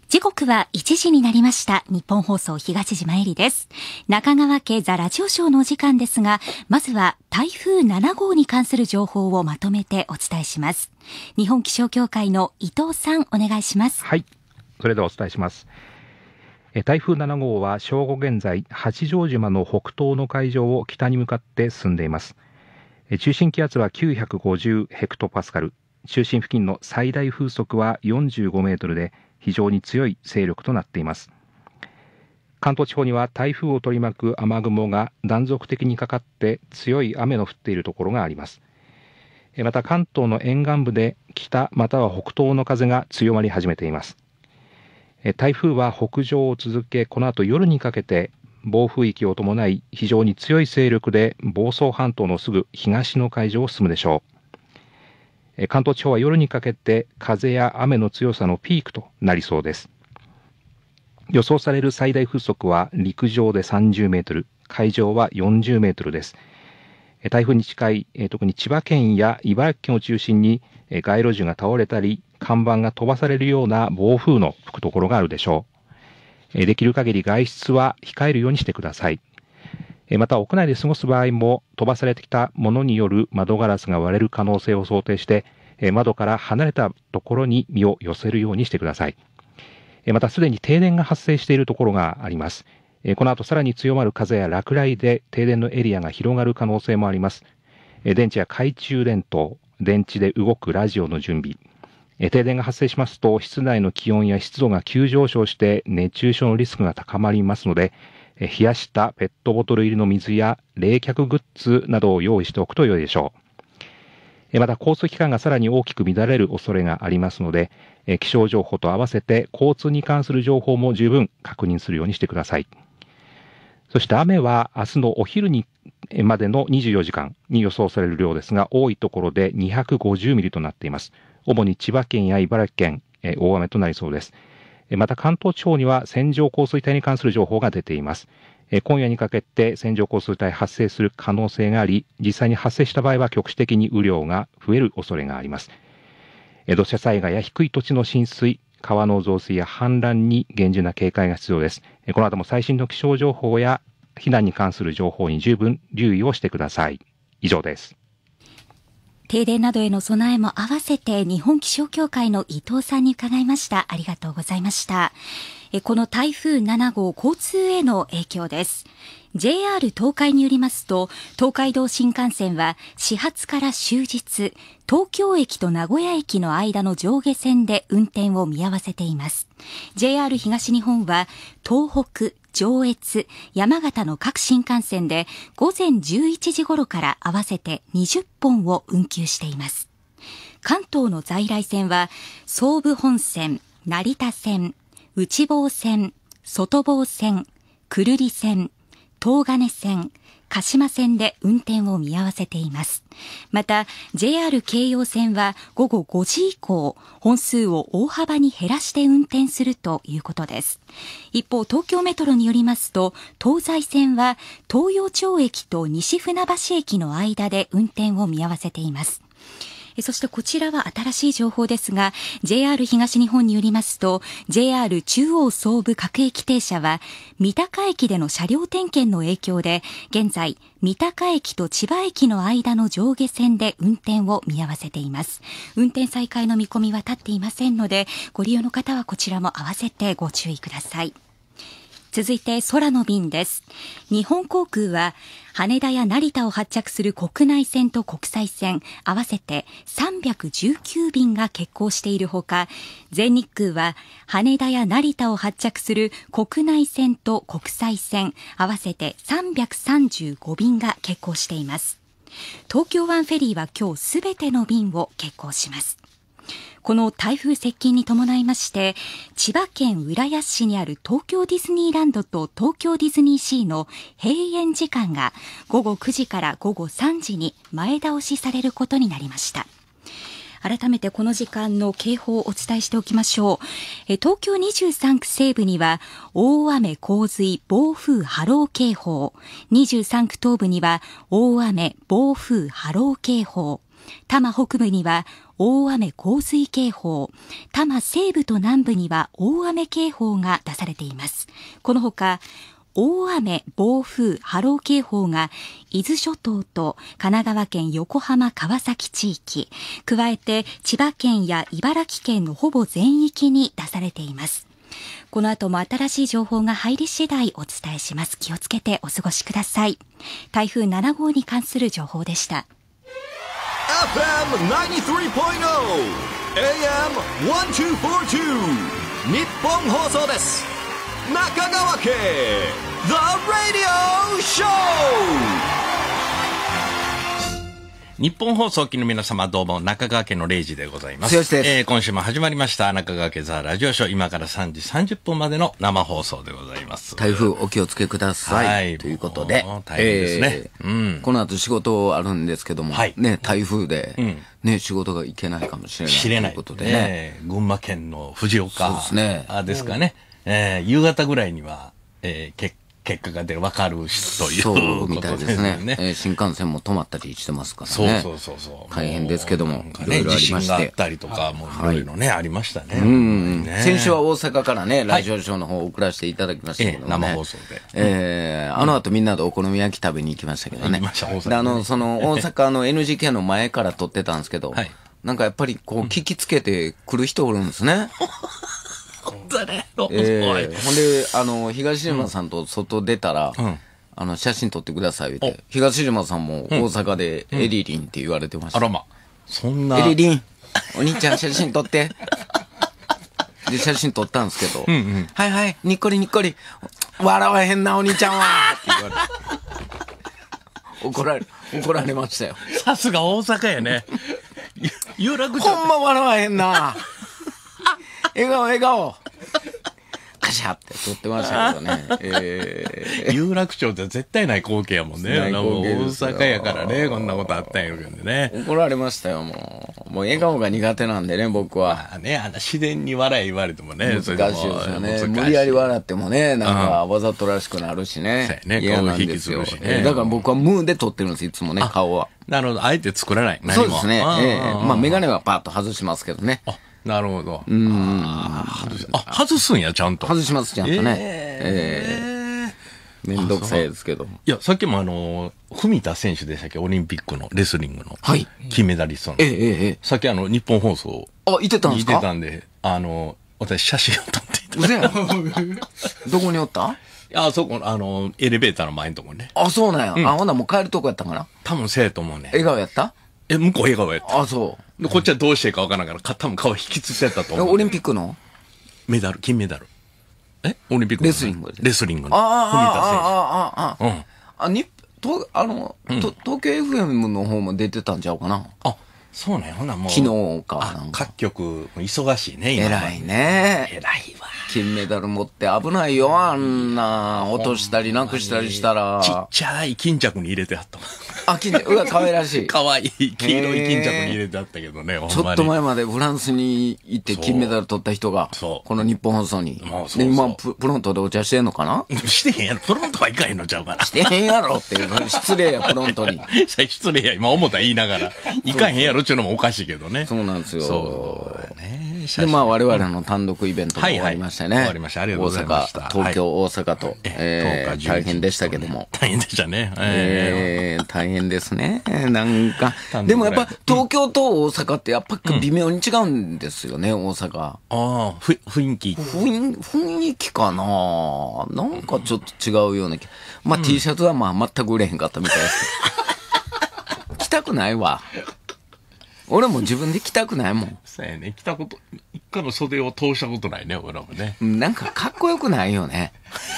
時刻は1時になりました。日本放送東島えりです。中川家ザラジオショーのお時間ですが、まずは台風7号に関する情報をまとめてお伝えします。日本気象協会の伊藤さん、お願いします。 はい、それではお伝えします。台風7号は正午現在、八丈島の北東の海上を北に向かって進んでいます。中心気圧は950ヘクトパスカル、中心付近の最大風速は45メートルで、非常に強い勢力となっています。関東地方には台風を取り巻く雨雲が断続的にかかって強い雨の降っているところがあります。また関東の沿岸部で北または北東の風が強まり始めています。台風は北上を続け、この後夜にかけて暴風域を伴い非常に強い勢力で房総半島のすぐ東の海上を進むでしょう。関東地方は夜にかけて風や雨の強さのピークとなりそうです。予想される最大風速は陸上で30メートル、海上は40メートルです。台風に近い特に千葉県や茨城県を中心に街路樹が倒れたり看板が飛ばされるような暴風の吹くところがあるでしょう。できる限り外出は控えるようにしてください。また屋内で過ごす場合も飛ばされてきたものによる窓ガラスが割れる可能性を想定して窓から離れたところに身を寄せるようにしてください。またすでに停電が発生しているところがあります。この後さらに強まる風や落雷で停電のエリアが広がる可能性もあります。電池や懐中電灯、電池で動くラジオの準備、停電が発生しますと室内の気温や湿度が急上昇して熱中症のリスクが高まりますので、冷やしたペットボトル入りの水や冷却グッズなどを用意しておくと良いでしょう。また交通機関がさらに大きく乱れる恐れがありますので、気象情報と合わせて交通に関する情報も十分確認するようにしてください。そして雨は明日のお昼にまでの24時間に予想される量ですが、多いところで250ミリとなっています。主に千葉県や茨城県、大雨となりそうです。また関東地方には線状降水帯に関する情報が出ています。今夜にかけて線状降水帯発生する可能性があり、実際に発生した場合は局地的に雨量が増える恐れがあります。土砂災害や低い土地の浸水、川の増水や氾濫に厳重な警戒が必要です。この後も最新の気象情報や避難に関する情報に十分留意をしてください。以上です。 停電などへの備えも合わせて日本気象協会の伊藤さんに伺いました。ありがとうございました。この台風7号、交通への影響です。JR 東海によりますと、東海道新幹線は始発から終日、東京駅と名古屋駅の間の上下線で運転を見合わせています。JR 東日本は東北、上越、山形の各新幹線で午前11時頃から合わせて20本を運休しています。関東の在来線は総武本線、成田線、内房線、外房線、久留里線、東金線、鹿島線で運転を見合わせています。また JR 京葉線は午後5時以降、本数を大幅に減らして運転するということです。一方、東京メトロによりますと、東西線は東陽町駅と西船橋駅の間で運転を見合わせています。そしてこちらは新しい情報ですが、 JR 東日本によりますと、 JR 中央総武各駅停車は三鷹駅での車両点検の影響で現在三鷹駅と千葉駅の間の上下線で運転を見合わせています。運転再開の見込みは立っていませんので、ご利用の方はこちらも合わせてご注意ください。続いて空の便です。日本航空は羽田や成田を発着する国内線と国際線合わせて319便が欠航しているほか、全日空は羽田や成田を発着する国内線と国際線合わせて335便が欠航しています。東京湾フェリーは今日すべての便を欠航します。この台風接近に伴いまして、千葉県浦安市にある東京ディズニーランドと東京ディズニーシーの閉園時間が午後9時から午後3時に前倒しされることになりました。改めてこの時間の警報をお伝えしておきましょう。東京23区西部には大雨洪水暴風波浪警報、23区東部には大雨暴風波浪警報、 多摩北部には大雨洪水警報、多摩西部と南部には大雨警報が出されています。このほか大雨、暴風、波浪警報が伊豆諸島と神奈川県横浜川崎地域、加えて千葉県や茨城県のほぼ全域に出されています。この後も新しい情報が入り次第お伝えします。気をつけてお過ごしください。台風7号に関する情報でした。 FM93.0 AM1242 日本放送です。中川家 The Radio Show。 日本放送機の皆様どうも、中川家の0時でございます。 剛です。 今週も始まりました中川家ザラジオショー、今から3時30分までの生放送でございます。 台風お気をつけください、はい、ということで大変ですね、 この後仕事あるんですけども、 はい、 ね、台風で、ね、仕事が行けないかもしれないということでね、 群馬県の藤岡ですかね、夕方ぐらいには、結果が出る分かるというそうみたいですね。新幹線も止まったりしてますからね。 そう大変ですけども、いろいろありまして。 地震があったりとか、もういろいろね、ありましたね。 先週は大阪からね、ラジオショーの方を送らせていただきましたけどもね。 生放送で。 あの後みんなでお好み焼き食べに行きましたけどね。その大阪の NGK の前から撮ってたんですけど、なんかやっぱりこう聞きつけて来る人おるんですね。ほんで、東島さんと外出たら、写真撮ってくださいって。東島さんも大阪でエリリンって言われてました。 あらま、そんな。 エリリン、お兄ちゃん写真撮って。で、写真撮ったんですけど、はいはい、にっこりにっこり、笑わへんな、お兄ちゃんはって言われて。怒られましたよ。 さすが大阪やね。有楽町。 ほんま笑わへんな。笑顔笑顔カシャって撮ってましたけどね。 有楽町って絶対ない光景やもんね。大阪やからね、こんなことあったんやけどね。 怒られましたよ、もう笑顔が苦手なんでね、僕は。 自然に笑い言われてもね。 難しいですよね。無理やり笑ってもね、なんかわざとらしくなるしね。嫌なんですよ。だから僕は無で撮ってるんです、いつもね、顔は。 なるほど、あえて作らない。 そうですね。まあ、メガネはパッと外しますけどね。 なるほど。外すんや、ちゃんと。 外します、ちゃんとね。めんどくさいですけど。 いや、さっきも文田選手でしたっけ、オリンピックのレスリングの。金メダリストの。さっき日本放送。 いてたんですか？ いてたんで、私写真を撮っていた。 うせや。どこにおった？ そこ、エレベーターの前のとこにね。 そうなんや。ほんならもう帰るとこやったんかな？ 多分生徒もね。 笑顔やった？ 向こう笑顔やった。 そう。 で、こっちはどうしていいかわからんから、多分顔引きつってたと思う。 オリンピックの金メダル。オリンピックレスリング。 レスリングの。 文田選手。東京 FM の方も出てたんちゃうかな。 そうね。ほなもう。 昨日かなんか。 各局、忙しいね、今。 偉いね。 偉いわ。 金メダル持って危ないよ、あんな。落としたりなくしたりしたら。 ちっちゃい巾着に入れてあった。 巾着、可愛らしい。 可愛い黄色い巾着に入れてあったけどね、 ちょっと前までフランスに行って金メダル取った人が、この日本放送に。で、今、プロントでお茶してんのかな？ してへんやろ。プロントはいかへんのちゃうかな。 してへんやろっていう。失礼や、プロントに。 失礼や、今思ったら言いながら。いかへんやろっていうのもおかしいけどね。 そうなんですよ。 そうね。 で、まあ我々の単独イベントも終わりましてね。 終わりました。ありがとうございました。 東京、大阪と、大変でしたけども。 大変でしたね。 大変ですね。なんか。でもやっぱ東京と大阪ってやっぱ微妙に違うんですよね、大阪。 雰囲気。 雰囲気かな、なんかちょっと違うような気。まあ T シャツはまあ全く売れへんかったみたいですけど。着たくないわ。俺も自分で着たくないもん。 そうやね。着たこと、一回も袖を通したことないね、俺もね。 なんかかっこよくないよね。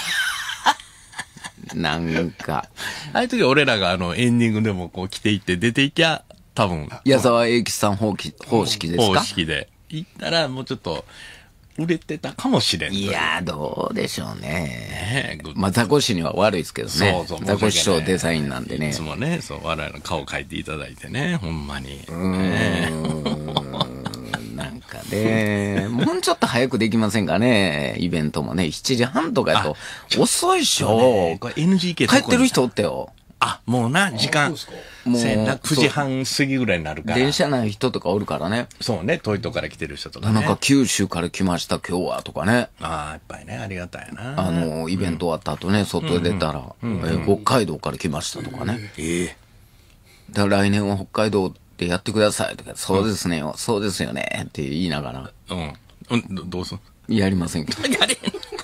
なんか。 ああいう時俺らがエンディングでもこう着ていって出ていきゃ、多分。 矢沢永吉さん方式ですか？ 方式で。行ったらもうちょっと、売れてたかもしれん。 いや、どうでしょうね。まあ、ザコシには悪いですけどね。ザコシショーデザインなんでね。 いつもね、我々の顔描いていただいてね、ほんまに。 なんかね、もうちょっと早くできませんかね、イベントもね、7時半とかやと遅いっしょ。 これ NGK 帰ってる人おったよ。 あ、もうな、時間、 もう 9時半過ぎぐらいになるから。 電車ない人とかおるからね。 そうね、遠いとこから来てる人とかね。 なんか九州から来ました今日はとかね。 ああ、やっぱりね、ありがたいな。 イベント終わった後ね、外へ出たら、北海道から来ましたとかね。だから来年は北海道でやってくださいとか、そうですね、そうですよねって言いながら。 どうすんやりませんけど。 やれ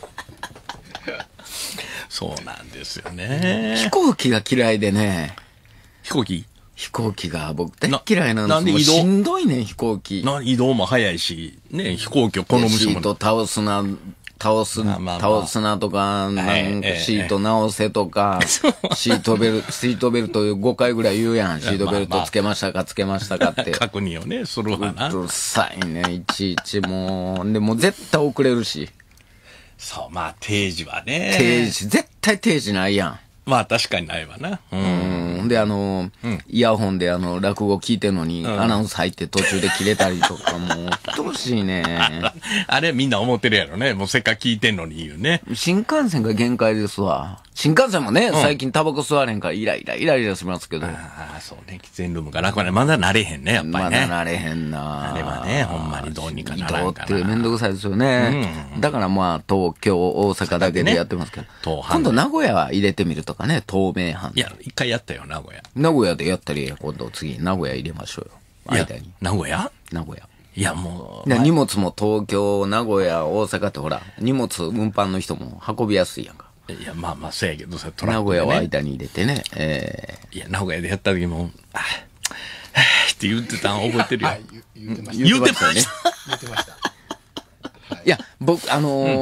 そうなんですよね。 飛行機が嫌いでね。 飛行機が僕大嫌いなんですよ。 なんで移動しんどいねん、飛行機。 移動も早いし、ね、飛行機を好む人も。 シート倒すなとか、なんかシート直せとか、シートベルト5回ぐらい言うやん。シートベルトつけましたかって。 確認をね、するわな。 うるさいね、いちいちもう。でも絶対遅れるし。 そう、まあ定時はね。 絶対定時ないやん。 まあ確かにないわな。 で、イヤホンで落語聞いてんのに、アナウンス入って途中で切れたりとか、もう、うっとうしいね。 あれみんな思ってるやろね。もうせっかく聞いてんのに言うね。 新幹線が限界ですわ。新幹線もね、最近タバコ吸われんからイライラしますけど。 ああ、そうね。喫煙ルームが楽はね。まだ慣れへんね、やっぱりね。 まだ慣れへんな。 あれはね、ほんまにどうにかならんかな。 移動ってめんどくさいですよね。だからまあ、東京、大阪だけでやってますけど。今度名古屋は入れてみるとかね、東名阪。 いや、一回やったよ、名古屋。 名古屋でやったり、今度次、名古屋入れましょうよ。間に。 名古屋。いや、もう。 荷物も東京、名古屋、大阪ってほら、荷物、運搬の人も運びやすいやんか。 いや、まあ、そうやけどさ、 名古屋は間に入れてね。 いや、名古屋でやった時も、って言ってたん覚えてるよ。 言ってましたね。いや、僕、計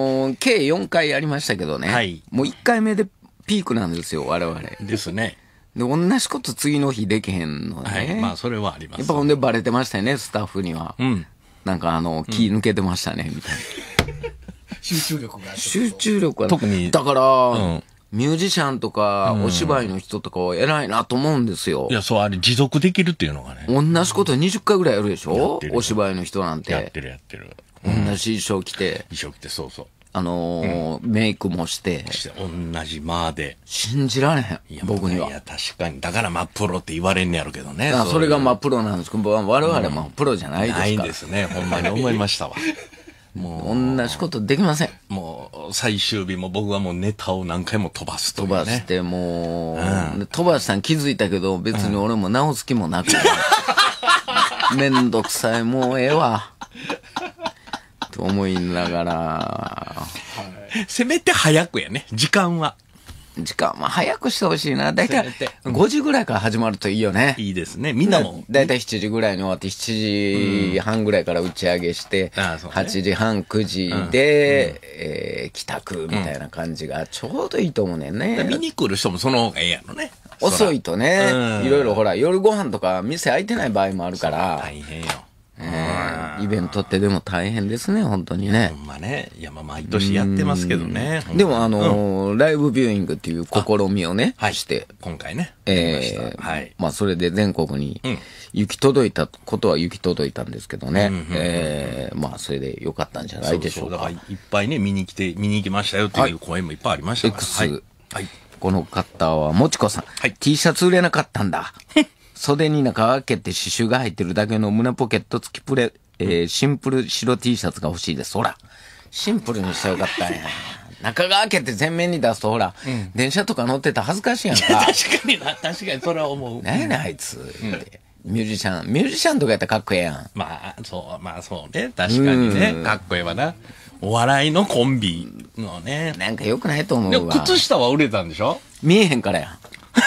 4回やりましたけどね。もう1回目でピークなんですよ、我々。 ですね。 で、同じこと次の日できへんのね。 まあ、それはあります。 やっぱほんでバレてましたよね、スタッフには。なんか気抜けてましたね、みたいな。 集中力が。 特に。 だから、ミュージシャンとか、お芝居の人とかは偉いなと思うんですよ。 いや、そう、あれ持続できるっていうのがね。 同じこと20回ぐらいやるでしょ、お芝居の人なんて。 やってる。 同じ衣装着て。 そうそう。 メイクもして。 同じ間で。 信じられへん、僕には。 いや、確かに。だからプロって言われんねやろけどね。 それがプロなんですけど、我々もプロじゃないですから。 ないんですね。ほんまに思いましたわ。 もう、同じことできません。 もう、最終日も僕はもうネタを何回も飛ばすと、ね。 飛ばして、もう、飛ばしたん気づいたけど、別に俺も直す気もなく、めんどくさい、もうええわ。と思いながら。 せめて早くやね、時間は早くしてほしいな。だいたい5時ぐらいから始まるといいよね。 いいですね。みんなも。 だいたい7時ぐらいに終わって、7時半ぐらいから打ち上げして、8時半、9時で、帰宅みたいな感じがちょうどいいと思うねんね。 見に来る人もその方がええやろね。 遅いとね、いろいろほら、夜ご飯とか店開いてない場合もあるから。 大変よ。 イベントってでも大変ですね、本当にね。 ほんまね。いや、毎年やってますけどね。 でもライブビューイングっていう試みをね、して。 今回ね。 まあ、それで全国に行き届いたことは行き届いたんですけどね。まあ、それでよかったんじゃないでしょうか。 だからいっぱいね、見に行きましたよっていう声もいっぱいありましたから。 X。この方は、もちこさん。T シャツ売れなかったんだ。袖に中開けて刺繍が入ってるだけの胸ポケット付きシンプル白 T シャツが欲しいです。ほら。シンプルにしたらよかったんや。中が開けて前面に出すとほら、電車とか乗ってたら恥ずかしいやんか。 確かにそれは思う。 何やねんあいつ。ミュージシャンとかやったらかっこええやん。 まあそうね。確かにね。かっこええわな。お笑いのコンビのね。 なんか良くないと思うわ。 でも靴下は売れたんでしょ？ 見えへんからやん。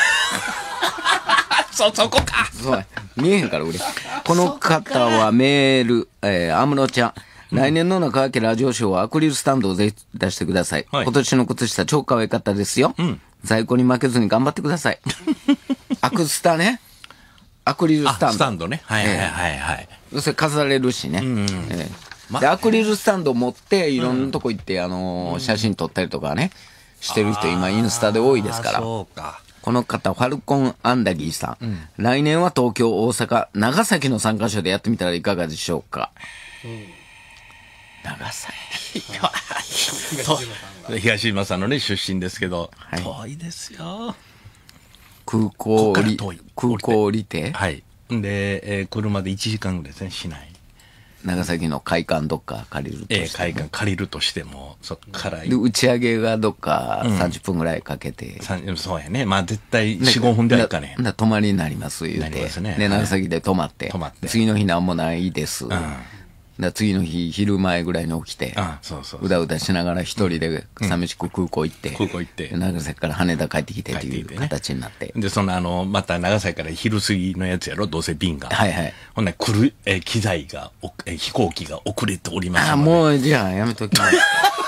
そこか。 そう見えへんから売れ。この方はメール、安室ちゃん。来年の中明ラジオショーはアクリルスタンドをぜひ出してください。今年の靴下超可愛かったですよ。在庫に負けずに頑張ってください。アクスタね。アクリルスタンド。 スタンドね。はい。 それ飾れるしね。で、アクリルスタンド持っていろんなとこ行って写真撮ったりとかね、してる人今インスタで多いですから。 そうか。 この方、ファルコン・アンダギーさん。来年は東京、大阪、長崎の3カ所でやってみたらいかがでしょうか。長崎。 東島さんのね、出身ですけど、遠いですよ。 空港こっから遠い空港降りて、 はい。で、車で1時間ぐらいですね、市内。 長崎の会館どっか借りるとしても、 会館借りるとしても、そっからで、打ち上げがどっか30分ぐらいかけて。 そうやね。まあ絶対4、5分ではいかね泊まりになります、言うて。 なりますねで、長崎で泊まって。次の日なんもないです。次の日、昼前ぐらいに起きて、うだうだしながら一人で寂しく空港行って、長崎から羽田帰ってきてっていう形になって。 で、また長崎から昼過ぎのやつやろ、どうせ便が。 はいはい。 ほんなら来る、機材が、飛行機が遅れておりますので。 もう、じゃあやめときます。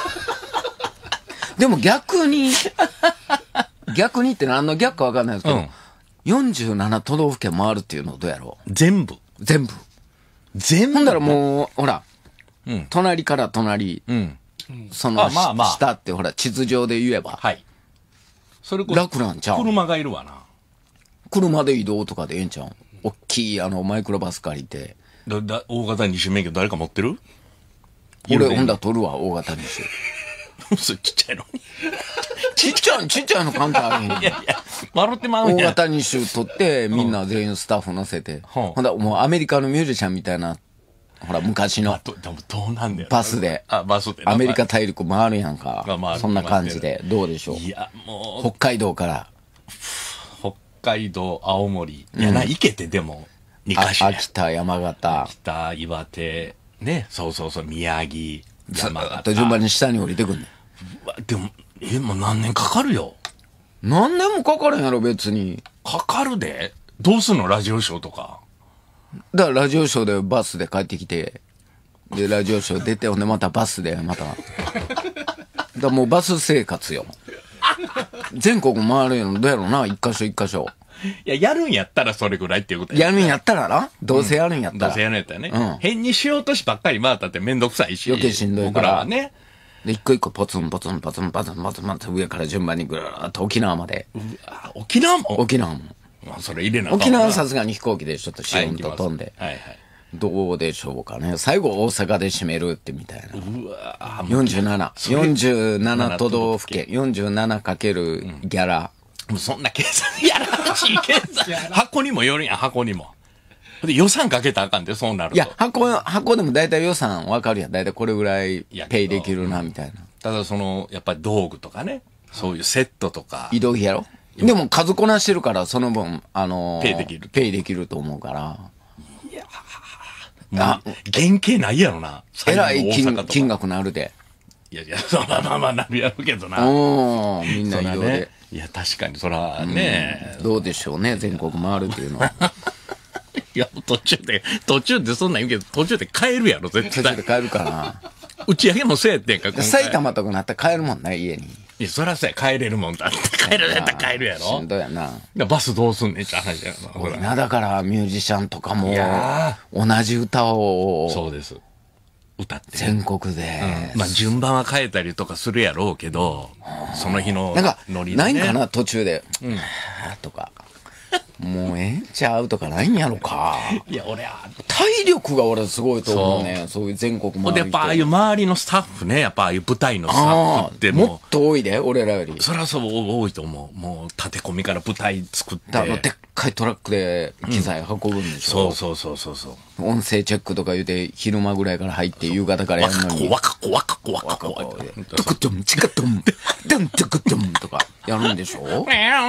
でも逆にって何の逆かわかんないですけど、47都道府県回るっていうのどうやろう？全部。 ほんだらもう、ほら、隣から隣、下ってほら、地図上で言えば、 はい。それこそ楽なんちゃう？ 車がいるわな。 車で移動とかでええんちゃう？大きいマイクロバス借りて。 大型二種免許誰か持ってる？ 俺、ほんだら取るわ、大型二種。 ちっちゃいのに。 ちっちゃいの関係あるんや。 いや、笑ってまうんや。 大型2種取って、みんな全員スタッフ乗せて。ほんだもうアメリカのミュージシャンみたいな、ほら、昔の。 どうなんだよ。 バスで。アメリカ大陸回るやんか。そんな感じで。どうでしょう。 いや、もう。 北海道から。 北海道、青森。いやな、行けてでも、2カ所。 秋田、山形。 秋田、岩手。ね、そう、宮城。 山形。あと順番に下に降りてくんねん。 でも、もう何年かかるよ。 何年もかかるんやろ、別に。 かかるで。どうすんの、ラジオショーとか。 だからラジオショーでバスで帰ってきて、で、ラジオショー出て、ほんでまたバスで、また。だもうバス生活よ。全国回るのどうやろうな、一箇所。 いや、やるんやったらそれぐらいっていうことやるんやったらな。どうせやるんやったら。 どうせやるんやったらね。変にしようとしばっかり回ったってめんどくさいし。 余計しんどいから。 僕らはね。 で、一個一個ポツン上から順番にぐらーっと沖縄まで。 沖縄も。それ入れな沖縄はさすがに飛行機でちょっとシュンと飛んで。どうでしょうかね。最後大阪で締めるってみたいな。47都道府県。47かけるギャラ。 もうそんな計算やらしい計算。箱にもよるやん、箱にも。で予算かけたらあかんで、そうなると。 いや、箱でも大体予算わかるやん。大体これぐらいペイできるな、みたいな。 ただやっぱり道具とかね、そういうセットとか。 移動費やろ？でも数こなしてるから、その分、 ペイできると思うから。 いや原型ないやろな。 えらい金額なるで。 いや、まあなるやるけどな。 みんな移動で。 いや、確かに、そらね。 どうでしょうね、全国回るっていうのは。 いや、途中でそんなん言うけど、途中で帰るやろ、絶対。 途中で帰るかな。 打ち上げもせえってんか、 埼玉とかなったら帰るもんな、家に。 いや、そらそうや、帰れるもんだって。帰るやったら帰るやろ。 しんどいやな。 バスどうすんねんって話やな。だからミュージシャンとかも、同じ歌を。 そうです。歌って。 全国で。 まあ順番は変えたりとかするやろうけど、その日のノリで。ないんかな、途中で。とか。もうええんちゃうとかないんやろか。 いや、 体力が俺すごいと思うね。そういう全国回る人。 で、やっぱああいう周りのスタッフね、やっぱああいう舞台のスタッフってもっと多いで、俺らより。 そりゃそう多いと思う。もう立て込みから舞台作って。 でっかいトラックで機材運ぶんでしょ。 そう。 音声チェックとか言うて、昼間ぐらいから入って夕方からやるのに。 わかこ。 トクトン、チカトン、ドントクトンとかやるんでしょ。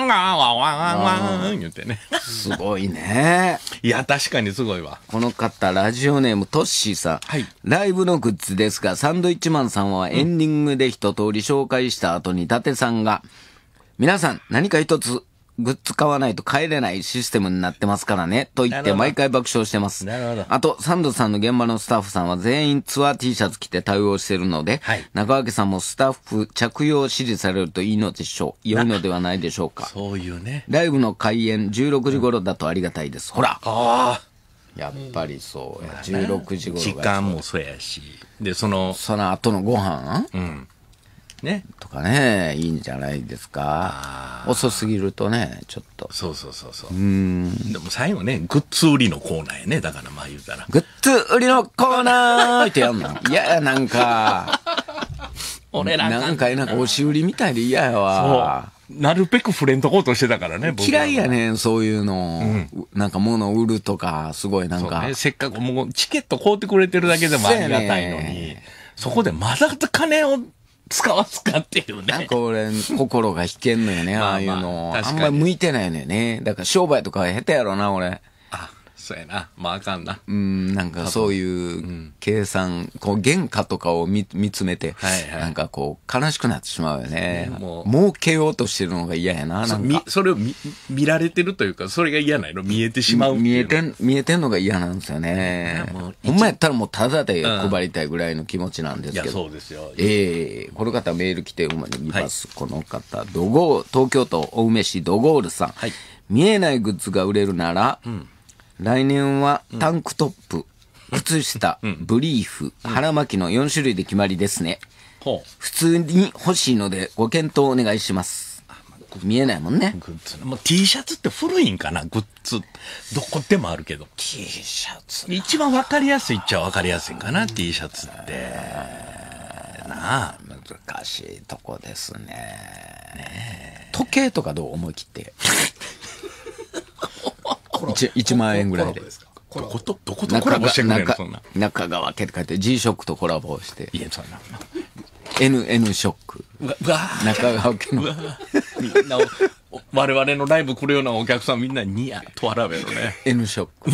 言ってね。 すごいね。 いや、確かにすごいわ。 この方、ラジオネーム、トッシーさん。ライブのグッズですが、サンドイッチマンさんはエンディングで一通り紹介した後に、伊達さんが、皆さん、何か一つ、グッズ買わないと帰れないシステムになってますからね、と言って毎回爆笑してます。あと、サンドさんの現場のスタッフさんは全員ツアー T シャツ着て対応してるので、中脇さんもスタッフ着用指示されるといいのでしょう。良いのではないでしょうか。 そういうね。 ライブの開演16時頃だとありがたいです。ほら。やっぱりそうや。16時頃が。 時間もそうやし。で、その後のご飯ね。 とかね、いいんじゃないですか。遅すぎるとね、ちょっと。 そう。でも最後ね、グッズ売りのコーナーやね。だからまあ言うたら。 グッズ売りのコーナーってやんの。いやなんか。 俺らなんか押し売りみたいで嫌やわ。 なるべく触れんとこうとしてたからね、僕は。 嫌いやねん、そういうの。なんか物を売るとか、すごいなんか。 ね、せっかくもうチケット買うてくれてるだけでもありがたいのに、そこでまだ金を使わすかっていうね。 なんか俺、心が引けんのよね、ああいうの。あんまり向いてないのよね。だから商売とか下手やろな、俺。 そうやな。まああかんな。 なんかそういう計算、こう原価とかを見つめて、なんかこう悲しくなってしまうよね。儲けようとしてるのが嫌やな、なんか。 それを見られてるというか、それが嫌ないの見えてしまう見えてんのが嫌なんですよね。ほんまやったらもうタダで配りたいぐらいの気持ちなんですけど。 いや、そうですよ。 この方メール来て見ます。この方、東京都青梅市ドゴールさん。見えないグッズが売れるなら、来年はタンクトップ、靴下、ブリーフ、腹巻きの4種類で決まりですね。普通に欲しいのでご検討お願いします。見えないもんね。 グッズ。もう T シャツって古いんかな、グッズ。どこでもあるけど。 T シャツ。 一番わかりやすいっちゃわかりやすいかな、T シャツって。なあ。 難しいとこですね。時計とかどう思い切って。1万円ぐらいで。 どことコラボしてくれるのそんな。 中川家って書いて G-SHOCK とコラボして。 いや、そんな。 N ショック。中川家の。 みんな、我々のライブ来るようなお客さんみんなニヤッと笑うやろね。 N ショック。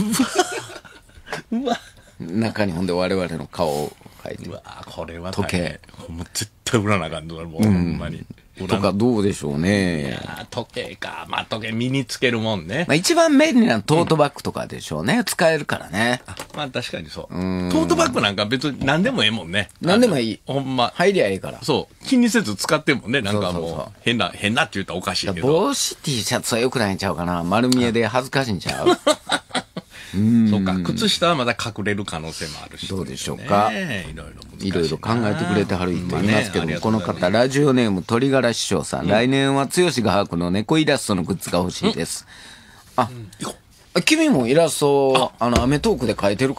中にほんで我々の顔を書いて。 これは時計。 もう絶対売らなあかんのもうほんまに。 とかどうでしょうね。 いや時計か。まあ時計身につけるもんね。 まあ一番便利なトートバッグとかでしょうね。使えるからね。 まあ確かにそう。トートバッグなんか別に何でもええもんね。 何でもいい。 ほんま。 入りゃいいから。 そう。気にせず使ってもね、なんかもう変なって言ったらおかしいけど。 帽子 T シャツは良くないんちゃうかな。丸見えで恥ずかしいんちゃうそうか。靴下はまだ隠れる可能性もあるし。 どうでしょうか。いろいろ考えてくれてはる人いますけど、この方、ラジオネーム鳥柄師匠さん。来年は剛が描くの猫イラストのグッズが欲しいです。君もイラスト、アメトークで描いてるから。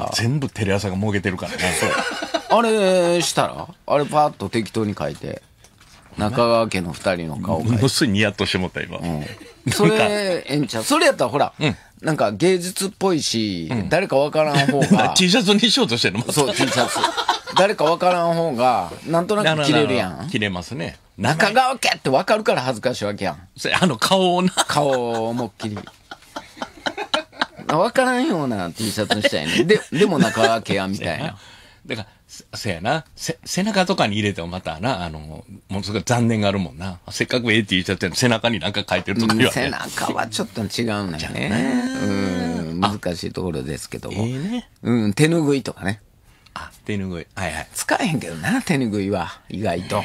全部テレ朝がもげてるからね。 あれしたらあれパーッと適当に描いて。中川家の二人の顔を描いて。 ものすごいニヤッとしてもった今。 それ、えんちゃう。それやったらほら、なんか芸術っぽいし、誰かわからん方が。 T シャツにしようとしてるのそう、T シャツ。誰かわからん方が、なんとなく着れるやん。 着れますね。 中川家ってわかるから恥ずかしいわけやん。 顔をな。 顔を思いっきり。わからんような T シャツにしたいね。でも中川家や、みたいな。 だから、せやな。背中とかに入れてもまたな、もうすごい残念があるもんな。せっかくT シャツやの背中になんか書いてるとか言わ背中はちょっと違うんだよね。難しいところですけども。手ぬぐいとかね。 手ぬぐい。はいはい。 使えへんけどな、手ぬぐいは。意外と。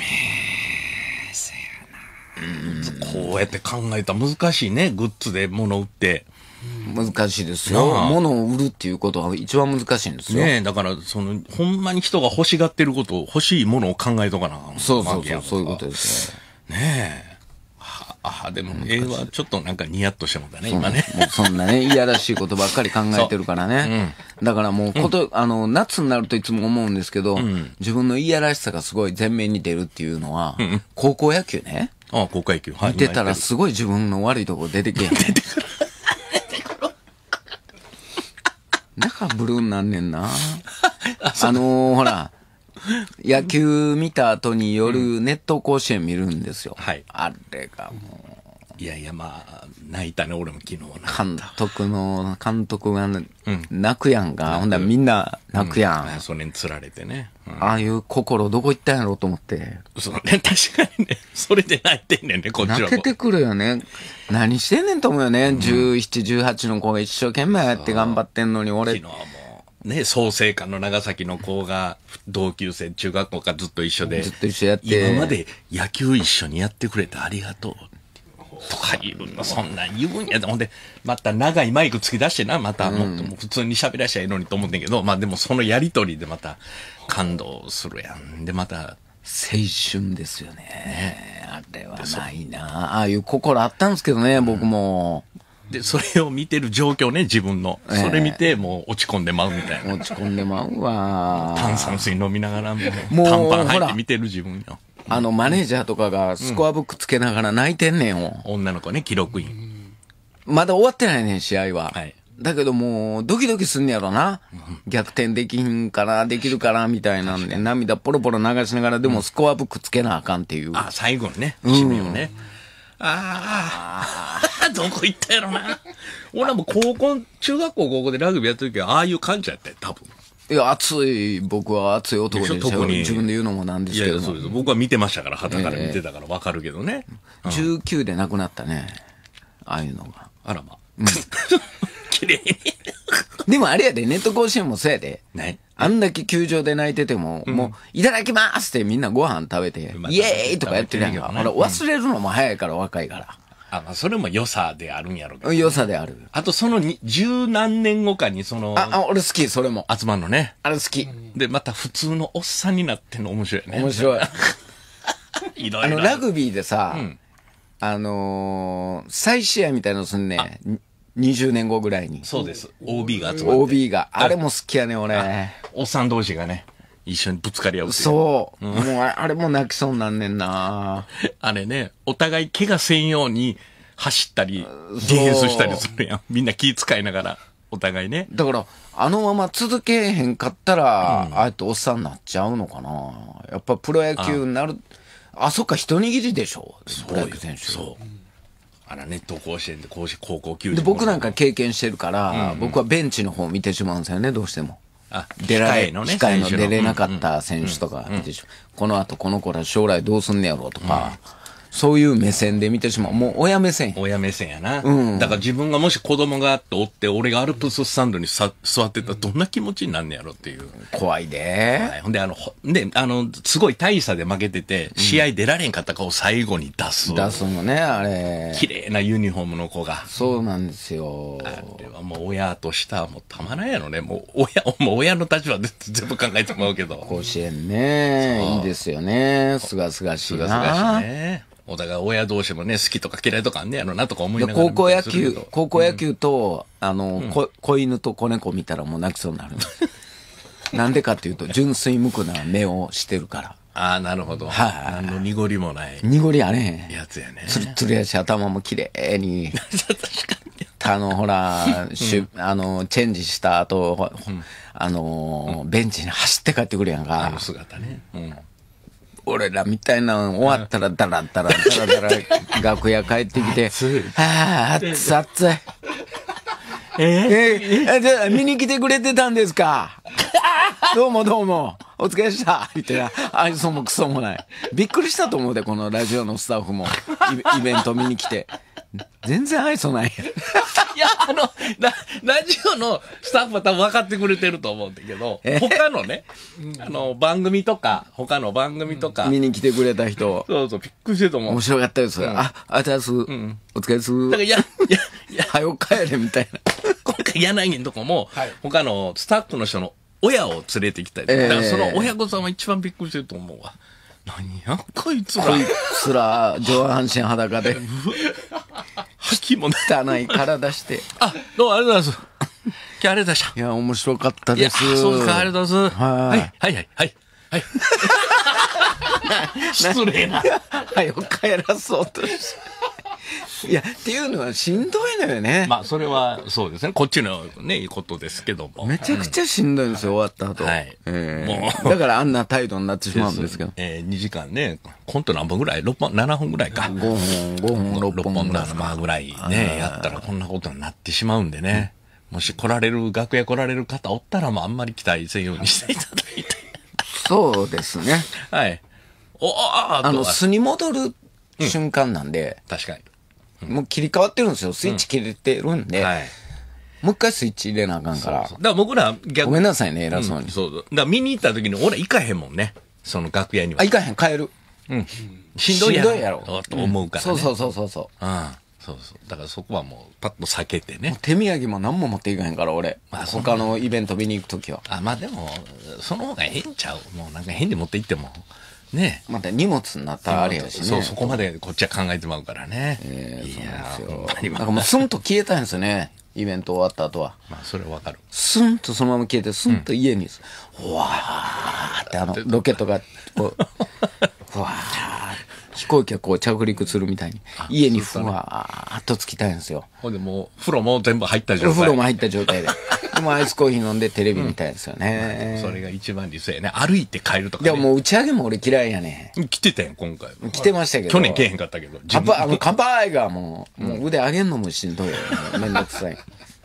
こうやって考えたら難しいね。グッズで物売って。 難しいですよ。物を売るっていうことは一番難しいんですよ。 ねえ、だから、ほんまに人が欲しがってることを、欲しいものを考えとかな。 そういうことですね。ねえ。でも、はちょっとなんかニヤッとしてもんだね、今ね。 もうそんなね、いやらしいことばっかり考えてるからね。だからもう夏になるといつも思うんですけど、自分のいやらしさがすごい前面に出るっていうのは、高校野球ね。 高校野球。 見てたらすごい自分の悪いとこ出てけへん。出てくる。だからブルーになんねんな。ほら、野球見た後に夜、熱湯甲子園見るんですよ。あれがもう。 いやいや、まあ、泣いたね、俺も昨日監督が泣くやんか。ほんだらみんな泣くやん。 それに釣られてね。 ああいう心どこ行ったんやろうと思って。 そうね、確かにね。それで泣いてんねんね、こっちは。 泣けてくるよね。何してんねんと思うよね。17、18の子が一生懸命やって頑張ってんのに、俺。 昨日もね、創成館の長崎の子が同級生、中学校からずっと一緒で。 ずっと一緒やって。 今まで野球一緒にやってくれてありがとう。とか言うの、そんなん言うんや。ほんで、また長いマイク突き出してな、またもっと普通に喋らしゃいいのにと思ってんけど、まあでもそのやりとりでまた感動するやん。で、また。 青春ですよね。あれはないな。ああいう心あったんですけどね、僕も。 で、それを見てる状況ね、自分の。それ見て、もう落ち込んでまうみたいな。 落ち込んでまうわ。 炭酸水飲みながらもう、短パン履いて見てる自分よ。 マネージャーとかがスコアブックつけながら泣いてんねんよ。 女の子ね、記録員。 まだ終わってないねん、試合は。 はい。 だけどもう、ドキドキすんねやろな。逆転できひんかな、できるかな、みたいなんで、涙ポロポロ流しながら、でもスコアブックつけなあかんっていう。 最後にね、締めをね。どこ行ったやろな。俺はもう中学校高校でラグビーやった時は、ああいう感じやったよ、多分。 いや、僕は熱い男でしたよ。自分で言うのもなんですけども。 いや、そうです。僕は見てましたから、旗から見てたから分かるけどね。 19で亡くなったね。ああいうのが。 あらま。綺麗に。 でもあれやで、ネット甲子園もそうやで。 ね。 あんだけ球場で泣いてても、もう、いただきますってみんなご飯食べて、イエーイとかやってるやんか。ほら、忘れるのも早いから若いから。 それも良さであるんやろうけど。 良さである。 あとその十何年後かに俺好き、それも。 集まるのね。 あれ好き。 で、また普通のおっさんになってんの面白いね。 面白い。 いろいろ。 ラグビーでさ、再試合みたいなのすんね。20年後ぐらいに。 そうです。OB が集まって。 OB が。あれも好きやね、俺。 おっさん同士がね、一緒にぶつかり合う。 そう。もう、あれも泣きそうなんねんな。 あれね、お互い怪我せんように走ったり、ディフェンスしたりするやん。みんな気遣いながら、お互いね。 だから、あのまま続けへんかったら、あえておっさんになっちゃうのかな。やっぱプロ野球になる。そっか、一握りでしょ。プロ野球選手。 そう。ネット甲子園で高校球児。 で、僕なんか経験してるから、僕はベンチの方を見てしまうんですよね、どうしても。控えの出れなかった選手とか見てしまう。この後この子ら将来どうすんねやろうとか、そういう目線で見てしまう。もう親目線。 親目線やな。だから自分がもし子供がおって、俺がアルプススタンドに座ってたらどんな気持ちになんねやろっていう。 怖いで。 ほんで、すごい大差で負けてて、試合出られんかった顔最後に出す。 出すのね、あれ。 綺麗なユニフォームの子が。 そうなんですよ。 あれはもう親としたらもうたまらんやろね。もう親の立場で全部考えてもらうけど。 甲子園ね。いいですよね。すがすがしいな。 すがすがしいね。お互い親同士もね、好きとか嫌いとかあんねやろなとか思いながら。 高校野球と、子犬と子猫見たらもう泣きそうになる。なんでかっていうと、純粋無垢な目をしてるから。 なるほど。 何の濁りもない。 濁りあれへん。 やつやね。 つるつるやし、頭も綺麗に。 確かに。 ほら、チェンジした後、ベンチに走って帰ってくるやんか。 あの姿ね。 俺らみたいなの終わったらダラダラ楽屋帰ってきて、熱々。じゃあ見に来てくれてたんですか。どうもお疲れした。みたいな、愛想もクソもない。びっくりしたと思うで、このラジオのスタッフも。イベント見に来て。全然愛想ない。いや、ラジオのスタッフは多分分かってくれてると思うんだけど、他のね、番組とか、他の番組とか。 見に来てくれた人。 そう、びっくりしてると思う。 面白かったです。ありがとうございます。お疲れです。だから早く帰れみたいな。 今回柳のとこも、他のスタッフの人の親を連れてきたり、だからその親御さんは一番びっくりしてると思うわ。何やこいつら。 こいつら、上半身裸で。 吐きも汚い体して。 どうもありがとうございます。今日ありがとうございました。 いや、面白かったです。 そうですか、ありがとうございます。はい。失礼な。 早く帰らそうとして。いや、っていうのはしんどいのよね。 それはそうですね。こっちのね、いいことですけども。 めちゃくちゃしんどいんですよ、終わった後。だからあんな態度になってしまうんですけど。 2時間ね、コント何本ぐらい ?6 本、7本ぐらいか。 5本、6本ぐらいね、やったらこんなことになってしまうんでね。もし楽屋来られる方おったらあんまり期待せんようにしていただいて。 そうですね。 はい。 素に戻る瞬間なんで。 確かに。 もう切り替わってるんですよ。スイッチ切れてるんで。もう一回スイッチ入れなあかんから。 だから僕らごめんなさいね、偉そうに。 そう。だから見に行った時に俺行かへんもんね。その楽屋には。 行かへん、帰る。 しんどいやろ。と思うからね。 そう。 そう。だからそこはもうパッと避けてね。 手土産も何も持っていかへんから、俺。他のイベント見に行くときは。 でも、その方が変ちゃう。もうなんか変で持って行っても。ねまた荷物になったらあれやしね。 そこまでこっちは考えてまうからね。 いやー、なんかもうスンと消えたんですよね。イベント終わった後は。 それはわかる。 スンとそのまま消えて、スンと家に、わーってロケットが、 ふわー飛行機がこう着陸するみたいに家にふわーっと着きたいんですよ。 ほんでもう風呂も全部入った状態。 風呂も入った状態で。でもアイスコーヒー飲んでテレビ見たいですよね。 それが一番理想やね。歩いて帰るとか、ね。 でももう打ち上げも俺嫌いやね。 来てたやん、今回。 来てましたけど。 去年来えへんかったけど。 乾杯がもう腕上げんのもしんどいよ。めんどくさい。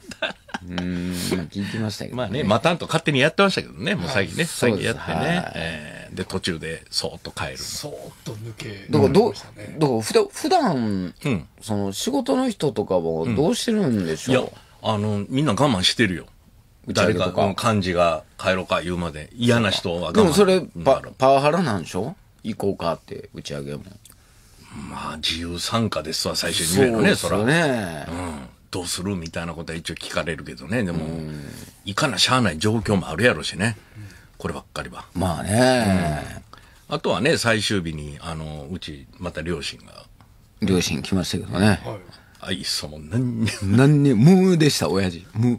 聞いてましたけど、ね。 まあね、待たんと勝手にやってましたけどね、もう最近ね、最近やってはね。で、途中でそーっと帰る。 そーっと抜け。 だから普段、その仕事の人とかはどうしてるんでしょう、 みんな我慢してるよ。誰か、幹事が帰ろうか言うまで。嫌な人は我慢。 でもそれパワハラなんでしょ行こうかって打ち上げも。 まあ、自由参加ですわ、最初に言えるね、 そら。ね。 どうするみたいなことは一応聞かれるけどね。でも、いかなしゃあない状況もあるやろしね。こればっかりは。 まあね。 あとはね、最終日に、うち、また両親が。 両親来ましたけどね。 あいっそも何に、無でした、親父。無。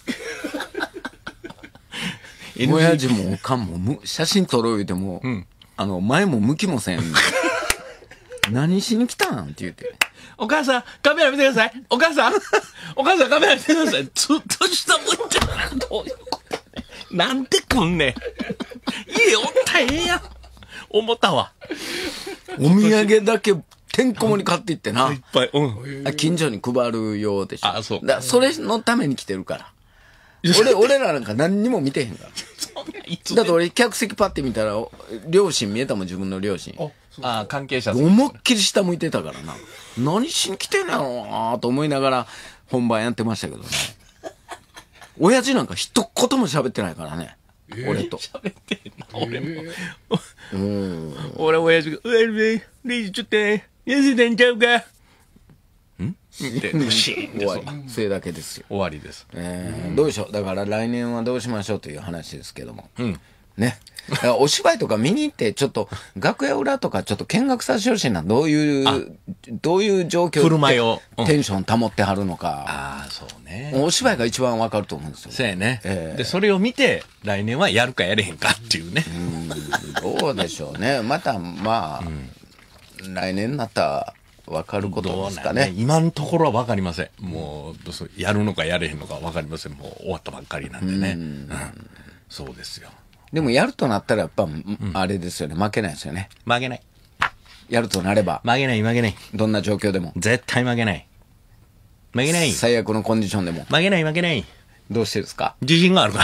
親父もおかんも無。写真撮ろう言うても、前も向きもせん。何しに来たんって言って。 お母さん、カメラ見てください。お母さん、カメラ見てください。ずっと下向いてる。どういうことなんで来んねん。家おったらええやん。思ったわ。 お土産だけてんこ盛り買っていってな。 いっぱい。 近所に配るようでしょ。 あ、そう。 それのために来てるから。俺らなんか何にも見てへんから。だって俺客席パッて見たら、両親見えたもん、自分の両親。 関係者。 思いっきり下向いてたからな。何しに来てんやろうなと思いながら本番やってましたけどね。親父なんか一言も喋ってないからね。俺と。 喋ってんな、俺も。俺、親父が、レジちょっと、痩せてんちゃうかんって、シーンで終わり。それだけですよ。 終わりです。 どうでしょう。だから来年はどうしましょうという話ですけども。ね。だからお芝居とか見に行って、ちょっと楽屋裏とかちょっと見学させてほしいな。どういう状況で振る舞いをテンション保ってはるのか。 ああ、そうね。 お芝居が一番わかると思うんですよ。 そうやね。で、それを見て、来年はやるかやれへんかっていうね。 どうでしょうね。また、まあ、来年になったらわかることですかね。 今のところはわかりません。もう、やるのかやれへんのかわかりません。もう終わったばっかりなんでね。そうですよ。 でもやるとなったらやっぱ、あれですよね。負けないですよね。 負けない。 やるとなれば。 負けない。 どんな状況でも。 絶対負けない。負けない。 最悪のコンディションでも。 負けない。 どうしてですか？ 自信があるから。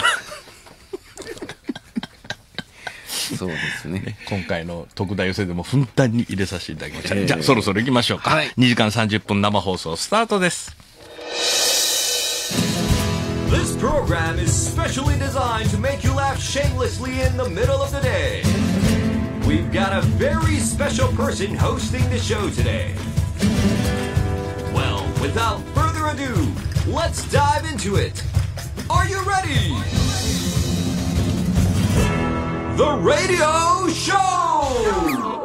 そうですね。 今回の特大寄せでもふんだんに入れさせていただきました。じゃあそろそろ行きましょうか。2時間30分生放送スタートです。 This program is specially designed to make you laugh shamelessly in the middle of the day. We've got a very special person hosting the show today. Well, without further ado, let's dive into it. Are you ready? The Radio Show!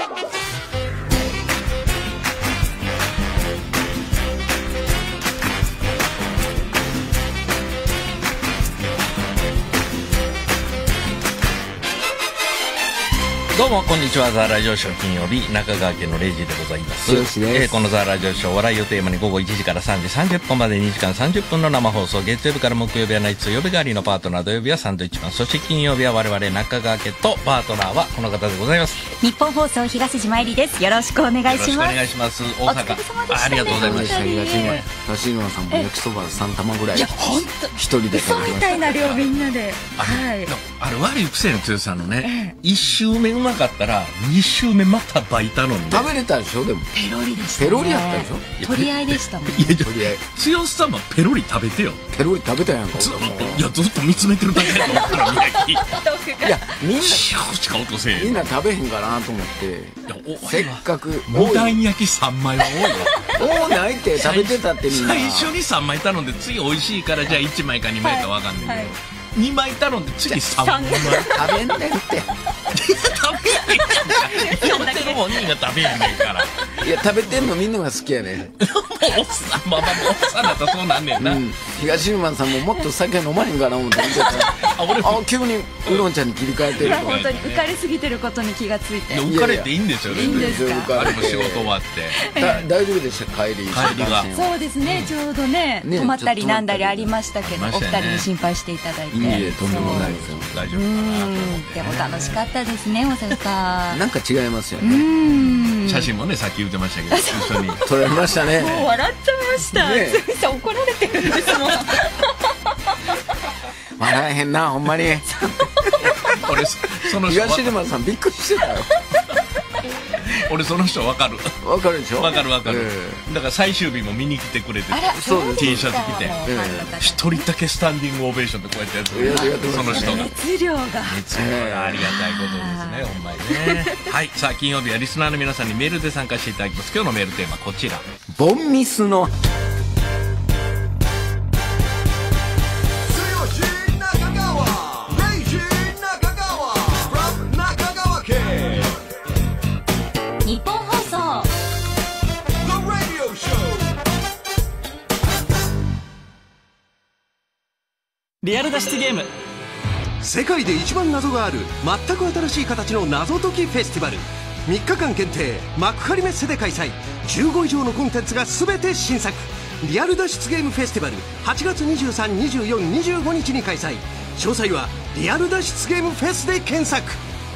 どうもこんにちは。ザ・ラジオショー金曜日中川家の0時でございます。 よろしいです。 このザ・ラジオショー笑いをテーマに午後1時から3時30分まで2時間30分の生放送。月曜日から木曜日はナイツ曜日代わりのパートナー、土曜日はサンドイッチマン、そして金曜日は我々中川家とパートナーはこの方でございます。 日本放送東島えりです。よろしくお願いします。 よろしくお願いします。大阪。 お疲れ様でしたね。 ありがとうございました。 東島さんも焼きそば3玉ぐらい。 いや本当一人で食べてました。 みたいな量みんなで。はい。 あれ悪い癖の強さのね、1周目うまかったら2周目また倍頼んで食べれたでしょ。でもペロリでしたね。 ペロリやったでしょ。 取り合いでしたもん。 いやとりあえず強さもペロリ食べてよ。 ペロリ食べたやんか。 ずっといやずっと見つめてるだけだと思ったら宮城いやみんなシャーしか音せえへん。 みんな食べへんかなと思ってせっかくモダン焼き3枚は多いわ。 多ないって食べてたってみんな最初に3枚頼んで次美味しいからじゃあ1枚か2枚か分かんないけど、2枚頼んで次3枚食べんねんって食べないから食べてる本人が食べへんねんからいや食べてんのみんなが好きやねん。 もうおっさんまあまあおっさんだったらそうなんねんな、 東沼さんももっと酒飲まへんかな思って見てたら急にウロンちゃんに切り替えてる本当に浮かれすぎてることに気がついて。 浮かれていいんですよね。 いいんですか。 あれも仕事終わって大丈夫でした。帰りがそうですね、ちょうどね止まったりなんだりありましたけど、お二人に心配していただいて。 いいえ、とんでもないですよ。 大丈夫かな。 でも楽しかったですね、大阪。 なんか違いますよね。 写真もね、さっき言ってましたけど、一緒に撮られましたね。 もう笑っちゃいました。つみさん怒られてるんですもん。 笑えへんな、ほんまに。 俺その人東沼さんびっくりしてたよ。 俺その人分かる。 分かるでしょ。 分かる。だから最終日も見に来てくれて、 そうです。 T シャツ着て一人だけスタンディングオベーションでこうやってやってその人が熱量がありがたいことですね、ほんまにね。はい、さあ金曜日はリスナーの皆さんにメールで参加していただきます。今日のメールテーマこちら。 ボンミスの日本放送リアル脱出ゲーム。 世界で一番謎がある全く新しい形の謎解きフェスティバル、3日間限定幕張メッセで開催。15以上のコンテンツが全て新作。リアル脱出ゲームフェスティバル8月23、24、25日に開催。詳細はリアル脱出ゲームフェスで検索。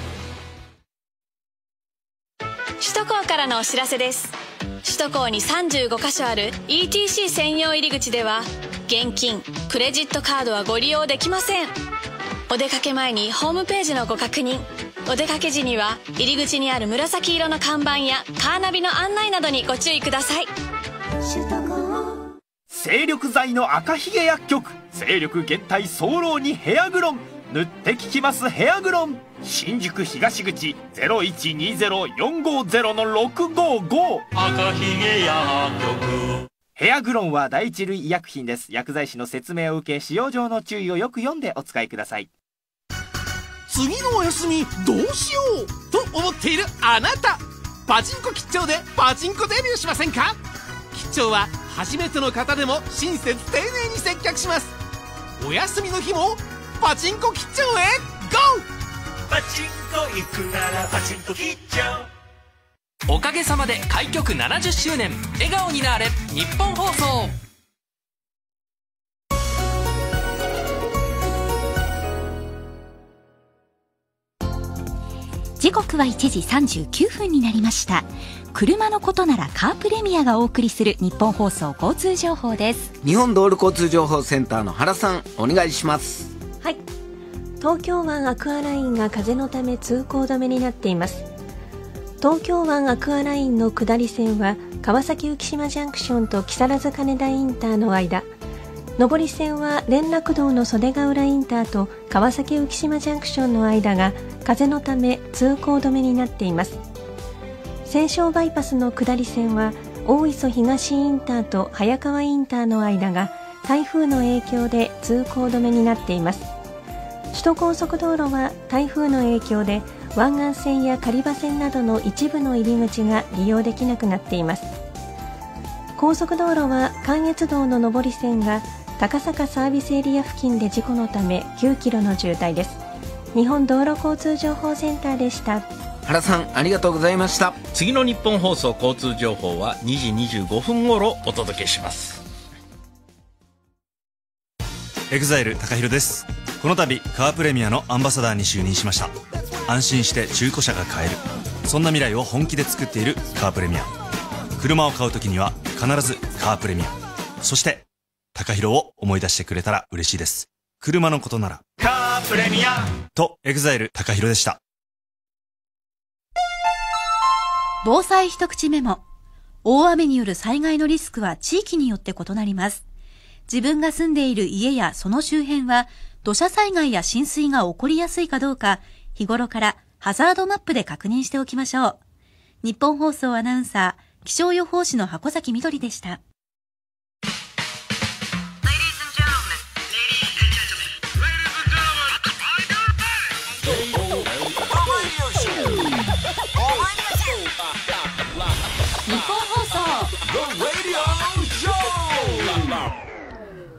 首都高からのお知らせです。首都高に35カ所ある ETC 専用入り口では現金、クレジットカードはご利用できません。お出かけ前にホームページのご確認、お出かけ時には入り口にある紫色の看板やカーナビの案内などにご注意ください。 精力剤の赤ひげ薬局、精力減退早漏にヘアグロン、塗って効きますヘアグロン。新宿東口 0120-450-655 赤ひげ薬局。ヘアグロンは第一類医薬品です。薬剤師の説明を受け、使用上の注意をよく読んでお使いください。 次のお休みどうしようと思っているあなた、パチンコ吉兆でパチンコデビューしませんか。吉兆は初めての方でも親切丁寧に接客します。お休みの日もパチンコ吉兆へゴー。パチンコ行くならパチンコ吉兆。 おかげさまで開局70周年、笑顔になれ日本放送。 時刻は1時39分になりました。車のことならカープレミアがお送りする日本放送交通情報です。 日本道路交通情報センターの原さん、お願いします。 はい、東京湾アクアラインが風のため通行止めになっています。東京湾アクアラインの下り線は川崎浮島ジャンクションと木更津金田インターの間、上り線は連絡道の袖ヶ浦インターと川崎浮島ジャンクションの間が風のため通行止めになっています。西湘バイパスの下り線は大磯東インターと早川インターの間が台風の影響で通行止めになっています。首都高速道路は台風の影響で湾岸線や狩場線などの一部の入り口が利用できなくなっています。高速道路は関越道の上り線が高坂サービスエリア付近で事故のため9キロの渋滞です。日本道路交通情報センターでした。 原さん、ありがとうございました。 次の日本放送交通情報は2時25分頃お届けします。 エグザイル高弘です。この度カープレミアのアンバサダーに就任しました。安心して中古車が買える、そんな未来を本気で作っているカープレミア。車を買うときには必ずカープレミア、そして高弘を思い出してくれたら嬉しいです。車のことならカープレミアと。エグザイル高弘でした。 防災一口メモ。大雨による災害のリスクは地域によって異なります。自分が住んでいる家やその周辺は土砂災害や浸水が起こりやすいかどうか、日頃からハザードマップで確認しておきましょう。日本放送アナウンサー、気象予報士の箱崎みどりでした。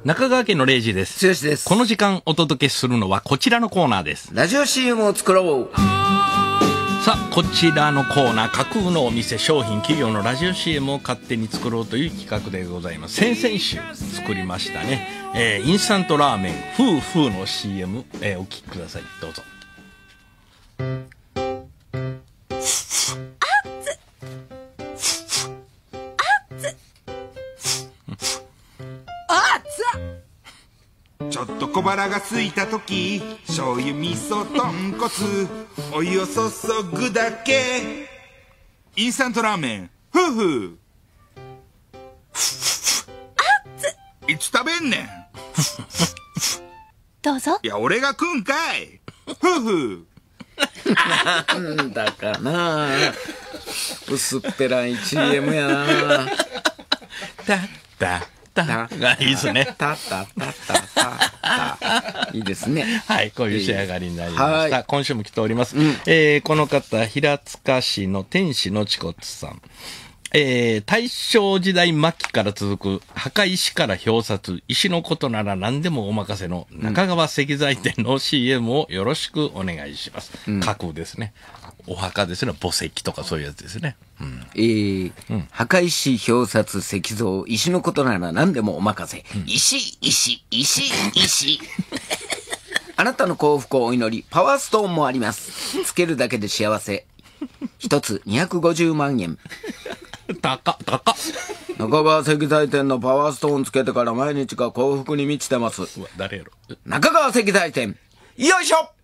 中川家の0時です。 剛です。 この時間お届けするのはこちらのコーナーです。 ラジオ CM を作ろう。 さあ、こちらのコーナー、架空のお店、商品、企業のラジオ CM を勝手に作ろうという企画でございます。先々週作りましたね。インスタントラーメン、フーフーの CM、お聞きください。どうぞ。 ちょっと小腹が空いた時、醤油味噌豚骨お湯を注ぐだけ。インスタントラーメンフーフー。いつ食べんねん。 どうぞ。 いや、俺が食うんかい。フーフー。なんだかな、薄っぺらい CM やな。 いいですね。 いいですね。 はい、こういう仕上がりになりました。今週も来ております。この方、平塚市の天使のちこつさん。大正時代末期から続く墓石から表札、石のことなら何でもお任せの中川石材店の CM をよろしくお願いします。架空ですね。お墓ですね。墓石とかそういうやつですね。 墓石、表札、石像、石のことなら何でもお任せ。石。あなたの幸福をお祈り、パワーストーンもあります。つけるだけで幸せ。一つ250万円。 高っ。 中川石材店のパワーストーンつけてから毎日が幸福に満ちてます。 誰やろ。 中川石材店、よいしょ。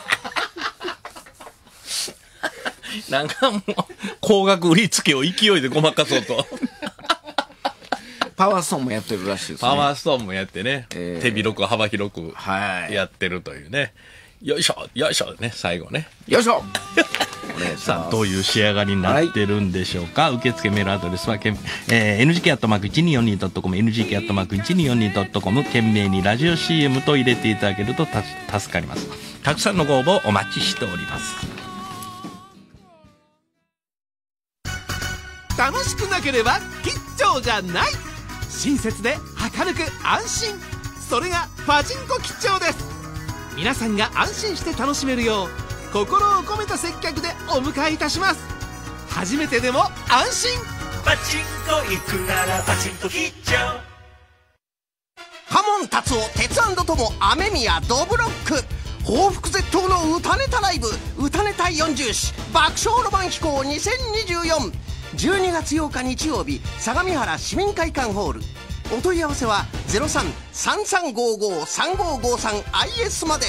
なんかもう高額売り付けを勢いでごまかそうと。 パワーストーンもやってるらしいですね。 パワーストーンもやってね、手広く幅広くやってるというね。よいしょね、最後ね。 よいしょ。 さあ、どういう仕上がりになってるんでしょうか。受付メールアドレスは、NGK@1242.com、NGK@1242.com、懸命にラジオ CM と入れていただけると助かります。たくさんのご応募お待ちしております。 楽しくなければ吉兆じゃない。親切で明るく安心、それがパチンコ吉兆です。皆さんが安心して楽しめるよう心を込めた接客でお迎えいたします。初めてでも安心。 パチンコ行くならパチンコ吉兆。 カモン達夫、鉄&トモ、雨宮、ドブロック、報復絶倒の歌ネタライブ、歌ネタ40詩爆笑ロマン飛行2024、12月8日日曜日、相模原市民会館ホール。お問い合わせは 03-3355-3553 IS まで。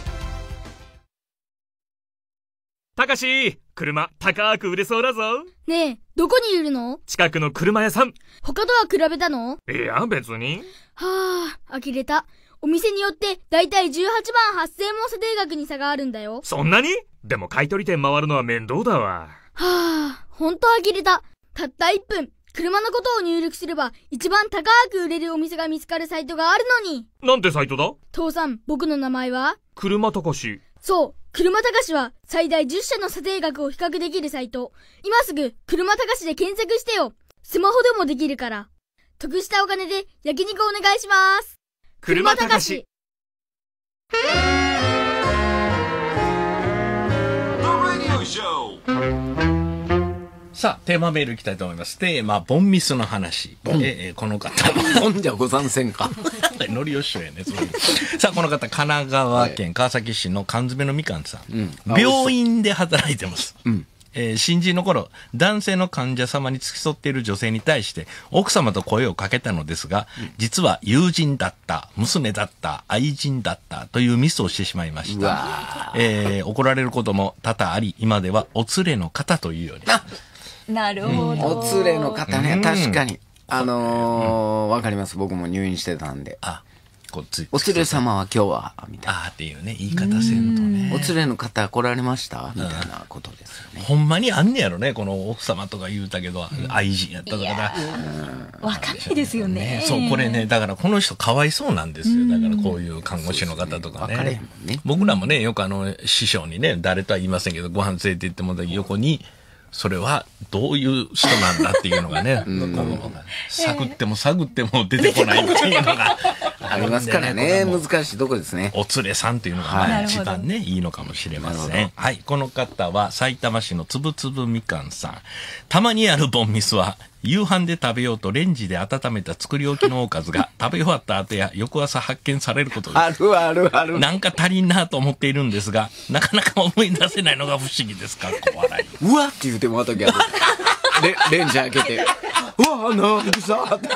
たかし、車高く売れそうだぞ。 ねえ、どこにいるの？ 近くの車屋さん。 他とは比べたの？ いや、別に。 はあ、呆れた。お店によってだいたい18万8000円も査定額に差があるんだよ。 そんなに？でも買取店回るのは面倒だわ。 はあ、ほんと呆れた。たった1分、車のことを入力すれば一番高く売れるお店が見つかるサイトがあるのに。 なんてサイトだ？ 父さん、僕の名前は？ 車たかし。 そう、車たかしは最大10社の査定額を比較できるサイト。今すぐ車たかしで検索してよ。スマホでもできるから。得したお金で焼肉お願いします。 車たかし。 さあ、テーマメールいきたいと思います。テーマ、ボンミスの話。この方。 ボンじゃござんせんか。 ノリよっしょやね。さあ、この方、神奈川県川崎市の缶詰のみかんさん。病院で働いてます。新人の頃、男性の患者様に付き添っている女性に対して奥様と声をかけたのですが、実は友人だった、娘だった、愛人だったというミスをしてしまいました。怒られることも多々あり、今ではお連れの方というように。 なるほど。 お連れの方ね、確かに。わかります。僕も入院してたんで。お連れ様は今日はみたいな。 っていうね、言い方せんとね。 お連れの方来られましたみたいなことですよね。 ほんまにあんねやろね、この奥様とか言うたけど、愛人やったとかだ。 わかんないですよね。 そう、これね、だからこの人かわいそうなんですよ。だからこういう看護師の方とかね。僕らもね、よく師匠にね、誰とは言いませんけど、ご飯連れて行ってもらった横に、 それはどういう人なんだっていうのがね、探っても探っても出てこないっていうのがありますからね。難しいとこですね。 お連れさんっていうのが一番ね、いいのかもしれません。はい、この方は埼玉市のつぶつぶみかんさん。たまにあるボンミスは夕飯で食べようとレンジで温めた作り置きのおかずが食べ終わった後や翌朝発見されることです。 あるあるある。 なんか足りんなと思っているんですが、なかなか思い出せないのが不思議ですか。小笑い。 うわって言うてもらった時ある。レンジ開けて、うわなんでさって。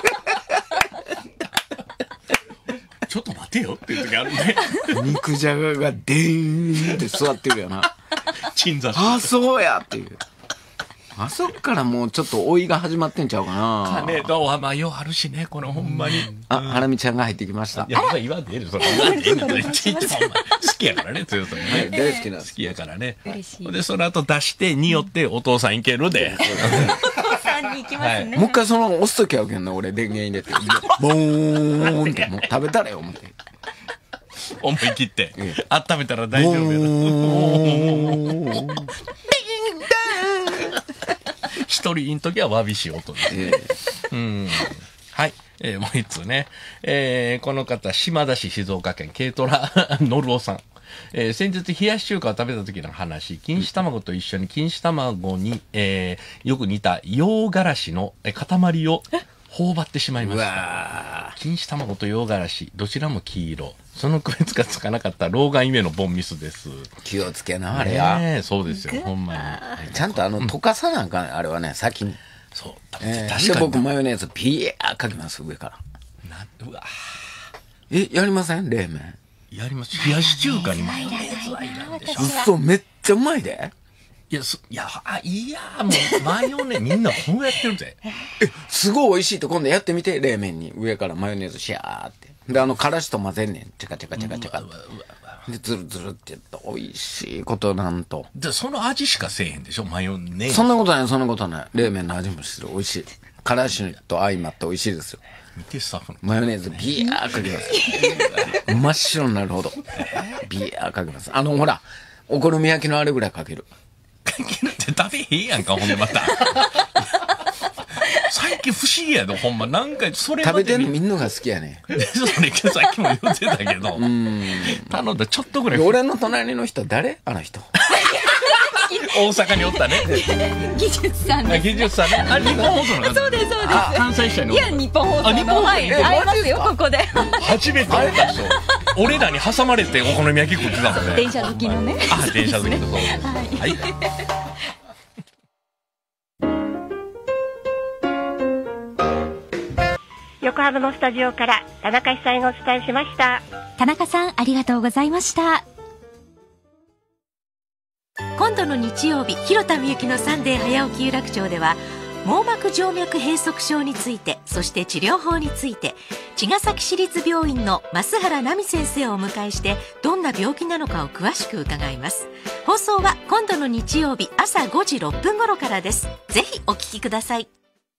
ちょっと待てよっていう時あるね。 肉じゃががでーんって座ってるよな。 鎮座して。 あ、そうやっていう。あそっからもうちょっと老いが始まってんちゃうかな。 金とはまあようあるしね、このほんまに。 あ、ハラミちゃんが入ってきました。 いや、言わんでええで、それ。言わんでええねん。いちいちほんま好きやからね、強さんね。 大好きなんです。 好きやからね。嬉しい。で、その後出して、匂ってお父さんいけるで。 お父さんに行きますね。 もう一回その押すときはけんな、俺電源入れて。ボーンって、もう食べたらよ、思って。 思い切って。温めたら大丈夫やな。一人いんときはわびしい音です。はい。もう一つね。この方、島田市静岡県軽トラノルオさん。先日冷やし中華を食べた時の話、錦糸卵と一緒に錦糸卵に、よく似た洋辛子の塊を頬張ってしまいました。錦糸卵と洋辛子、どちらも黄色。その区別がつかなかった老眼ゆえのボンミスです。 気をつけな、あれや。 そうですよ、ほんまに。 ちゃんと溶かさなあかん、あれはね、先に。 そう。 確かに。僕マヨネーズピエーかけます、上から。 うわやりません冷麺。 やります。冷やし中華にマヨネーズはいらんでしょ。 嘘、めっちゃうまいで。 いや、もう、マヨネーズ、みんなこうやってるぜ。 すごい美味しいと今度やってみて、冷麺に。上からマヨネーズシャーって。で、からしと混ぜんねん。チャカチャカチャカチャカ。で、ズルズルってやったら美味しいことなんと。 で、その味しかせえへんでしょ、マヨネーズ。 そんなことない、そんなことない。冷麺の味もする。美味しい。からしと相まって美味しいですよ。 見てスタッフの。 マヨネーズビヤーかけます。真っ白になるほど。ビヤーかけます。ほら、お好み焼きのあれぐらいかける。 かけるって食べへんやんか、ほんでまた。最近不思議やで、ほんま。なんか、それ食べてんのみんなが好きやね。 それ、さっきも言ってたけど。頼んだちょっとぐらい。 俺の隣の人誰？あの人。 大阪におったね。 技術さんです。 技術さんね。あ、日本放送の方。 そうです、そうです。 関西社におった。 いや、日本放送の。日本放送。はい、会えますよ、ここで。 初めて会った人。俺らに挟まれてお好み焼き食ってたもんね。 電車好きのね。 あ、電車好きのそう。はい。 横浜のスタジオから田中久恵がお伝えしました。 田中さん、ありがとうございました。 今度の日曜日、広田みゆきのサンデー早起き有楽町では、網膜静脈閉塞症について、そして治療法について、茅ヶ崎市立病院の増原奈美先生をお迎えして、どんな病気なのかを詳しく伺います。放送は今度の日曜日朝5時6分頃からです。ぜひお聞きください。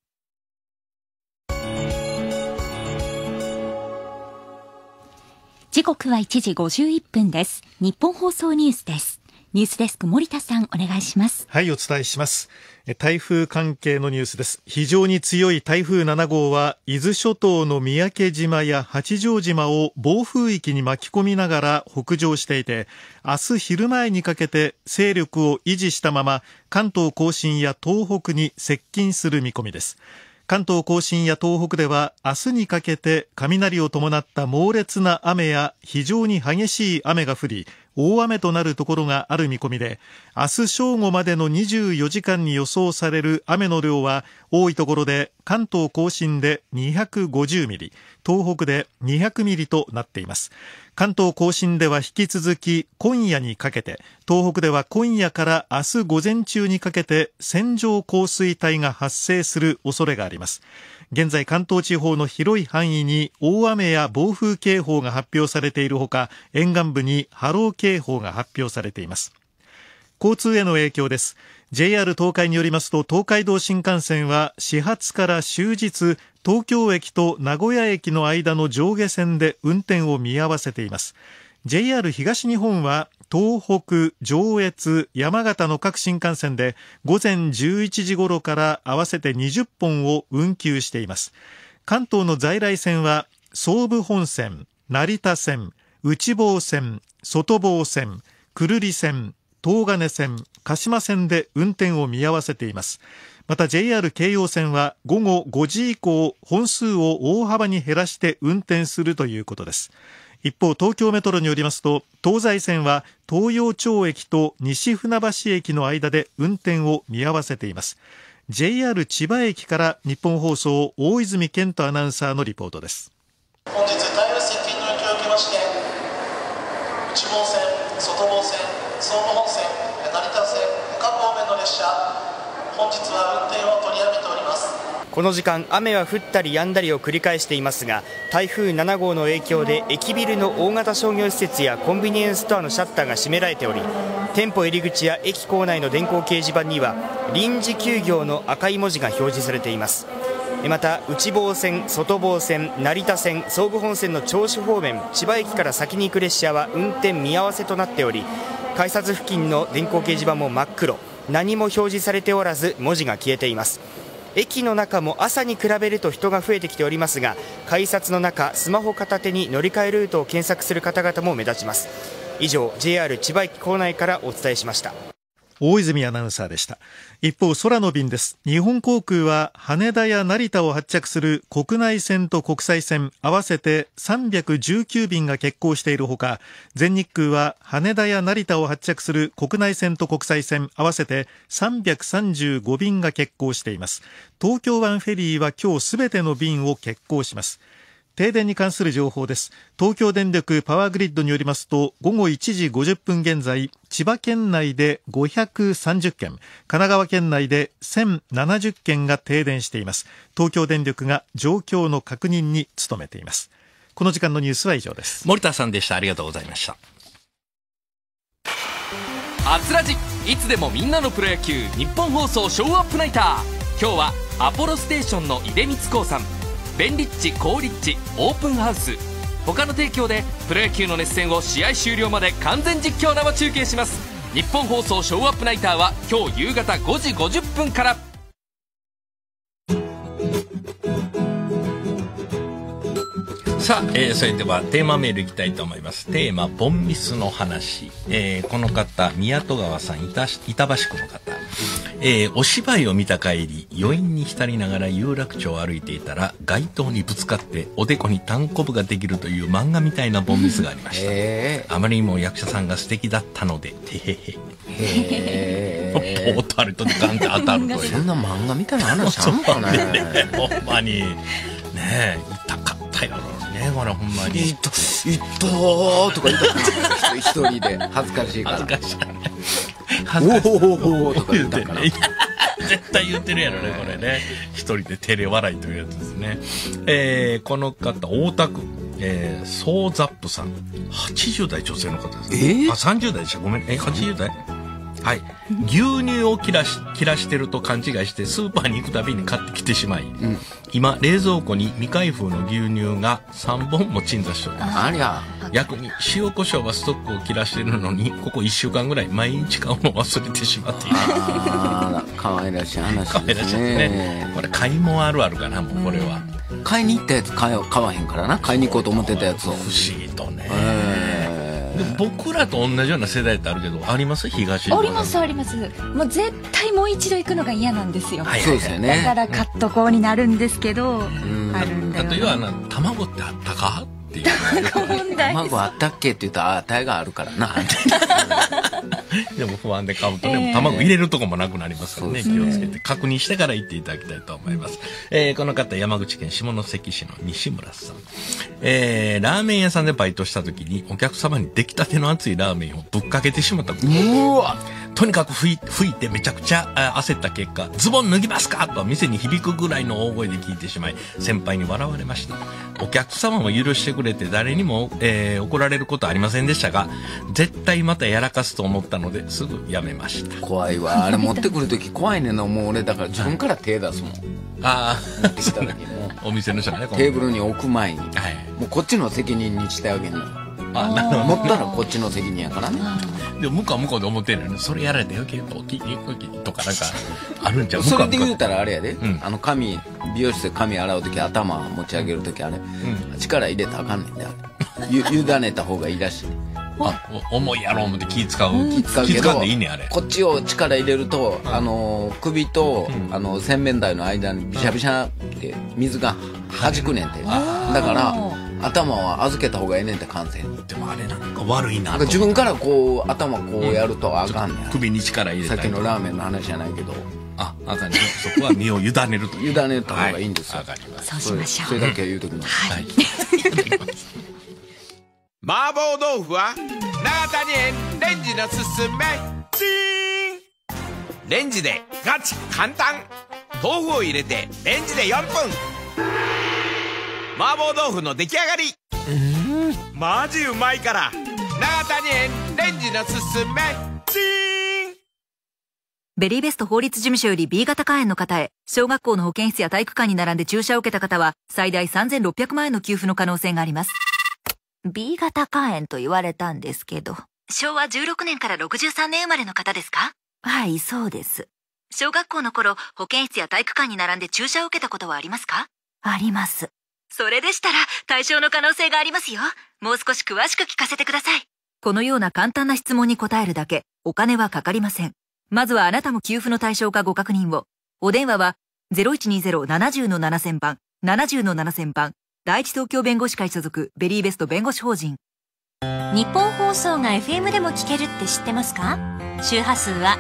時刻は1時51分です。日本放送ニュースです。ニュースデスク森田さん、お願いします。 はい、お伝えします。台風関係のニュースです。非常に強い台風7号は伊豆諸島の三宅島や八丈島を暴風域に巻き込みながら北上していて、明日昼前にかけて勢力を維持したまま関東甲信や東北に接近する見込みです。関東甲信や東北では明日にかけて雷を伴った猛烈な雨や非常に激しい雨が降り、大雨となるところがある見込みで、明日正午までの24時間に予想される雨の量は多いところで関東甲信で250ミリ、東北で200ミリとなっています。関東甲信では引き続き今夜にかけて、東北では今夜から明日午前中にかけて線状降水帯が発生する恐れがあります。現在関東地方の広い範囲に大雨や暴風警報が発表されているほか、沿岸部に波浪警報が発表されています。交通への影響です。 JR 東海によりますと、東海道新幹線は始発から終日東京駅と名古屋駅の間の上下線で運転を見合わせています。 JR 東日本は東北、上越、山形の各新幹線で午前11時頃から合わせて20本を運休しています。関東の在来線は総武本線、成田線、内房線、外房線、久留里線、東金線、鹿島線で運転を見合わせています。また JR 京葉線は午後5時以降、本数を大幅に減らして運転するということです。一方、東京メトロによりますと、東西線は東陽町駅と西船橋駅の間で運転を見合わせています。 JR 千葉駅から日本放送大泉健人アナウンサーのリポートです。 本日台風接近の影響を受けまして、内房線、外房線、総武本線、成田線、各方面の列車、本日は運転を取りやめております。 この時間、雨は降ったり止んだりを繰り返していますが、台風7号の影響で駅ビルの大型商業施設やコンビニエンスストアのシャッターが閉められており、店舗入り口や駅構内の電光掲示板には臨時休業の赤い文字が表示されています。また内房線、外房線、成田線、総武本線の銚子方面、千葉駅から先に行く列車は運転見合わせとなっており、改札付近の電光掲示板も真っ黒、何も表示されておらず文字が消えています。駅の中も朝に比べると人が増えてきておりますが、改札の中、スマホ片手に乗り換えルートを検索する方々も目立ちます。以上、 JR 千葉駅構内からお伝えしました。 大泉アナウンサーでした。一方、空の便です。日本航空は羽田や成田を発着する国内線と国際線合わせて319便が欠航しているほか、全日空は羽田や成田を発着する国内線と国際線合わせて335便が欠航しています。東京湾フェリーは今日すべての便を欠航します。停電に関する情報です。東京電力パワーグリッドによりますと、午後1時50分現在、千葉県内で530件、神奈川県内で1070件が停電しています。東京電力が状況の確認に努めています。この時間のニュースは以上です。 森田さんでした。ありがとうございました。 あつらじ、いつでもみんなのプロ野球、日本放送ショーアップナイター。今日はアポロステーションの出光興産、ベンリッチ、コーリッチ、オープンハウス他の提供でプロ野球の熱戦を試合終了まで完全実況生中継します。日本放送ショーアップナイターは今日夕方5時50分から。 さあ、それではテーマメールいきたいと思います。テーマ、ボンミスの話。この方、宮戸川さん、板橋区の方。お芝居を見た帰り、余韻に浸りながら有楽町を歩いていたら、街灯にぶつかっておでこにタンコブができるという漫画みたいなボンミスがありました。あまりにも役者さんが素敵だったので、てへへ。ポータルとガンって当たるという。 そんな漫画みたいな話あんのかね。 ほんまに。ねえ、痛かったよね、これほんまに。 いったーとか言った一人で恥ずかしいから。 恥ずかしい。 おおとか言ったから。 絶対言ってるやろね、これね。一人で照れ笑いというやつですね。この方、大田区、ソーザップさん。80代女性の方ですね。30代でした。ごめん。80代はい。牛乳を切らしてると勘違いしてスーパーに行くたびに買ってきてしまい、今冷蔵庫に未開封の牛乳が3本も鎮座しております。 ありゃ。 逆に塩コショウはストックを切らしてるのに、ここ1週間ぐらい毎日買うのを忘れてしまっている。 可愛らしい話ですね。 可愛らしいね。これ買い物あるあるかな、もうこれは。 買いに行ったやつ買わへんからな。買いに行こうと思ってたやつを。 不思議とね。で僕らと同じような世代ってあるけど、あります？東ありますあります。もう絶対もう一度行くのが嫌なんですよ。 そうですよね。 だから買っとこうになるんですけど、あるんだよ。 あと要は卵ってあったかっていう。 卵あったっけって言ったら値があるからな。 でも不安で買うとね、卵入れるとこもなくなりますからね、気をつけて確認してから行っていただきたいと思います。この方、山口県下関市の西村さん。ラーメン屋さんでバイトした時にお客様に出来たての熱いラーメンをぶっかけてしまったこと。 うわ、 とにかく吹いてめちゃくちゃ焦った結果、ズボン脱ぎますかと店に響くぐらいの大声で聞いてしまい、先輩に笑われました。お客様も許してくれて誰にも、怒られることはありませんでしたが、絶対またやらかすと思ったのですぐやめました。 怖いわ。あれ持ってくるとき怖いねんな。もう俺だから自分から手出すもん。 あ持ってきた時もお店の人がね、 テーブルに置く前に、もうこっちの責任にしてあげるの。 あ、なるほど。 持ったらこっちの責任やからね。 でも向こうは向こうで思ってんのに、それやられて余計とかなんかあるんちゃう？ それで言うたらあれやで、美容室で髪洗うとき頭持ち上げるときあれ、力入れたらあかんねんで、あれ委ねた方がいいらしい。 重いやろう思って気使うけど、 でいいねあれ。 こっちを力入れると、首と、洗面台の間にビシャビシャって水が弾くねんて。だから頭は預けた方がええねんって感染。 でもあれなんか悪いな。 自分からこう頭こうやるとあかんねん。 首に力入れたり。 さっきのラーメンの話じゃないけど。 あかんね。そこは身を委ねると。 委ねた方がいいんですよ。 わかります。 そうしましょう。 それだけは言うときます。はい。 麻婆豆腐は永谷園レンジのすすめ。チーンレンジでガチ簡単。豆腐を入れてレンジで4分。麻婆豆腐の出来上がり。マジうまいから永谷園レンジのすすめ。チーンベリーベスト法律事務所より B 型肝炎の方へ、小学校の保健室や体育館に並んで注射を受けた方は最大3600万円の給付の可能性があります。 B 型肝炎と言われたんですけど、昭和16年から63年生まれの方ですか？はい、そうです。小学校の頃、保健室や体育館に並んで注射を受けたことはありますか？あります。それでしたら対象の可能性がありますよ。もう少し詳しく聞かせてください。このような簡単な質問に答えるだけ、お金はかかりません。まずはあなたも給付の対象かご確認を。お電話は 0120-70-7000 番、70-7000番、第一東京弁護士会所属ベリーベスト弁護士法人。 日本放送が FM でも聞けるって知ってますか？周波数は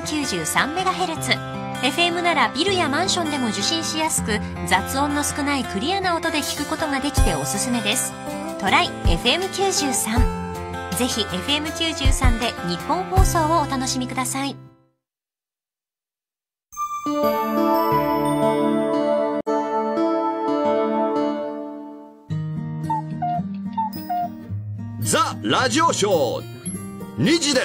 FM93MHz。FM ならビルやマンションでも受信しやすく、雑音の少ないクリアな音で聞くことができておすすめです。トライ FM93。ぜひ FM93 で日本放送をお楽しみください。 ザ・ラジオショー2時です。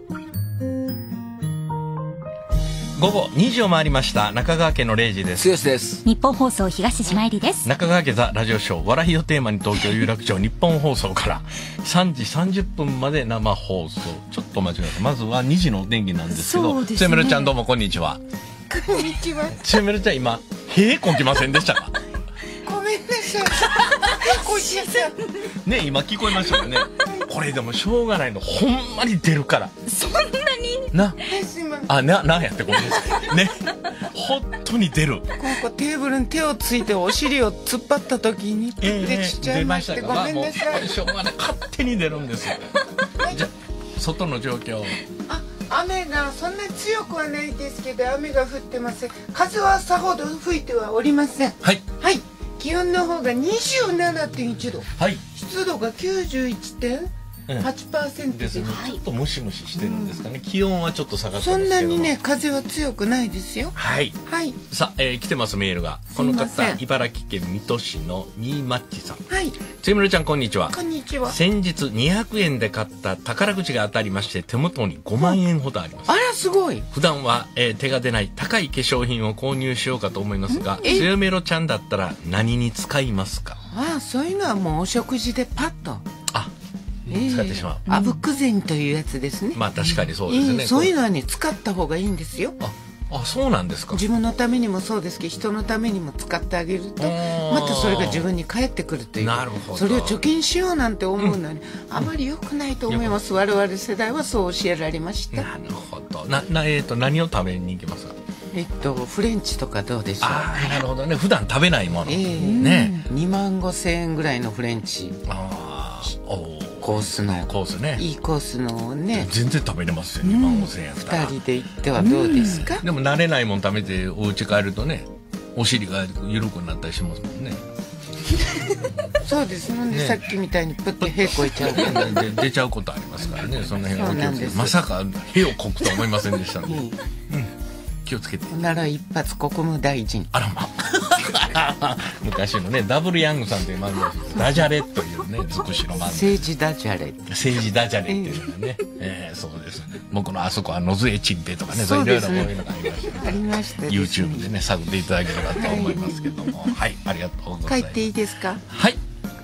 午後2時を回りました。中川家の0時です。 剛です。 日本放送東島えりです。 中川家ザ・ラジオショー、笑いをテーマに東京有楽町日本放送から3時30分まで生放送。ちょっと間違えた。まずは2時のお天気なんですけど、つよめるちゃんどうもこんにちは。 こんにちは。 つよめるちゃん今こきませんでしたか？ ごめんなさい。こしさんね、今聞こえましたよね。これでもしょうがないの、ほんまに出るから。 そんなになんやってごめんなさいね。本当に出る。 こテーブルに手をついてお尻を突っ張った時に出ちゃいまして、ごめんなさい。 しょうがない、勝手に出るんですよ。じゃ外の状況。 雨がそんなに強くはないですけど、雨が降ってます。風はさほど吹いてはおりません。 はいはい。気温の方が 27.1 度、 はい、 湿度が 91.8% ですね。ちょっとムシムシしてるんですかね。気温はちょっと下がってますけど、 そんなにね風は強くないですよ。 はいはい。 さあ、来てますメールが。この方、茨城県水戸市のミーマッチさん。 はい。 つゆむるちゃんこんにちは。 こんにちは。 先日200円で買った宝くじが当たりまして、手元に5万円ほどあります。 あらすごい。 普段は、手が出ない高い化粧品を購入しようかと思いますが、つゆめろちゃんだったら何に使いますか？ そういうのはもうお食事でパッと使ってしまう。 あぶく銭というやつですね。 まあ確かにそうですね。 そういうのはね使った方がいいんですよ。 そうなんですか。 自分のためにもそうですけど、人のためにも使ってあげるとまたそれが自分に返ってくるという。 なるほど。 それを貯金しようなんて思うのに、あまり良くないと思います。我々世代はそう教えられました。 なるほど。何を食べに行きますか？ フレンチとかどうでしょう。 なるほどね。普段食べないもの。 ね。25,000円ぐらいのフレンチ。コースね。いいコースのね。 全然食べれますよ。25,000円。 2人で行ってはどうですか？ でも慣れないもん食べてお家帰るとね、お尻が緩くなったりしますもんね。 そうですね。さっきみたいにプッと屁こいちゃうから出ちゃうことありますからね。その辺はお気をつけて。まさか屁をこくと思いませんでしたね。気をつけて。 なら一発国務大臣。 あらま。昔のね、ダブルヤングさんという漫画ダジャレというね、尽くしの漫画。 政治ダジャレ。 政治ダジャレっていうのがね、そうですね。僕のあそこは野添チンペイとかね、そういろいろこういうのがありました。 ありました。 YouTube でね、探っていただければと思いますけども。はい、ありがとうございます。 書いていいですか？ はい。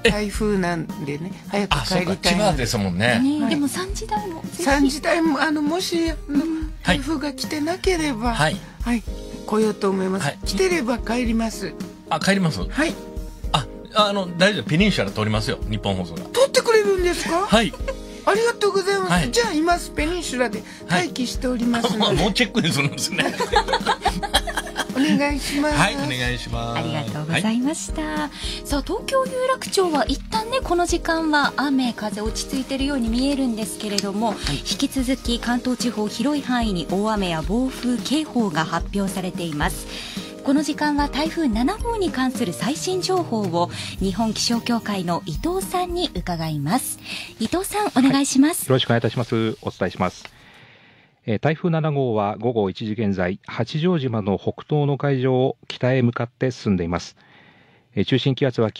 台風なんでね、早く帰りたい。 千葉ですもんね。 でも3時台も 3時台ももし台風が来てなければ、はい、来ようと思います。来てれば帰ります。 帰ります。 はい。 大丈夫、ペニンシュラ通りますよ、日本放送が。 通ってくれるんですか？ はい。 ありがとうございます。じゃあ今ペニンシュラで待機しておりますので。 もうチェックにするんですね。 お願いします。 はい、お願いします。 ありがとうございました。さあ、東京有楽町は一旦ね、この時間は雨風落ち着いているように見えるんですけれども、引き続き関東地方広い範囲に大雨や暴風警報が発表されています。この時間は台風7号に関する最新情報を日本気象協会の伊藤さんに伺います。伊藤さん、お願いします。 よろしくお願いいたします。お伝えします。台風7号は午後1時現在、八丈島の北東の海上を北へ向かって進んでいます。中心気圧は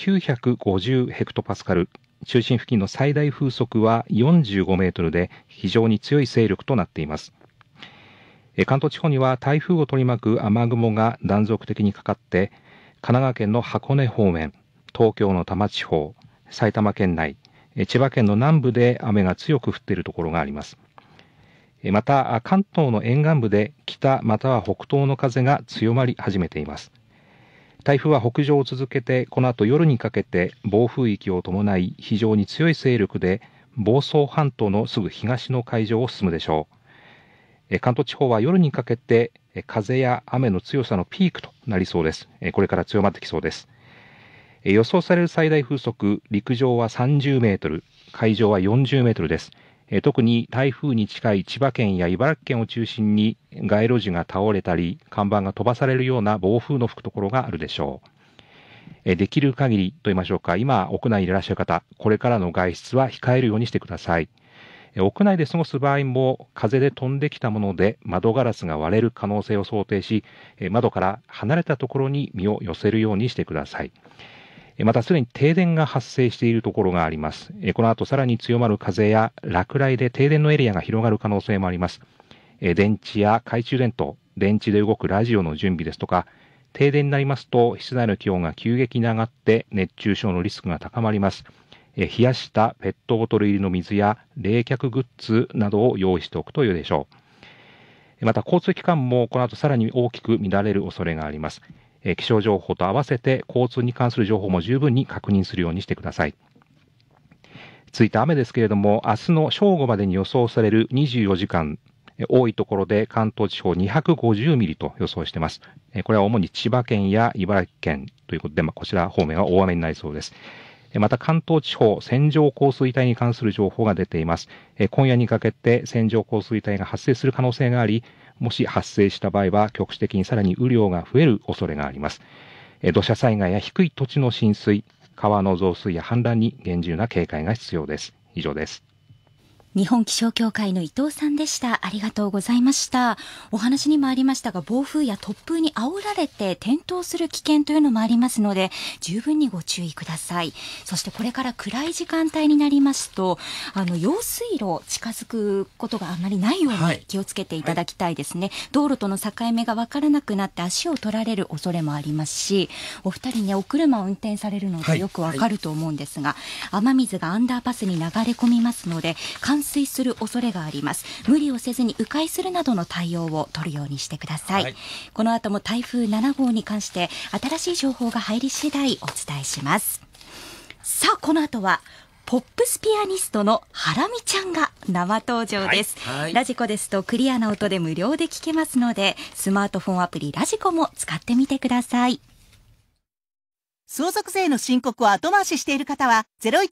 950ヘクトパスカル、中心付近の最大風速は45メートルで非常に強い勢力となっています。関東地方には台風を取り巻く雨雲が断続的にかかって、神奈川県の箱根方面、東京の多摩地方、埼玉県内、千葉県の南部で雨が強く降っているところがあります。また関東の沿岸部で北または北東の風が強まり始めています。台風は北上を続けて、この後夜にかけて暴風域を伴い非常に強い勢力で房総半島のすぐ東の海上を進むでしょう。関東地方は夜にかけて風や雨の強さのピークとなりそうです。これから強まってきそうです。予想される最大風速、陸上は30メートル、海上は40メートルです。特に台風に近い千葉県や茨城県を中心に街路樹が倒れたり看板が飛ばされるような暴風の吹くところがあるでしょう。できる限りと言いましょうか、今屋内にいらっしゃる方、これからの外出は控えるようにしてください。屋内で過ごす場合も風で飛んできたもので窓ガラスが割れる可能性を想定し、窓から離れたところに身を寄せるようにしてください。またすでに停電が発生しているところがあります。この後さらに強まる風や落雷で停電のエリアが広がる可能性もあります。電池や懐中電灯、電池で動くラジオの準備ですとか、停電になりますと室内の気温が急激に上がって熱中症のリスクが高まります。冷やしたペットボトル入りの水や冷却グッズなどを用意しておくと良いでしょう。また交通機関もこの後さらに大きく乱れる恐れがあります。気象情報と合わせて交通に関する情報も十分に確認するようにしてください。続いて雨ですけれども、明日の正午までに予想される24時間、多いところで関東地方250ミリと予想しています。これは主に千葉県や茨城県ということで、こちら方面は大雨になりそうです。また関東地方、線状降水帯に関する情報が出ています。今夜にかけて線状降水帯が発生する可能性があり、もし発生した場合は局地的にさらに雨量が増える恐れがあります。土砂災害や低い土地の浸水、川の増水や氾濫に厳重な警戒が必要です。以上です。 日本気象協会の伊藤さんでした。ありがとうございました。お話にもありましたが、暴風や突風に煽られて転倒する危険というのもありますので、十分にご注意ください。そしてこれから暗い時間帯になりますと、用水路近づくことがあまりないように気をつけていただきたいですね。道路との境目が分からなくなって足を取られる恐れもありますし、お二人ね、お車を運転されるのでよくわかると思うんですが、雨水がアンダーパスに流れ込みますので、冠水する恐れがあります。無理をせずに迂回するなどの対応を取るようにしてください。この後も台風7号に関して新しい情報が入り次第お伝えします。さあ、この後はポップスピアニストのハラミちゃんが生登場です。ラジコですとクリアな音で無料で聴けますので、スマートフォンアプリラジコも使ってみてください。 相続税の申告を後回ししている方は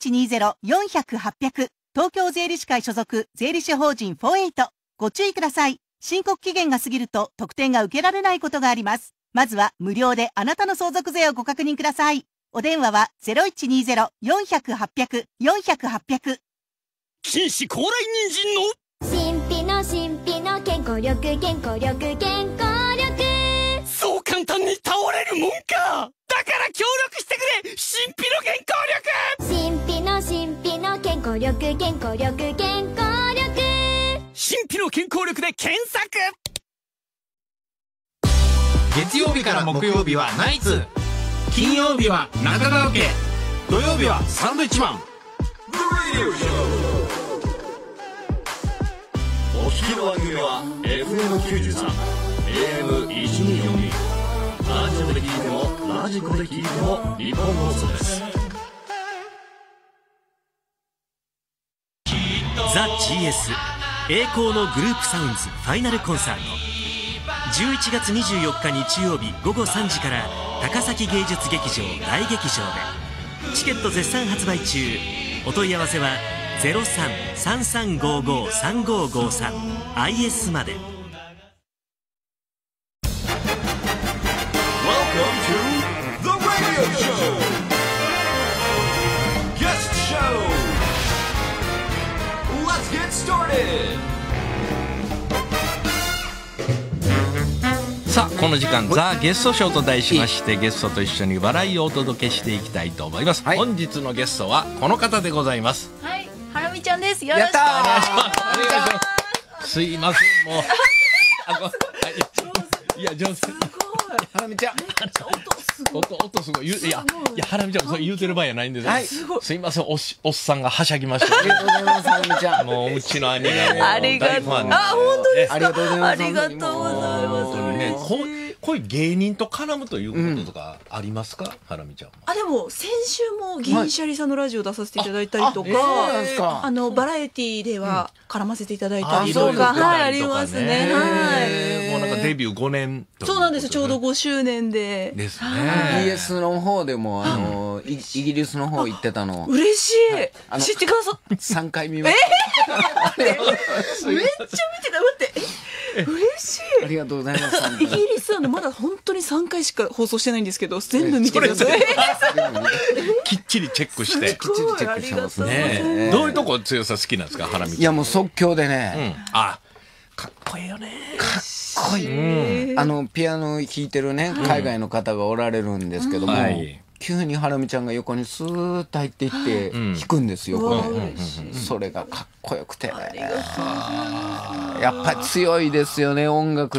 0120-400-800 東京税理士会所属税理士法人48ご注意ください。申告期限が過ぎると特典が受けられないことがあります。まずは無料であなたの相続税をご確認ください。お電話は 0120-400-800 金糸高麗人参の神秘の健康力健康力健康力、 そう簡単に倒れるもんか。だから協力してくれ、神秘の健康力。 神秘の健康力健康力健康力、 神秘の健康力で検索。 月曜日から木曜日はナイツ、金曜日は中川家、 土曜日はサンドイッチマン。 お聞きの番組は FM93 AM1242 ラジオで聞いてもラジコで聞いても日本放送です。 ザ・ GS 栄光のグループサウンズファイナルコンサート、11月24日日曜日午後3時から高崎芸術劇場大劇場で。チケット絶賛発売中。お問い合わせは 03-3355-3553 IS まで。 さあこの時間ザ・ゲストショーと題しまして、ゲストと一緒に笑いをお届けしていきたいと思います。本日のゲストはこの方でございます。 はい、ハラミちゃんです。よろしくお願いします。 すいません、もういや上手。 ハラミちゃん音すごい。いやハラミちゃんそれ言うてる場合じゃないんですよ。すいません、おっさんがはしゃぎました。 ありがとうございます、ハラミちゃん。 もううちの兄がありがとう。あ、本当ですか。 ありがとうございます。 ありがとうございます。 本当にね、こういう芸人と絡むということとかありますか、ハラミちゃん。 あ、でも先週も銀シャリさんのラジオ出させていただいたりとか、バラエティでは絡ませていただいたりとか、はい、ありますね。はい。 もうなんかデビュー5年。 そうなんですよ。ちょうど5周年で。 ですね。 BS の方でもイギリスの方行ってたの。 嬉しい。知ってください。 3回見ました。 めっちゃ見てた。待って。嬉しい。 ありがとうございます。 イギリスはまだ本当に3回しか放送してないんですけど、全部見てください。 きっちりチェックして。 きっちりチェックしてますね。どういうとこ強さ好きなんですか、ハラミちゃん。 いやもう即興でね。 あ、かっこいいよね。 かっこいい。ピアノ弾いてるね、海外の方がおられるんですけども、急にハラミちゃんが横にスーッと入っていって弾くんですよ、それがかっこよくてね。やっぱり強いですよね、音楽って。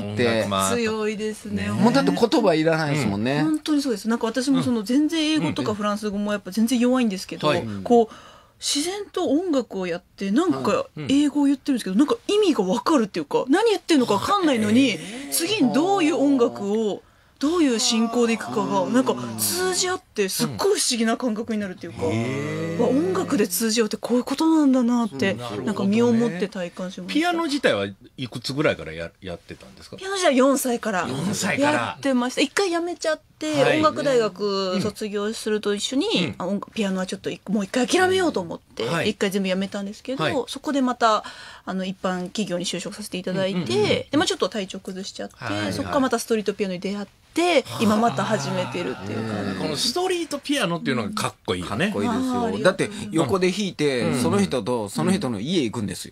強いですね。 もうだって言葉いらないですもんね。 本当にそうです。なんか私も全然英語とかフランス語もやっぱ全然弱いんですけど、こう自然と音楽をやってなんか英語を言ってるんですけど、なんか意味が分かるっていうか、何言ってるのか分かんないのに、次にどういう音楽をどういう進行でいくかがなんか通じ合ってすっごい不思議な感覚になるっていうか、音楽で通じ合うってこういうことなんだなってなんか身をもって体感しました。 ピアノ自体はいくつぐらいからやってたんですか？ ピアノ自体は4歳からやってました。一回やめちゃって、音楽大学卒業すると一緒にピアノはちょっともう一回諦めようと思って一回全部やめたんですけど、そこでまた一般企業に就職させていただいて、でちょっと体調崩しちゃって、そこからまたストリートピアノに出会って、今また始めてるっていう感じ。 このストリートピアノっていうのがかっこいいよね。 かっこいいですよ。だって横で弾いて、その人とその人の家行くんですよ。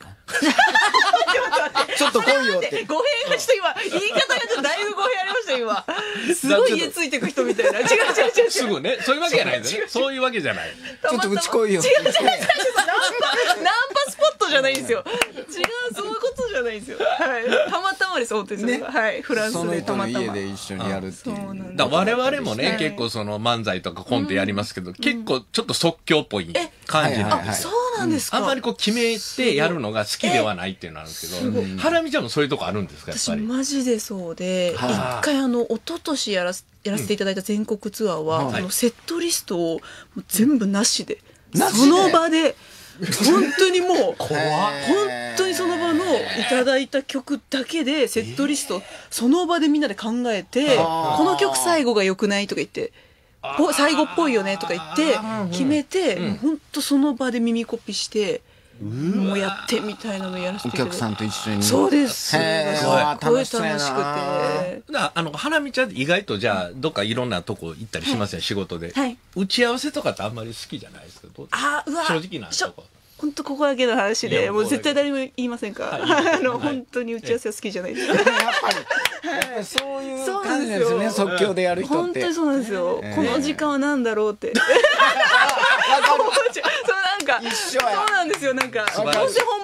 ちょっと来いよって。 語弊が今言い方がちょっとだいぶ語弊ありました今。すごい家ついてく人みたいな。違う。 すぐね、そういうわけじゃないですね。そういうわけじゃない。 ちょっとうち来いよ。 違う。ナンパスポットじゃないんですよ。違う、そういうことじゃないんですよ。はい。たまたまです、本当に。はい。フランスでたまたま。 その人の家で一緒にやるっていう。 我々もね、結構その漫才とかコントやりますけど、結構ちょっと即興っぽい感じなんです。 そうなんですか。 あんまりこう決めてやるのが好きではないっていうのあるんですけど、ハラミちゃんもそういうとこあるんですか、やっぱり。 私マジでそうで、一回一昨年やらせていただいた全国ツアーは、セットリストを全部なしで、その場で、本当にもう本当にその場のいただいた曲だけでセットリストその場でみんなで考えて、この曲最後が良くないとか言って、最後っぽいよねとか言って決めて、本当その場で耳コピしてもうやってみたいなのやらせていただいて、 お客さんと一緒に。 そうです。すごい楽しくて。 ハラミちゃん意外とじゃあどっかいろんなとこ行ったりしますよ、仕事で。打ち合わせとかってあんまり好きじゃないですか？正直なとこ。 本当ここだけの話で、もう絶対誰も言いませんか？本当に打ち合わせは好きじゃないです。やっぱりそういう感じですね、即興でやる人って。 本当にそうなんですよ。この時間は何だろうって。そうなんですよ。なんかどうせ本番変わっ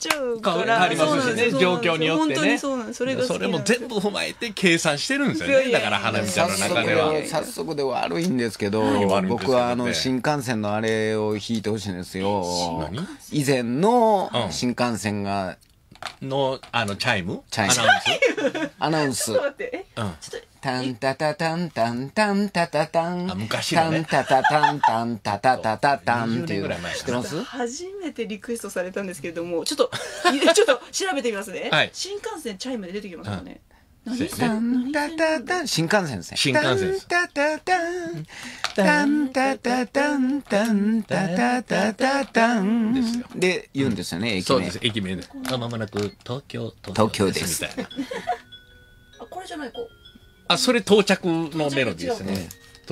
ちゃうか変ら。 わりますしね、状況によってね。 本当にそうなんです。それが好きなんです。 それも全部踏まえて計算してるんですよね。だから花見ちゃんの中では。 早速で悪いんですけど、僕は新幹線のあれを引いてほしいんですよ。以前の新幹線が、 チャイムアナウンス。タンタタタンタンタンタタタン。 昔のね。 タンタタタンタンタタタタタンっていう。知ってます？ 初めてリクエストされたんですけれども、ちょっと調べてみますね。新幹線チャイムで出てきますかね。 タンタタタン、新幹線ですね。 新幹線です。 タンタタタン、タンタタタン、タンタタタタタンで言うんですよね、駅名。 そうです、駅名で。まもなく東京ですみたいな。 これじゃないこう。 それ到着のメロディーですね。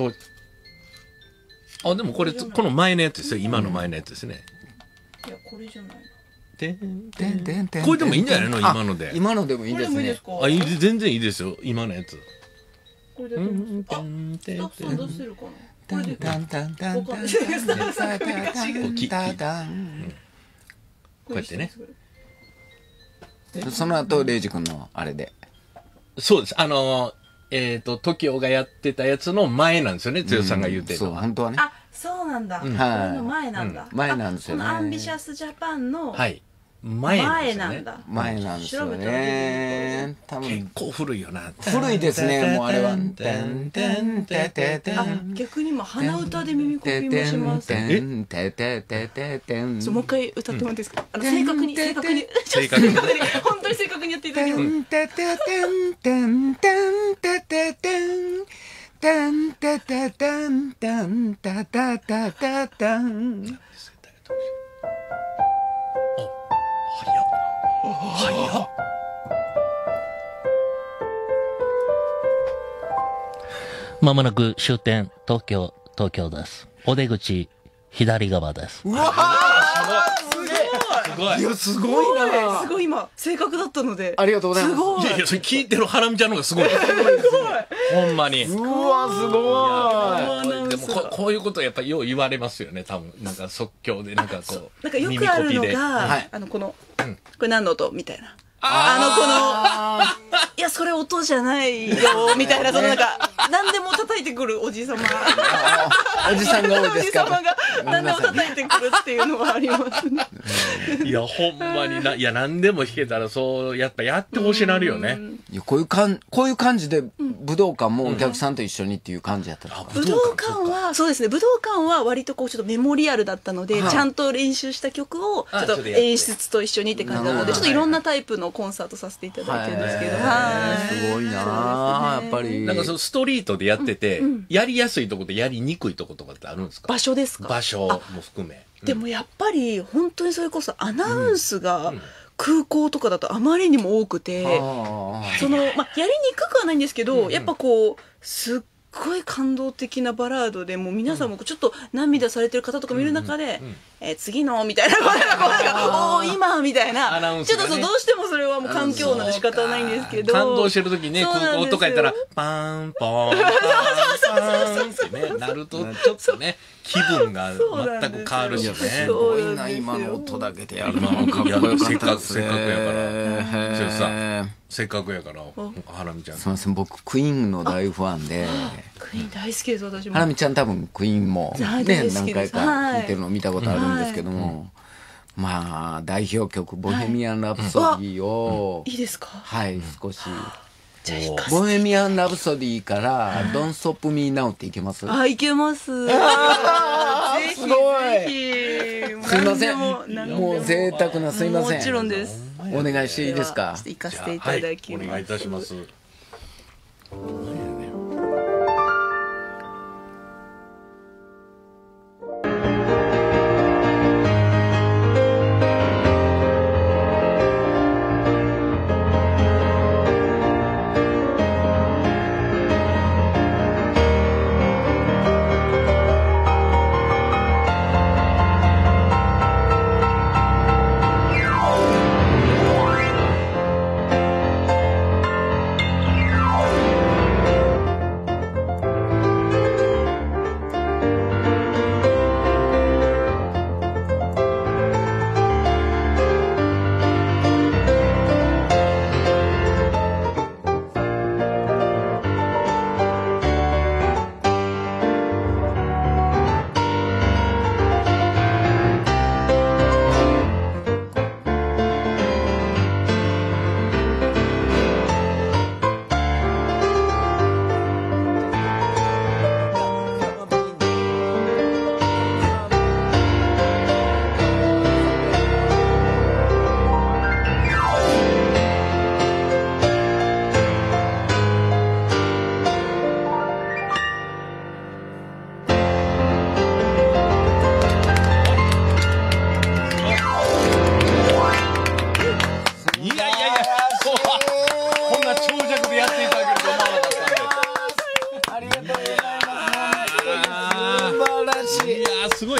でもこの前のやつですよ、今の前のやつですね。 いや、これじゃないな。 これでもいいんじゃないの今ので。 今のでもいいですね。 全然いいですよ、今のやつ。 これでどうするかな。これで。こうやってね。 その後、レイジ君のあれで。 そうです。TOKIO がやってたやつの前なんですよね、剛さんが言ってるのは。 本当はね。 あ、そうなんだ。これの前なんだ。 前なんですよね。 このアンビシャスジャパンの。 はい。前なんですよね。多分結構古いよな。 古いですね、もうあれは。 逆にも鼻歌で耳コピもします。もう一回歌ってもらっていいですか。正確に本当に正確にやっていただきます。 早っ。 まもなく終点東京です。お出口左側です。 うわすごい。いや、すごいな。すごい、今正確だったので。 ありがとうございます。 すごい。 いや、それ聞いてるハラミちゃんの方がすごい。ほんまに。 うわ、すごい。でもこういうことやっぱりよう言われますよね、多分。なんか即興で、なんかこう。 なんかよくあるのが、これ何の音みたいな。いや、それ音じゃないよ、みたいな、何でも叩いてくるおじさま。 おじさんが多いですか。 おじさまが何でも叩いてくるっていうのはありますね。 いや、ほんまに何でも弾けたら、そう、やっぱやってほしなるよね。 いや、こういう感じで、武道館もお客さんと一緒にっていう感じやったら。 武道館は、そうですね、武道館は割とちょっとメモリアルだったので、ちゃんと練習した曲を、ちょっと演出と一緒にって感じなので、ちょっといろんなタイプのコンサートさせていただいてるんですけど。 すごいなやっぱり。 なんかストリートでやってて、やりやすいとことやりにくいとことかってあるんですか？ 場所ですか？ 場所も含め。 でもやっぱり本当にそれこそアナウンスが空港とかだとあまりにも多くて、やりにくくはないんですけど、やっぱすっごい感動的なバラードで、もう皆さんもちょっと涙されてる方とか見る中で、次のみたいな、今みたいな、ちょっとどうしてもそれはもう環境なので仕方ないんですけど、 感動してる時ね、空港とかやったらパーンポーンパーンってねなるとちょっとね気分が全く変わるしね。 すごいな、今の音だけでやるのかっこよかったですね。 せっかくやからハラミちゃん。 すみません、僕クイーンの大ファンで。 クイーン大好きです、私も。 ハラミちゃん多分クイーンもね、何回か聴いてるの見たことあるんですけども、まあ代表曲ボヘミアン・ラプソディを、 いいですか？ はい、少し。ボヘミアン・ラプソディから「Don't Stop Me Now」っていけます？ いけます。 すごい。すいません、もう贅沢な、すいません。 もちろんです。 お願いしていいですか？ 行かせていただきます。 お願いいたします。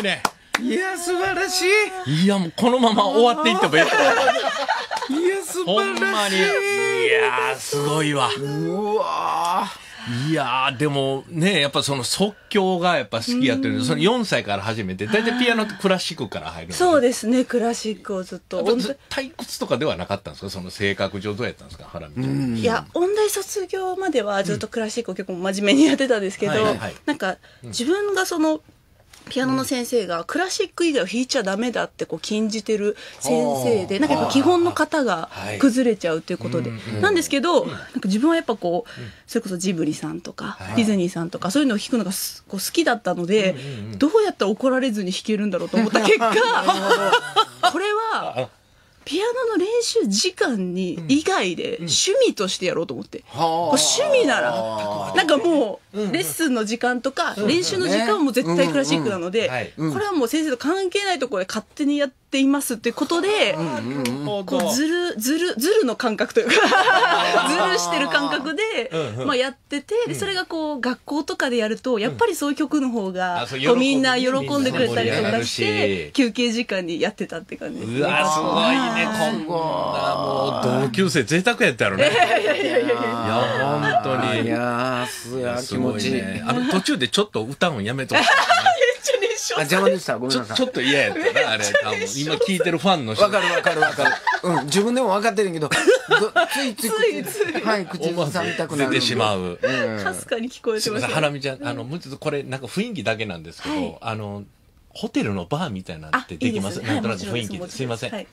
いね。 いや、素晴らしい。 いや、もうこのまま終わっていってもいい。 いや、素ほ晴らしい。 んまに。いやー、すごいわ。 うわいやー、でもね、やっぱその即興がやっぱ好きやってるんで、その4歳から始めて、大体ピアノってクラシックから入るの。 そうですね、クラシックをずっと。 退屈とかではなかったんですか、その性格上どうやったんですか、ハラミちゃん。 いや、音大卒業まではずっとクラシックを結構真面目にやってたんですけど、なんか自分がその、ピアノの先生がクラシック以外を弾いちゃダメだってこう禁じてる先生で、なんかやっぱ基本の型が崩れちゃうっていうことで、なんですけど、なんか自分はやっぱこうそれこそジブリさんとかディズニーさんとかそういうのを弾くのがこう好きだったので、どうやったら怒られずに弾けるんだろうと思った結果、これはピアノの練習時間に以外で趣味としてやろうと思って、趣味ならなんかもうレッスンの時間とか練習の時間も絶対クラシックなので、これはもう先生と関係ないところで勝手にやっていますっていうことで、こうずるの感覚というかずるしてる感覚でまあやってて、でそれがこう学校とかでやるとやっぱりそういう曲の方がこうみんな喜んでくれたりとかして休憩時間にやってたって感じです。 うわ、すごいね、今後もう同級生贅沢やったやろね。いや、本当に。 いやー、気持ちいい。 途中でちょっと歌うんやめてほしい。 邪魔でした。ごめんなさい。 ちょっと嫌やったな、あれ。多分今聞いてるファンの人。 わかる。自分でも分かってるけど、つい口ずさみたくなる。 出てしまう。 かすかに聞こえてます。 ハラミちゃん、もうちょっとこれ、なんか雰囲気だけなんですけど、ホテルのバーみたいなのってできます？なんとなく雰囲気で。すいません。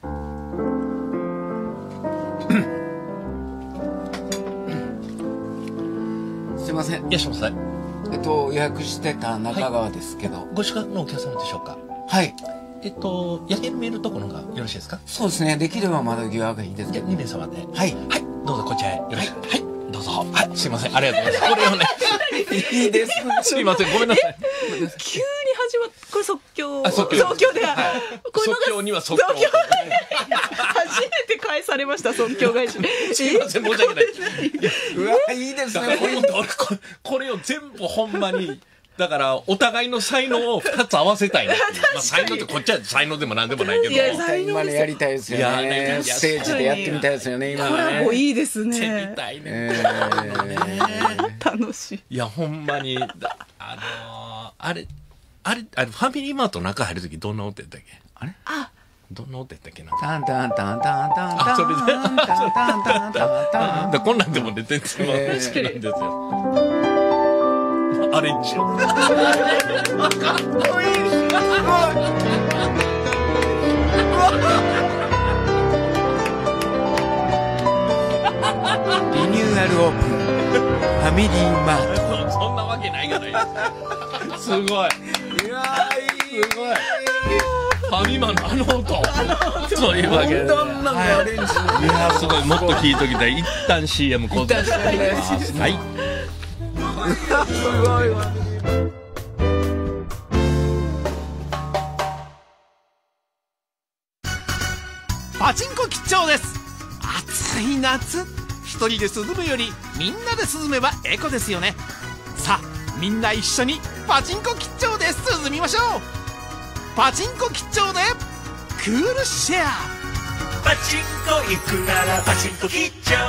すいません。 いらっしゃいませ。 予約してた中川ですけど。 ご宿泊のお客様でしょうか？ はい。 焼ける見えるところがよろしいですか？ そうですね。できれば窓際がいいですけど。 2名様で。 はい。 はい。どうぞこちらへ。よろしく。はい。どうぞ。はい。すいません。ありがとうございます。これをね。 いいです。 すいません。ごめんなさい。 急に始まった。これ即興。 即興で。即興には即興。 初めて返されました、即興返し。 すいません、申し訳ない。 うわ、いいですね。 これを全部ほんまに、だからお互いの才能を2つ合わせたいなっていう。まあ才能ってこっちは才能でもなんでもないけど。 今ねやりたいですよね。ステージでやってみたいですよね、今ね。 コラボいいですね。 やりたいね。 楽しい。 いや、ほんまに、あれ、ファミリーマート中入るときどんな音やったっけ？あれ？どんな音やったっけな。 タンタンタンタンタンタン。 それで。 タンタンタンタンタン。 こんなんでもね、全然好きなんですよ。アレンジを。かっこいい。 リニューアルオープン。ファミリーマート。 そんなわけないけど。すごい。いやー、すごい。ファミマの音。そういうわけで。 どんなアレンジ。いやー、すごい。もっと聞いときたい。一旦 CM 交代してます。はい。 すごいわ。 パチンコ吉兆です。暑い夏、一人で涼むよりみんなで涼めばエコですよね。さあみんな一緒にパチンコ吉兆で涼みましょう。パチンコ吉兆でクールシェア。 パチンコ行くならパチンコ吉兆。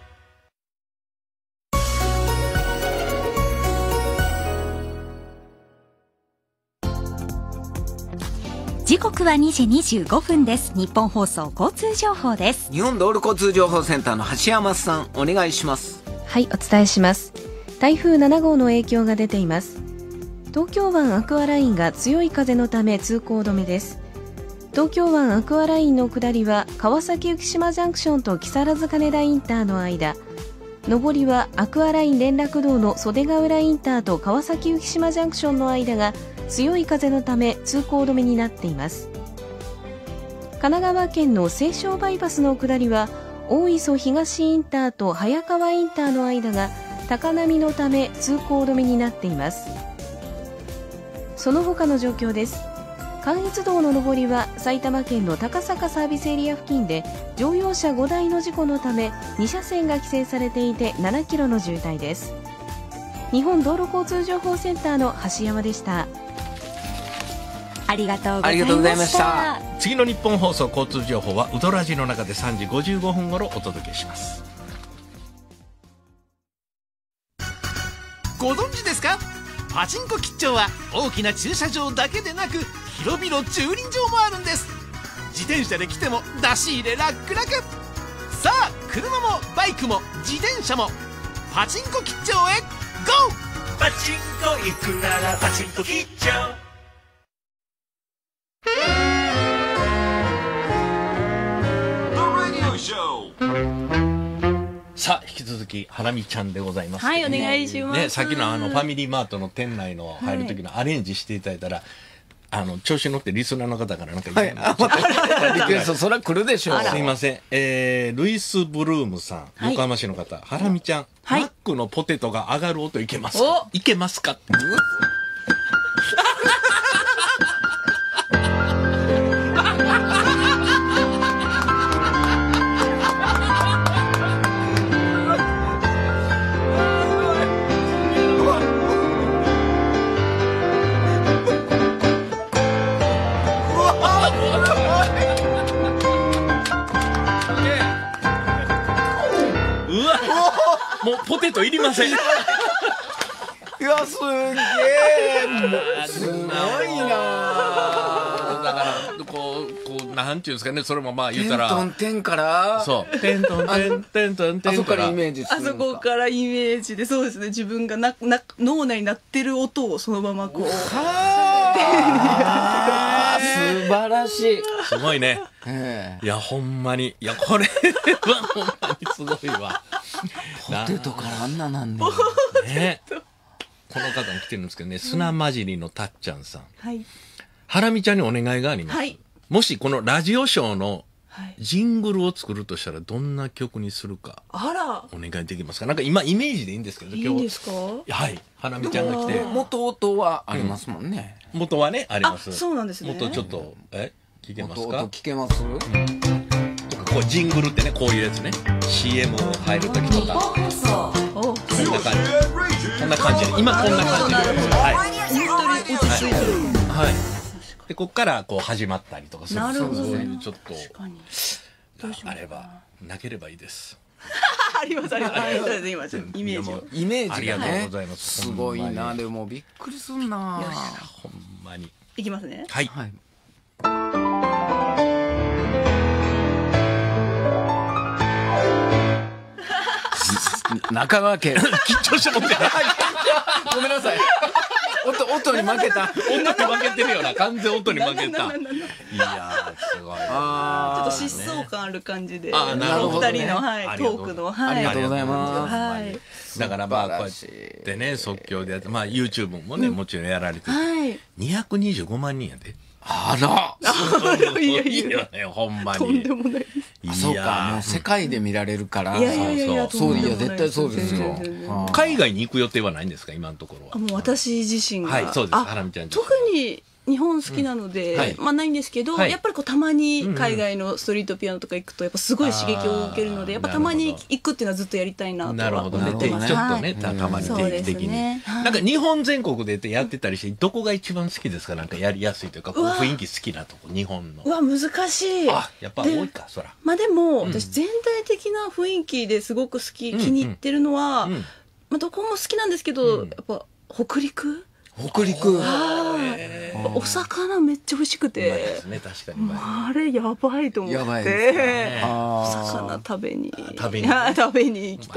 時刻は2時25分です。日本放送交通情報です。 日本道路交通情報センターの橋山さん、お願いします。 はい、お伝えします。台風7号の影響が出ています。東京湾アクアラインが強い風のため通行止めです。東京湾アクアラインの下りは川崎浮島ジャンクションと木更津金田インターの間、上りはアクアライン連絡道の袖ヶ浦インターと川崎浮島ジャンクションの間が強い風のため通行止めになっています。神奈川県の西湘バイパスの下りは大磯東インターと早川インターの間が高波のため通行止めになっています。その他の状況です。関越道の上りは埼玉県の高坂サービスエリア付近で乗用車5台の事故のため2車線が規制されていて7キロの渋滞です。日本道路交通情報センターの橋山でした。 ありがとうございました。 ありがとうございました。 次の日本放送交通情報はウドラジの中で3時55分頃お届けします。 ご存知ですか？パチンコ吉兆は大きな駐車場だけでなく広々駐輪場もあるんです。自転車で来ても出し入れ楽々。さあ車もバイクも自転車もパチンコ吉兆へゴー。パチンコ行くならパチンコ吉兆。 さあ引き続きハラミちゃんでございます、 はい、お願いします。 ね、さっきのファミリーマートの店内の入る時のアレンジしていただいたら、調子乗ってリスナーの方からなんか言ってリクエストそれは来るでしょう。 すいません、ルイス・ブルームさん、 はい、 横浜市の方、ハラミちゃん、 はい、 マックのポテトが上がる音いけますか？いけますかってもうポテトいりません。いやすげえ、すごいな。 だからこうなんていうんですかね、それもまあ言ったらテントンテンからそうテントンテンテントンテンあそこからイメージするあそこからイメージで、そうですね、自分が脳内になってる音をそのままこう素晴らしい。 すごいね。いやほんまに、いやこれはほんまにすごいわ。 ポテトからあんななんだね。この方も来てるんですけどね、砂混じりのたっちゃんさん、 はい、 ハラミちゃんにお願いがあります、 はい、 もしこのラジオショーのジングルを作るとしたらどんな曲にするかあらお願いできますか？なんか今イメージでいいんですけど、 いいんですか？ はい、ハラミちゃんが来て元音はありますもんね、 元はねあります。 そうなんですね。 元ちょっと聞けますか？ 音聞けます？ こうジングルってね、こういうやつね、 CM 入る時とかこんな感じ、こんな感じで、今こんな感じで、はい、でこっからこう始まったりとかする。 なるほど、 そういうちょっとあればなければいいです。 ありますあります。今ちょっとイメージをイメージがね、 ありがとうございます。 すごいな。でもびっくりすんな。 ほんまにいきますね。 はい、 はい中川家緊張して持ってごめんなさい。音に負けた。 音に負けてるよな、完全音に負けた。いやすごい。 ちょっと疾走感ある感じで、お二人のトークの、 ありがとうございます。 はい。 だからまあこうやってね、即興でやって、まあ YouTube もねもちろんやられてて、225万人やで。 あら、 いやいやね、ほんまに。 とんでもない。 そうか、もう世界で見られるから。 いやいやいや、 そういや絶対そうですよ。 海外に行く予定はないんですか、今のところは？ もう私自身が、 はい、そうです。ハラミちゃん。 特に日本好きなので、まあないんですけど、やっぱりこうたまに海外のストリートピアノとか行くとやっぱすごい刺激を受けるので、やっぱたまに行くっていうのはずっとやりたいなとは思ってます。 ちょっとね、たまに定期的に。なんか日本全国でやってたりして、どこが一番好きですか？なんかやりやすいというか、雰囲気好きなとこ、日本の。 うわ、難しい。 あ、やっぱ多いか、そら。 まあでも、私全体的な雰囲気ですごく気に入ってるのは、まあどこも好きなんですけど、やっぱ北陸。 北陸。 お魚めっちゃ美味しくて、あれやばいと思って、お魚食べに行きたい。大好き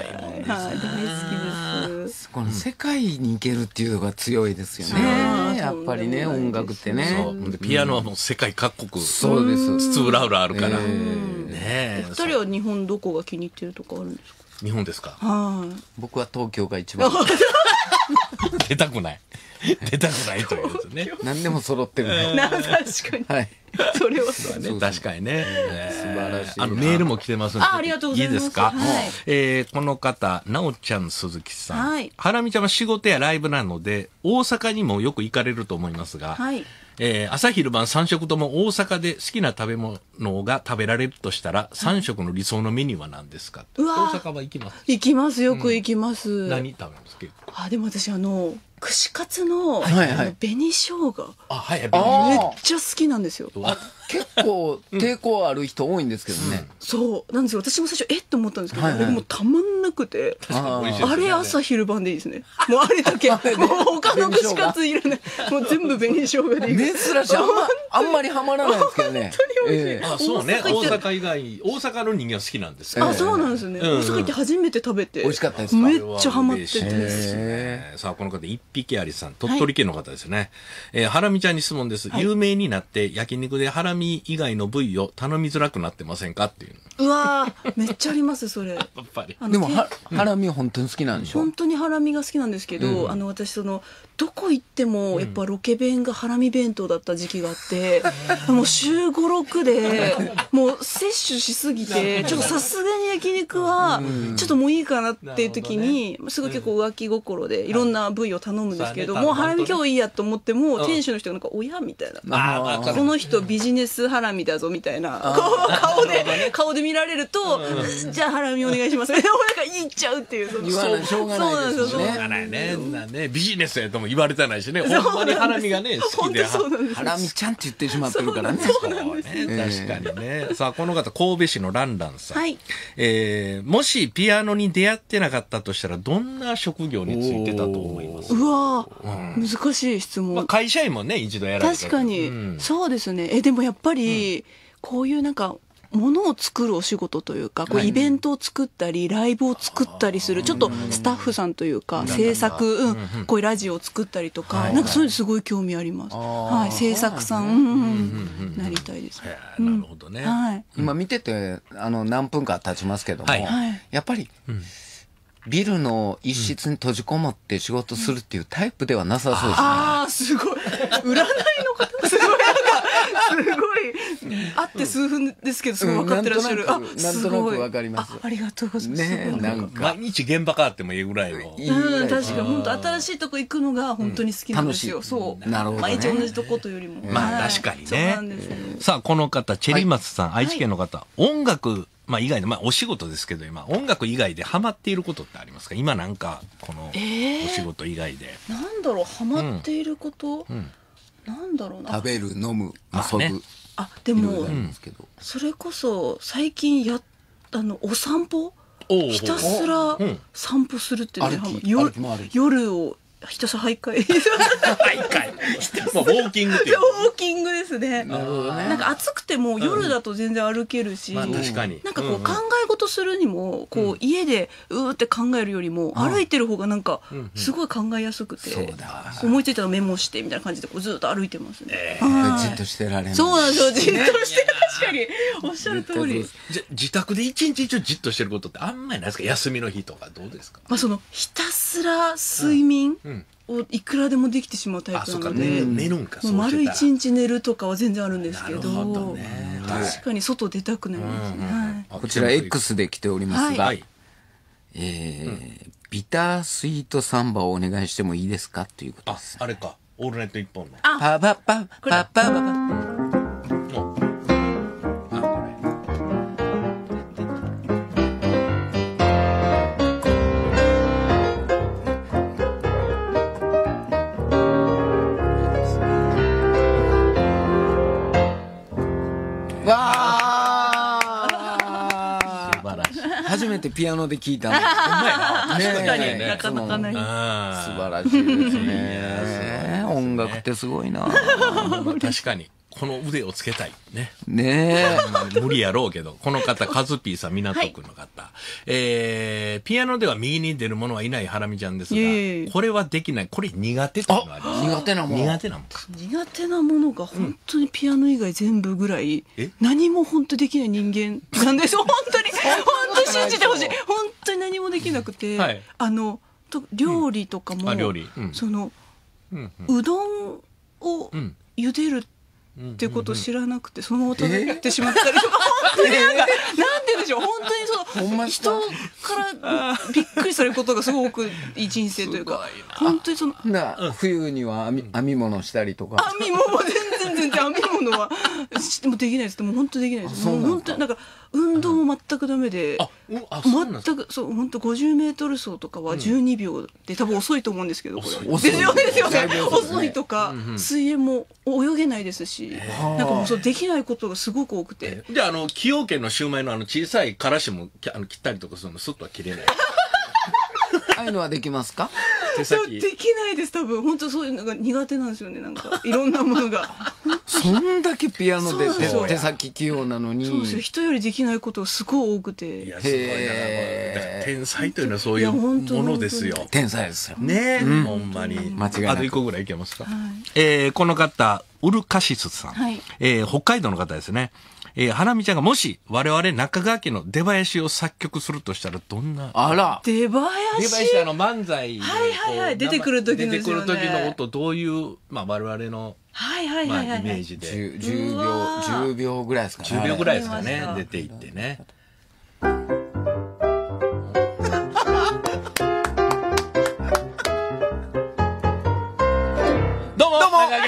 です。 この世界に行けるっていうのが強いですよね。やっぱりね、音楽ってね。 ピアノはもう世界各国、 そうです。 津々浦々あるから。ね。 お二人は日本どこが気に入ってるとかあるんですか？ 日本ですか？ 僕は東京が一番。 出たくない。出たくないというやつね。 何でも揃ってる。 確かに。はい。それは確かにね。 素晴らしい。 メールも来てますので。 ありがとうございます。 いいですか？この方、なおちゃん鈴木さん。ハラミちゃんは仕事やライブなので、大阪にもよく行かれると思いますが、朝昼晩3食とも大阪で好きな食べ物が食べられるとしたら、3食の理想のメニューは何ですか？大阪は行きます？ 行きます。よく行きます。 何食べます？ でも私串カツのはいはい紅生姜、 はい、 めっちゃ好きなんですよ。 結構抵抗ある人多いんですけどね。 そうなんですよ。私も最初と思ったんですけど、 はいはいあれもうたまんなくて、あれ朝昼晩でいいですね。もうあれだけ、もう他の串カツいらない。もう全部紅生姜でいい。 珍しい。あんまりハマらないですけどね。 本当に美味しい。 あ、そうね。大阪以外、大阪の人間は好きなんですよ。 あ、そうなんですね。大阪行って初めて食べて。 美味しかったですか。 めっちゃハマってて。 さあ、この方、一匹ありさん、鳥取県の方ですね。ハラミちゃんに質問です。有名になって焼肉でハラミ以外の部位を頼みづらくなってませんかっていう。 うわー、めっちゃありますそれ。やっぱり。 でもハラミは本当に好きなんでしょ。 本当にハラミが好きなんですけど、私どこ行ってもやっぱロケ弁がハラミ弁当だった時期があって、もう週5、6でもう摂取しすぎて、ちょっとさすがに焼肉はちょっともういいかなっていう時に、すごい結構浮気心でいろんな部位を頼むんですけど、もうハラミ今日いいやと思っても、店主の人がなんか親みたいな、この人ビジネスハラミだぞみたいな顔で見られると、じゃあハラミお願いします。俺なんか言っちゃうっていう。 言わないしょうがないですよね。 しょうがないね。ビジネスやとも言われてないしね。ほんまにハラミがね、好きで。 ハラミちゃんって言ってしまってるからね。 確かにね。さあ、この方、神戸市のランランさん。もしピアノに出会ってなかったとしたら、どんな職業についてたと思います？ うわー、難しい質問。 会社員もね、一度やられて。 確かに。そうですね。でもやっぱり、こういうなんか、ものを作るお仕事というか、こうイベントを作ったり、ライブを作ったりする、ちょっとスタッフさんというか、制作、こういうラジオを作ったりとか、なんかそういうのすごい興味あります。はい、制作さん、なりたいです。 なるほどね。 今見てて、何分か経ちますけども、やっぱり、ビルの一室に閉じこもって仕事するっていうタイプではなさそうですね。 ああ、すごい。占いの方すごい、すごい。会って数分ですけど、すごい分かってらっしゃる。 なんとなく分かります。 ありがとうございます。 ね、なんか。 毎日現場変わってもいいぐらいの。 確かに、本当新しいとこ行くのが本当に好きなんですよ。そう。 なるほど。 毎日同じとことよりも。 まあ確かにね。さあ、この方、チェリマツさん、愛知県の方、音楽、以外の、お仕事ですけど、今、音楽以外でハマっていることってありますか？今なんか、この、お仕事以外で。 なんだろう、ハマっていること、なんだろうな。 食べる、飲む、遊ぶ。 でも、それこそ、最近お散歩ひたすら散歩するっていうね、夜を、ひたすら徘徊。 徘徊。ウォーキングっていう。 ウォーキングですね。なんか暑くても夜だと全然歩けるし、 確かに。 なんかこう考え事するにも、こう家でうーって考えるよりも、歩いてる方がなんかすごい考えやすくて、思いついたらメモしてみたいな感じでこうずっと歩いてますね。 じっとしてられない。 そうなんですよ。じっとして、確かに。おっしゃる通り。 じゃ自宅で一日じっとしてることってあんまりないですか？休みの日とかどうですか？ ひたすら睡眠をいくらでもできてしまうタイプなので、 寝るんか。 丸一日寝るとかは全然あるんですけど、確かに外出たくなりますね。 こちら X で来ておりますが、ビタースイートサンバをお願いしてもいいですかということです。 あれか、オールナイト一本の。 パパパパパパ。初めてピアノで聴いたんです。 確かになかなかない。 素晴らしいですね。音楽ってすごいな。 確かに。この腕をつけたい。ね。 ねえ。無理やろうけど。この方、カズピーさん、港区の方。ピアノでは右に出る者はいないハラミちゃんですが、これはできない。これ苦手っていうのはあります。 苦手なもの。 苦手なもの。 苦手なものが本当にピアノ以外全部ぐらい、何も本当できない人間なんです。本当に信じてほしい。本当に何もできなくて、料理とかも、うどんを茹でるっていうことを知らなくて、そのまま食べてしまったりとか、本当になんて言うんでしょう、本当に人からびっくりされることがすごくいい人生というか、本当に冬には編み物したりとか。 編み物全然編み物はでもできないです。でも本当できないです。もう本当になんか運動も全くダメで、全くそう本当50メートル走とかは12秒で多分遅いと思うんですけど、これですよね遅いとか、水泳も泳げないですし、なんかもうできないことがすごく多くて。 じゃあ崎陽軒のシューマイの小さいからしも切ったりとかするのスッとは切れない。 ああいうのはできますか？ 手先できないです。多分本当そういうのが苦手なんですよね。なんかいろんなものがそんだけピアノで手先器用なのに、 そうですよ。人よりできないことがすごい多くて。 いやすごいな。天才というのはそういうものですよ。 天才ですよね。ほんまに間違いなく。 あと1個ぐらいいけますか？この方ウルカシスさん、北海道の方ですね。ハラミちゃんがもし我々中川家の出囃子を作曲するとしたらどんな？ あら、 出囃子漫才出てくる時の音どういう我々のイメージで 10秒ぐらいですかね。 10秒ぐらいですかね。出ていってね。どうも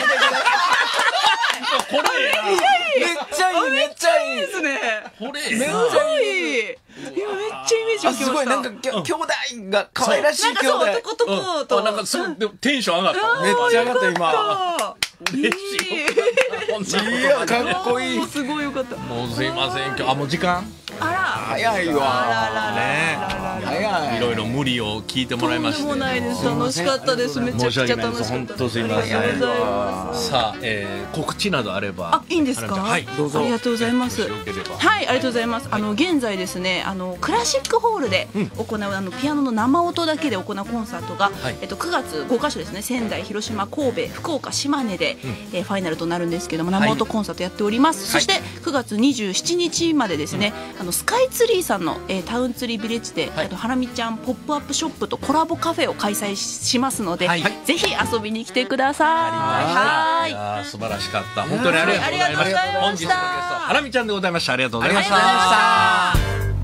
これめっちゃいいめっちゃいいですね。 これめっちゃいい。今めっちゃイメージ湧きました。 すごいなんか兄弟が可愛らしい兄弟。 男と子となんかすごいテンション上がった。 めっちゃ上がった今。 嬉しい。 いやかっこいい。 すごいよかった。 もうすいません今日もう時間。 早いわ。 ね。いろいろ無理を聞いてもらいまして。 とんでもないです。楽しかったです。めちゃくちゃ楽しかった。 本当すいません。さあ告知などあれば。 いいんですか？はいどうぞ。 ありがとうございます。はいありがとうございます。現在ですねクラシックホールで行うピアノの生音だけで行うコンサートが9月5カ所ですね。仙台、広島、神戸、福岡、島根でファイナルとなるんですけども生音コンサートやっております。そして9月27日までですねスカイツリーさんのタウンツリービレッジでハラミちゃんポップアップショップとコラボカフェを開催しますのでぜひ遊びに来てください。 いや素晴らしかった。本当にありがとうございました。本日のゲストハラミちゃんでございました。ありがとうございました。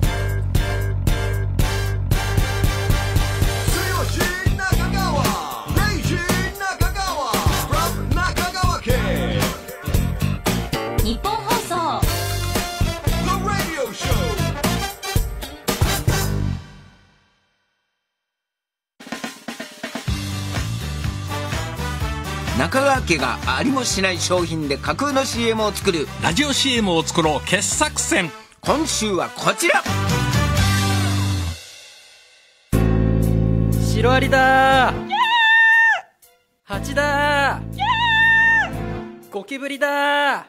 日本放送中川家がありもしない商品で架空の CM を作るラジオ CM を作ろう傑作選。 今週はこちら。 シロアリだー、ハチだー、ゴキブリだー。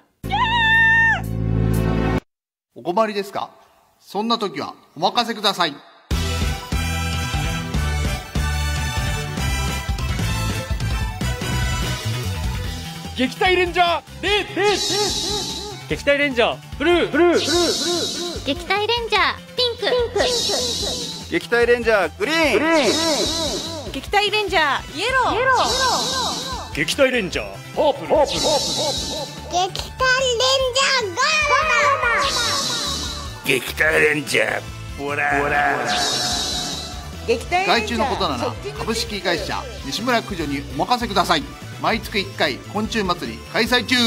お困りですか？そんな時はお任せください。 撃退レンジャーレッド、撃退レンジャーブルー、 撃退レンジャーピンク、 撃退レンジャーグリーン、 撃退レンジャーイエロー、 撃退レンジャーパープル、 撃退レンジャーガ撃退レンジャーボラ害虫のことなら株式会社西村駆除にお任せください。毎月1回昆虫祭り開催中。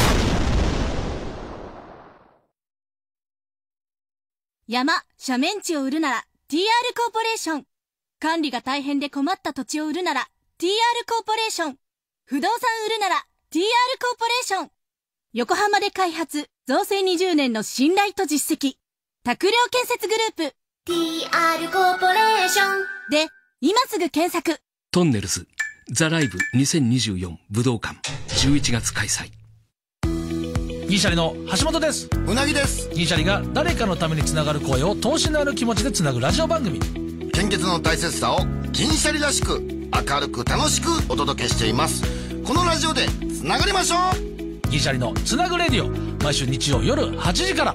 山、斜面地を売るなら TR コーポレーション。管理が大変で困った土地を売るなら TR コーポレーション。不動産売るなら TR コーポレーション。横浜で開発、造成20年の信頼と実績。拓良建設グループ TR コーポレーションで今すぐ検索。 トンネルズザライブ2024武道館11月開催。 銀シャリの橋本です。 うなぎです。 銀シャリが誰かのためにつながる声を等身のある気持ちでつなぐラジオ番組。 献血の大切さを銀シャリらしく明るく楽しくお届けしています。このラジオでつながりましょう。 銀シャリのつなぐレディオ、毎週日曜夜8時から。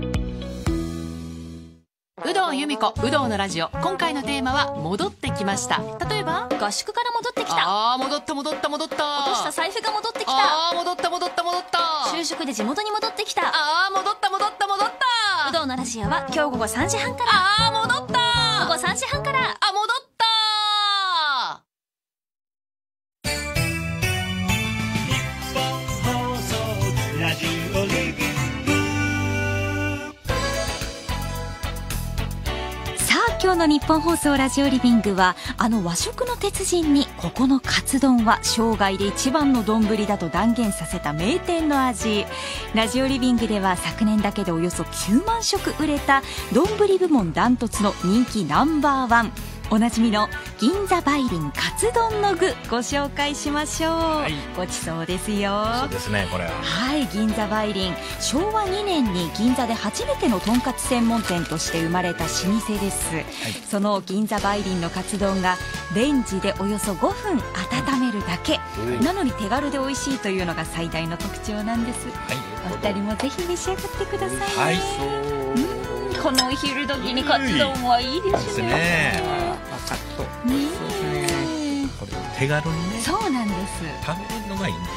有働由美子、有働のラジオ。今回のテーマは戻ってきました。例えば合宿から戻ってきた。 あー戻った戻った戻った。 落とした財布が戻ってきた。 あー戻った戻った戻った。 就職で地元に戻ってきた。 あー戻った戻った戻った。 有働のラジオは今日午後3時半から。 あー戻った。 午後3時半から。 あ、戻った日本放送ラジオリビング。 の日本放送ラジオリビングは和食の鉄人にここのカツ丼は生涯で一番の丼だと断言させた名店の味。ラジオリビングでは昨年だけでおよそ9万食売れた丼部門ダントツの人気ナンバーワン、おなじみの銀座梅林カツ丼の具ご紹介しましょう、はい、ごちそうですよ。 そうですね、これは。 はい、銀座梅林、昭和2年に銀座で初めてのとんかつ専門店として生まれた老舗です、はい、その銀座梅林のカツ丼がレンジでおよそ5分温めるだけ、なのに手軽で美味しいというのが最大の特徴なんです、はい、お二人もぜひ召し上がってくださいね、はい、このお昼時にカツ丼はいいですね。 これ手軽にね。 そうなんです。 食べるのがいいんです。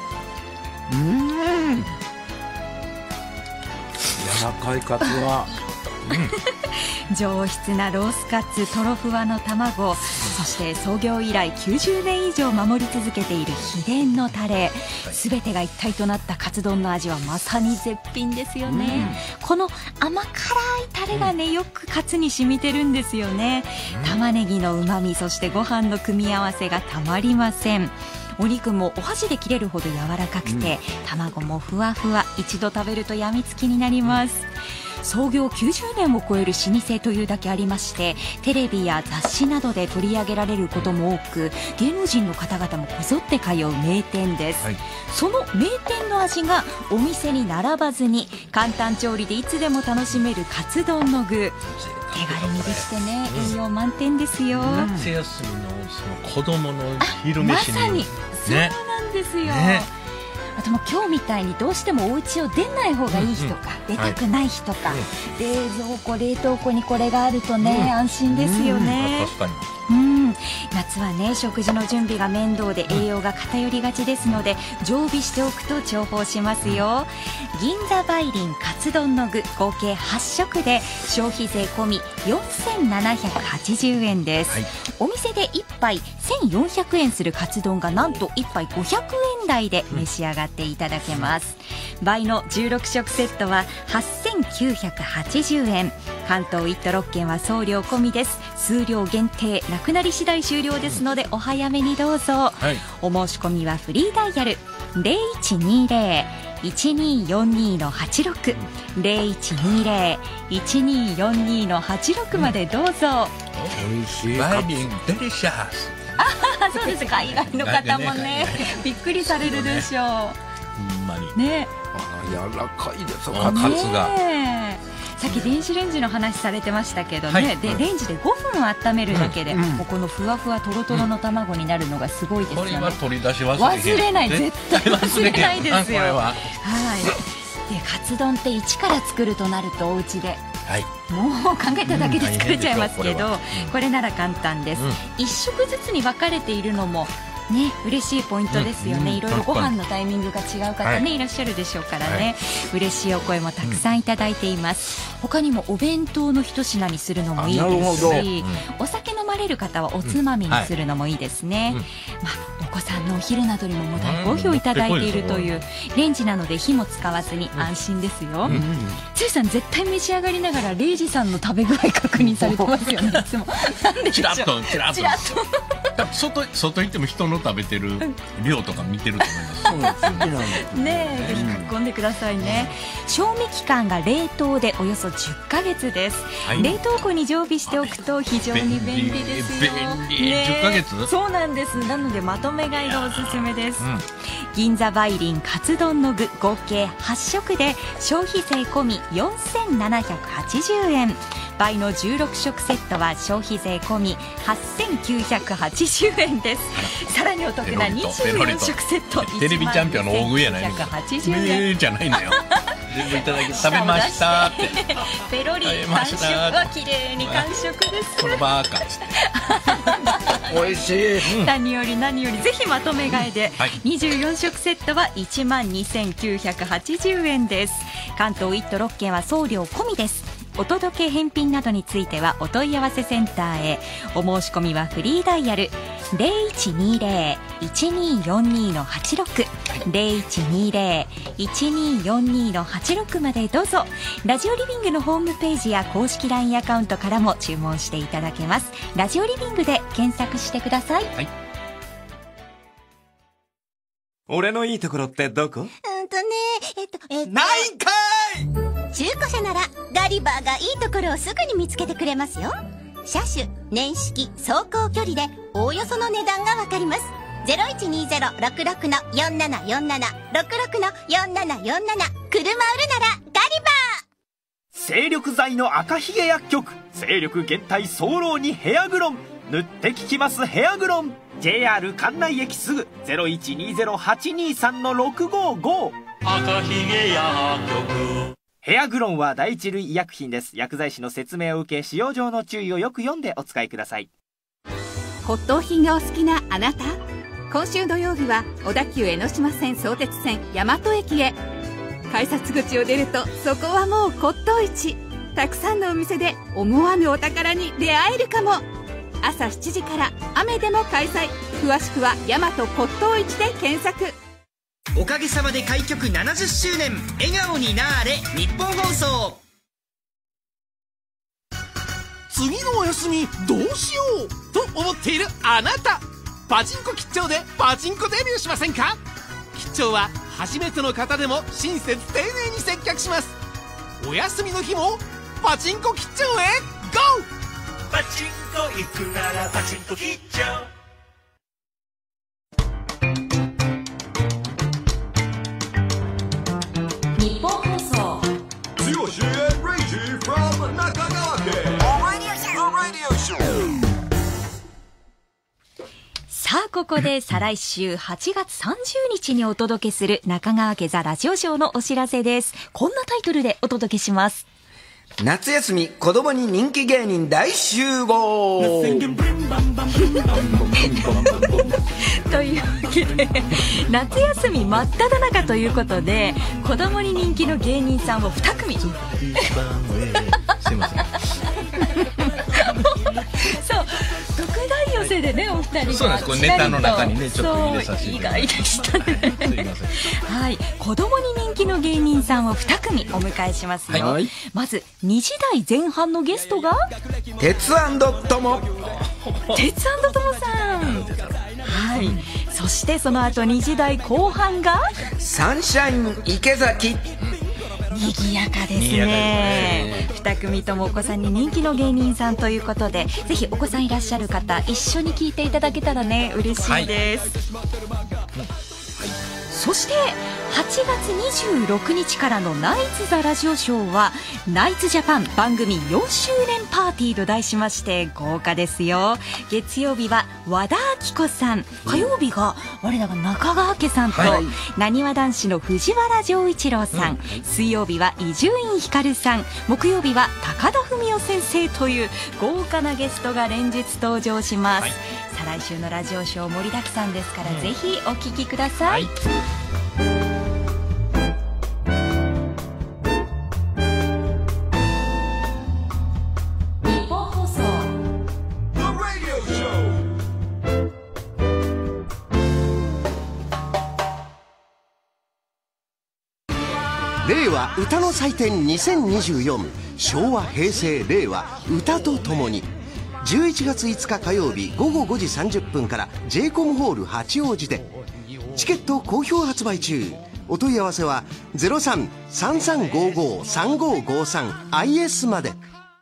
柔らかいカツは。 上質なロースカツ、とろふわの卵、そして創業以来90年以上守り続けている秘伝のタレ、すべてが一体となったカツ丼の味はまさに絶品ですよね、この甘辛いタレがね、よくカツに染みてるんですよね、玉ねぎのうまみ、そしてご飯の組み合わせがたまりません。お肉もお箸で切れるほど柔らかくて、卵もふわふわ、一度食べるとやみつきになります。創業90年を超える老舗というだけありまして、テレビや雑誌などで取り上げられることも多く、芸能人の方々もこぞって通う名店です、はい、その名店の味がお店に並ばずに簡単調理でいつでも楽しめるカツ丼の具、手軽にできてね、栄養満点ですよ。 夏休みのその子供の昼飯に、 まさにそうなんですよ、あともう今日みたいにどうしてもお家を出ない方がいい人か、出たくない人か、冷蔵庫冷凍庫にこれがあるとね、安心ですよね。 確かに。 夏はね、食事の準備が面倒で栄養が偏りがちですので、常備しておくと重宝しますよ。銀座梅林カツ丼の具合計8食で消費税込み4780円です、はい、お店で1杯1400円するカツ丼がなんと1杯500円台で召し上がっていただけます、倍の16食セットは8980円、関東1都6県は送料込みです。数量限定、なくなり次第終了ですので、お早めにどうぞ、はい、お申し込みはフリーダイヤル 0120-1242-86 0120-1242-86までどうぞ。 おいしいバイビンデリシャス。 そうです、海外の方もねびっくりされるでしょう。ほんまにね、 柔らかいですカツが。 さっき電子レンジの話されてましたけどね、でレンジで5分温めるだけで、もうこのふわふわとろとろの卵になるのがすごいですよね。 これは取り出し忘れない、絶対忘れないですよ。 はい。 でカツ丼って一から作るとなるとお家で、 はい、 もう考えただけで作れちゃいますけど、これなら簡単です、1食ずつに分かれているのもね、嬉しいポイントですよね、いろいろご飯のタイミングが違う方ね、いらっしゃるでしょうからね、嬉しいお声もたくさんいただいています、他にもお弁当の一品にするのもいいですし、お酒飲まれる方はおつまみにするのもいいですね、お子さんのお昼などにももう大好評いただいているという、レンジなので火も使わずに安心ですよ。つゆさん絶対召し上がりながらレイジさんの食べ具合確認されてますよね、いつも。なんでしょう、 チラッと外行っても人の食べてる量とか見てると思います。 ねえ、ぜひ書き込んでくださいね。賞味期間が冷凍でおよそ10ヶ月です、冷凍庫に常備しておくと非常に便利ですよ。 10ヶ月？ そうなんです。なのでまとめ買いがおすすめです、銀座梅林カツ丼の具合計8食で消費税込み4780円、倍の16食セットは消費税込み8980円です。さらにお得な24食セット、 テレビチャンピオンの大食いやないのか。じゃないのよ。全部いただき食べましたってペロリ完食は綺麗に完食です。 このバーカっつって美味しい、 何よりぜひまとめ買いで、24食セットは12980円です。関東1都6県は送料込みです。 お届け返品などについてはお問い合わせセンターへ。お申し込みはフリーダイヤル 0120-1242-86 0120-1242-86 までどうぞ。ラジオリビングのホームページや公式 LINE アカウントからも注文していただけます。ラジオリビングで検索してください。 俺のいいところってどこ？ ないんかい！中古車ならガリバーがいいところをすぐに見つけてくれますよ。車種、年式、走行距離でおおよその値段がわかります。0120-66-4747 66-4747 車売るならガリバー。 精力剤の赤ひげ薬局、精力減退早漏にヘアグロン、塗って効きますヘアグロン。 JR 関内駅すぐ 0120-823-655 赤ひげ薬局。 ヘアグロンは第一類医薬品です。薬剤師の説明を受け、使用上の注意をよく読んでお使いください。 骨董品がお好きなあなた、今週土曜日は小田急江ノ島線相鉄線大和駅へ。改札口を出るとそこはもう骨董市。たくさんのお店で思わぬお宝に出会えるかも。朝7時から雨でも開催。詳しくは大和骨董市で検索。 おかげさまで開局70周年、笑顔になーれ日本放送。 次のお休みどうしようと思っているあなた、パチンコ吉兆でパチンコデビューしませんか？吉兆は初めての方でも親切丁寧に接客します。お休みの日もパチンコ吉兆へ GO！ パチンコ行くならパチンコ吉兆。 日本放送剛 and Reggie from 中川家。 さあ、ここで再来週8月30日にお届けする中川家ザラジオショーのお知らせです。こんなタイトルでお届けします。 夏休み子供に人気芸人大集合というわけで、夏休み真っ只中ということで、子供に人気の芸人さんを2組すいませんそう特大寄せでね、お二人がそうなんです。これネタの中にねちょっと入れさせていただいて、 意外でしたねはい、子供に人気の芸人さんを2組お迎えしますよ、はい、まず2時台前半のゲストが鉄&トモさん、はい、そしてその後2時台後半がサンシャイン池崎。 賑やかですね。2組ともお子さんに人気の芸人さんということで、ぜひお子さんいらっしゃる方一緒に聞いていただけたらね、嬉しいです、はい。そして8月26日からのナイツザラジオショーはナイツジャパン番組4周年パーティーと題しまして豪華ですよ。月曜日は和田アキ子さん、火曜日が我らが中川家さんとなにわ男子の藤原丈一郎さん、水曜日は伊集院光さん、木曜日は高田文夫先生という豪華なゲストが連日登場します、再来週のラジオショー盛りだくさんですから、ぜひお聞きください、 令和歌の祭典2024、昭和平成令和歌とともに11月5日火曜日午後5時30分から j コムホール八王子でチケット好評発売中。お問い合わせは 03-3355-3553 IS まで。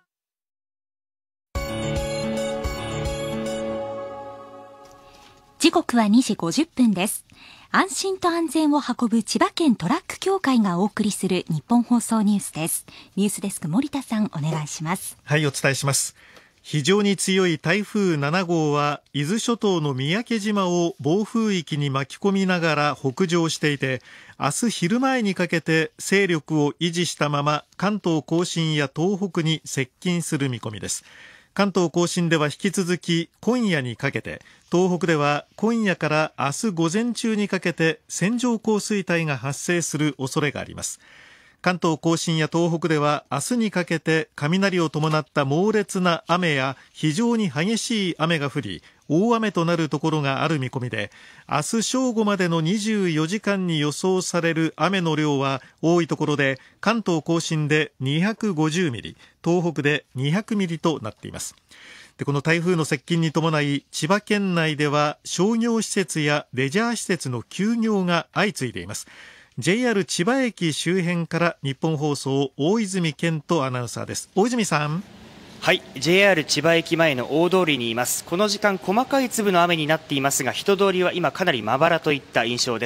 時刻は2時50分です。安心と安全を運ぶ千葉県トラック協会がお送りする日本放送ニュースです。ニュースデスク森田さん、お願いします。 はい、お伝えします。非常に強い台風7号は伊豆諸島の三宅島を暴風域に巻き込みながら北上していて、明日昼前にかけて勢力を維持したまま関東甲信や東北に接近する見込みです。関東甲信では引き続き今夜にかけて、東北では今夜から明日午前中にかけて線状降水帯が発生する恐れがあります。 関東甲信や東北では明日にかけて雷を伴った猛烈な雨や非常に激しい雨が降り、大雨となるところがある見込みで、明日正午までの24時間に予想される雨の量は多いところで関東甲信で250ミリ、東北で200ミリとなっています。で、この台風の接近に伴い、千葉県内では商業施設やレジャー施設の休業が相次いでいます。JR 千葉駅周辺から日本放送大泉健人アナウンサーです。大泉さん。 はい、JR 千葉駅前の大通りにいます。この時間細かい粒の雨になっていますが、人通りは今かなりまばらといった印象です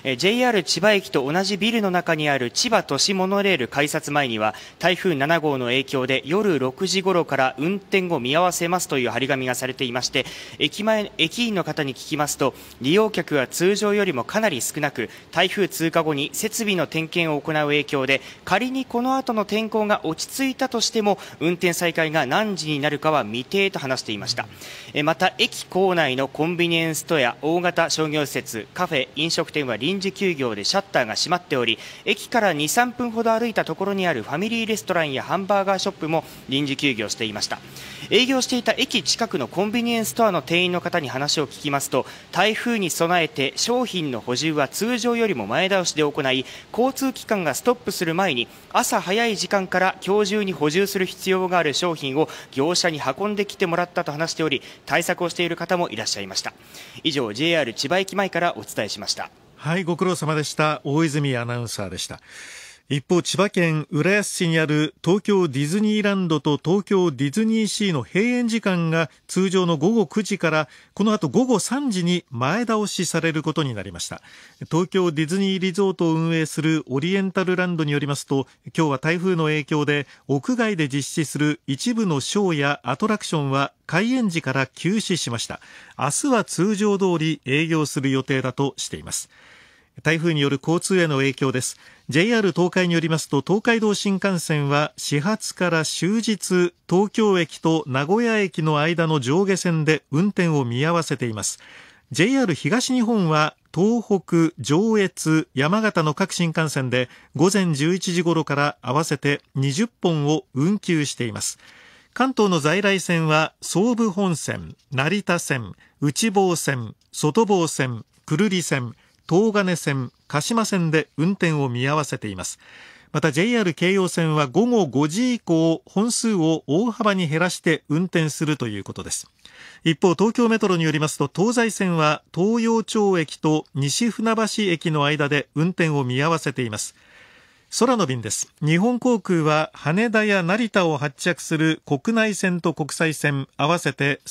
。JR 千葉駅と同じビルの中にある千葉都市モノレール改札前には台風7号の影響で夜6時頃から運転を見合わせますという張り紙がされていまして、駅員の方に聞きますと、利用客は通常よりもかなり少なく、台風通過後に設備の点検を行う影響で、仮にこの後の天候が落ち着いたとしても運転再開が何時になるかは未定と話していました。また駅構内のコンビニエンスストア、大型商業施設、カフェ、飲食店は臨時休業でシャッターが閉まっており、駅から 2,3 分ほど歩いたところにあるファミリーレストランやハンバーガーショップも臨時休業していました。営業していた駅近くのコンビニエンスストアの店員の方に話を聞きますと、台風に備えて商品の補充は通常よりも前倒しで行い、交通機関がストップする前に朝早い時間から今日中に補充する必要がある商品を業者に運んできてもらったと話しており、対策をしている方もいらっしゃいました。以上 JR 千葉駅前からお伝えしました。 はい、ご苦労様でした。大泉アナウンサーでした。一方、千葉県浦安市にある東京ディズニーランドと東京ディズニーシーの閉園時間が通常の午後9時からこの後午後3時に前倒しされることになりました。東京ディズニーリゾートを運営するオリエンタルランドによりますと、今日は台風の影響で屋外で実施する一部のショーやアトラクションは開園時から休止しました。明日は通常通り営業する予定だとしています。台風による交通への影響です。JR 東海によりますと、東海道新幹線は始発から終日東京駅と名古屋駅の間の上下線で運転を見合わせています。 JR 東日本は東北、上越、山形の各新幹線で午前11時頃から合わせて20本を運休しています。関東の在来線は総武本線、成田線、内房線、外房線、久留里線、東金線、鹿島線で運転を見合わせています。また JR 京葉線は午後5時以降本数を大幅に減らして運転するということです。一方、東京メトロによりますと、東西線は東陽町駅と西船橋駅の間で運転を見合わせています。空の便です。日本航空は羽田や成田を発着する国内線と国際線合わせて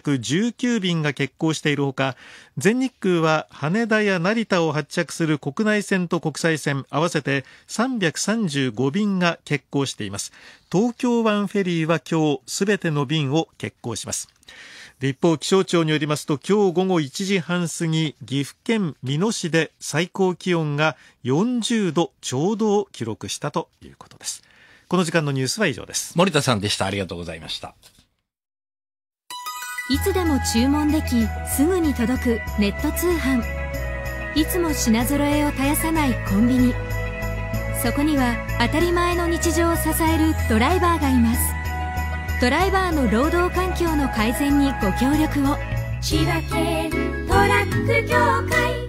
319便が欠航しているほか、全日空は羽田や成田を発着する国内線と国際線合わせて335便が欠航しています。東京湾フェリーは今日すべての便を欠航します。一方、気象庁によりますと、今日午後1時半過ぎ、岐阜県美濃市で最高気温が40度ちょうどを記録したということです。この時間のニュースは以上です。 森田さんでした。ありがとうございました。 いつでも注文でき、すぐに届くネット通販。いつも品揃えを絶やさないコンビニ。そこには当たり前の日常を支えるドライバーがいます。ドライバーの労働環境の改善にご協力を。千葉県トラック協会。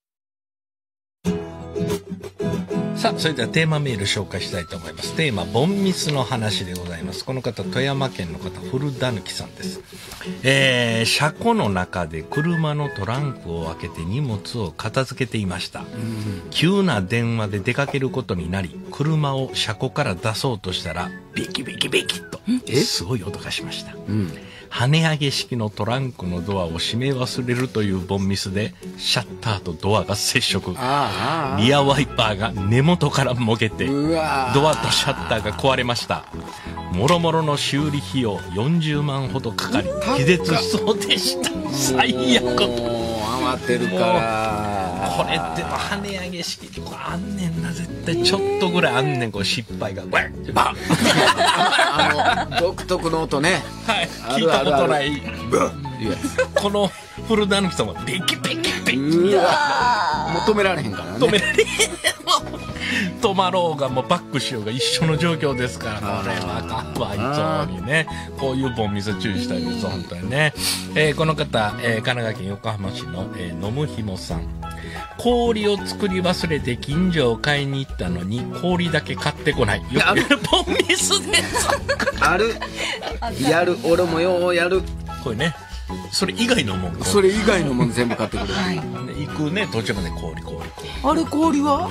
さあ、それではテーマメール紹介したいと思います。テーマ、ボンミスの話でございます。この方、富山県の方、古田貫さんです。車庫の中で車のトランクを開けて荷物を片付けていました。急な電話で出かけることになり、車を車庫から出そうとしたら、ビキビキビキと、すごい音がしました。跳ね上げ式のトランクのドアを閉め忘れるというボンミスで、シャッターとドアが接触。リアワイパーが根元からもげて、ドアとシャッターが壊れました。もろもろの修理費用40万ほどかかり、気絶しそうでした。最悪。 余ってるから。 これでも跳ね上げ式とかあんねんな。絶対ちょっとぐらいあんねん、こう失敗が。バン独特の音ね。 はい、聞いたことない。この古田貫さんはビキビキビ 。 うわもう止められへんからね。 止められへん。止まろうがもうバックしようが一緒の状況ですから、これはかわいそうにね。こういうボンミス注意したいです、本当にね。この方、神奈川県横浜市の、のむひもさん。氷を作り忘れて近所を買いに行ったのに氷だけ買ってこない。よくやるボンミスです。 ある。やる。俺もようやる。 これね。それ以外のもん。 それ以外のもん全部買ってくる。 行くね、途中まで氷。 あれ氷は？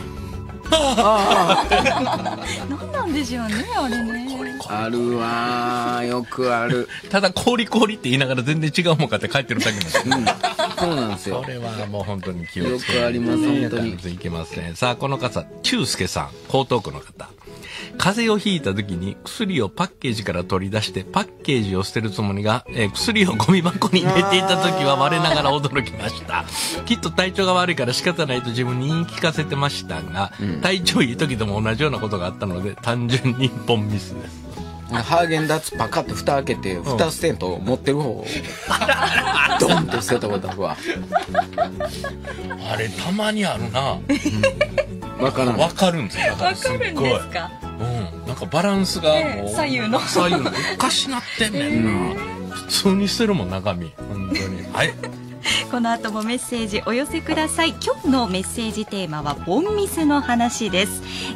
何なんでしょうね、あれね。 あるわー、よくある。 ただ氷って言いながら全然違うもん買って帰ってるだけなんです。 そうなんですよ。 これはもう本当に気をつけよくあります、本当に。 いけません。さあ、この方、中介さん、江東区の方。風邪をひいた時に薬をパッケージから取り出してパッケージを捨てるつもりが、薬をゴミ箱に入れていた時は我ながら驚きました。きっと体調が悪いから仕方ないと自分に言い聞かせてましたが、体調いい時でも同じようなことがあったので単純にボンミスです。 ハーゲンダッツパカって蓋開けて蓋捨てんと持ってる方をドンと捨てたことあるわ。 あれたまにあるな。 わからん。 わかるんですよ。だからすっごい。なんかバランスがもう左右のおかしなってんねんな。普通にしてるもん中身。本当に。はい。 この後もメッセージお寄せください。今日のメッセージテーマはボンミスの話です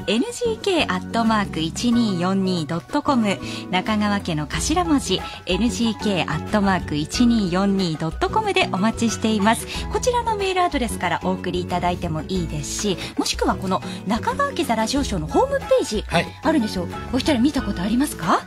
。ngk@1242.com 中川家の頭文字 ngk@1242.com でお待ちしています。こちらのメールアドレスからお送りいただいてもいいですし、もしくはこの中川家ザラジオショーのホームページあるんでしょう。お一人見たことありますか？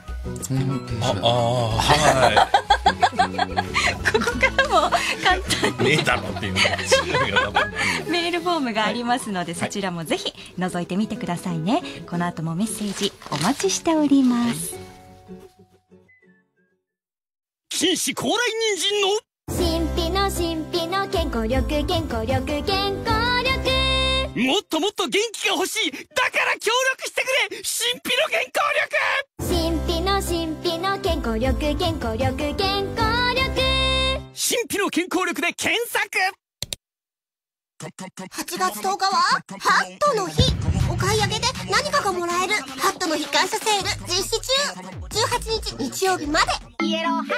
はい。 ここからも簡単にねえだろっていうメールフォームがありますので、そちらもぜひ覗いてみてくださいね。この後もメッセージお待ちしております。 金糸高麗人参の健康力もっともっと元気が欲しい。だから協力してくれ。神秘の健康力。 神秘の健康力神秘の健康力で検索。 8月10日はハットの日。お買い上げで何かがもらえるハットの日感謝セール実施中。18日日曜日まで。イエローハ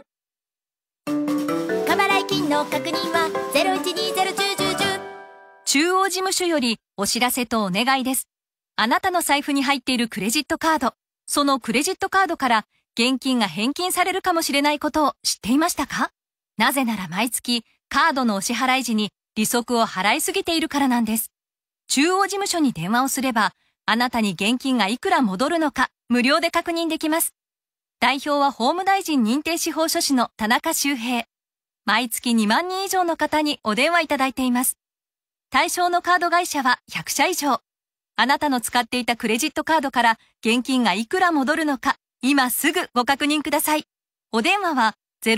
ット。過払い金の確認は0120101010。 中央事務所よりお知らせとお願いです。あなたの財布に入っているクレジットカード、そのクレジットカードから現金が返金されるかもしれないことを知っていましたか？なぜなら毎月カードのお支払い時に利息を払いすぎているからなんです。中央事務所に電話をすれば、あなたに現金がいくら戻るのか無料で確認できます。代表は法務大臣認定司法書士の田中修平。毎月2万人以上の方にお電話いただいています。対象のカード会社は100社以上。あなたの使っていたクレジットカードから現金がいくら戻るのか、今すぐご確認ください。お電話は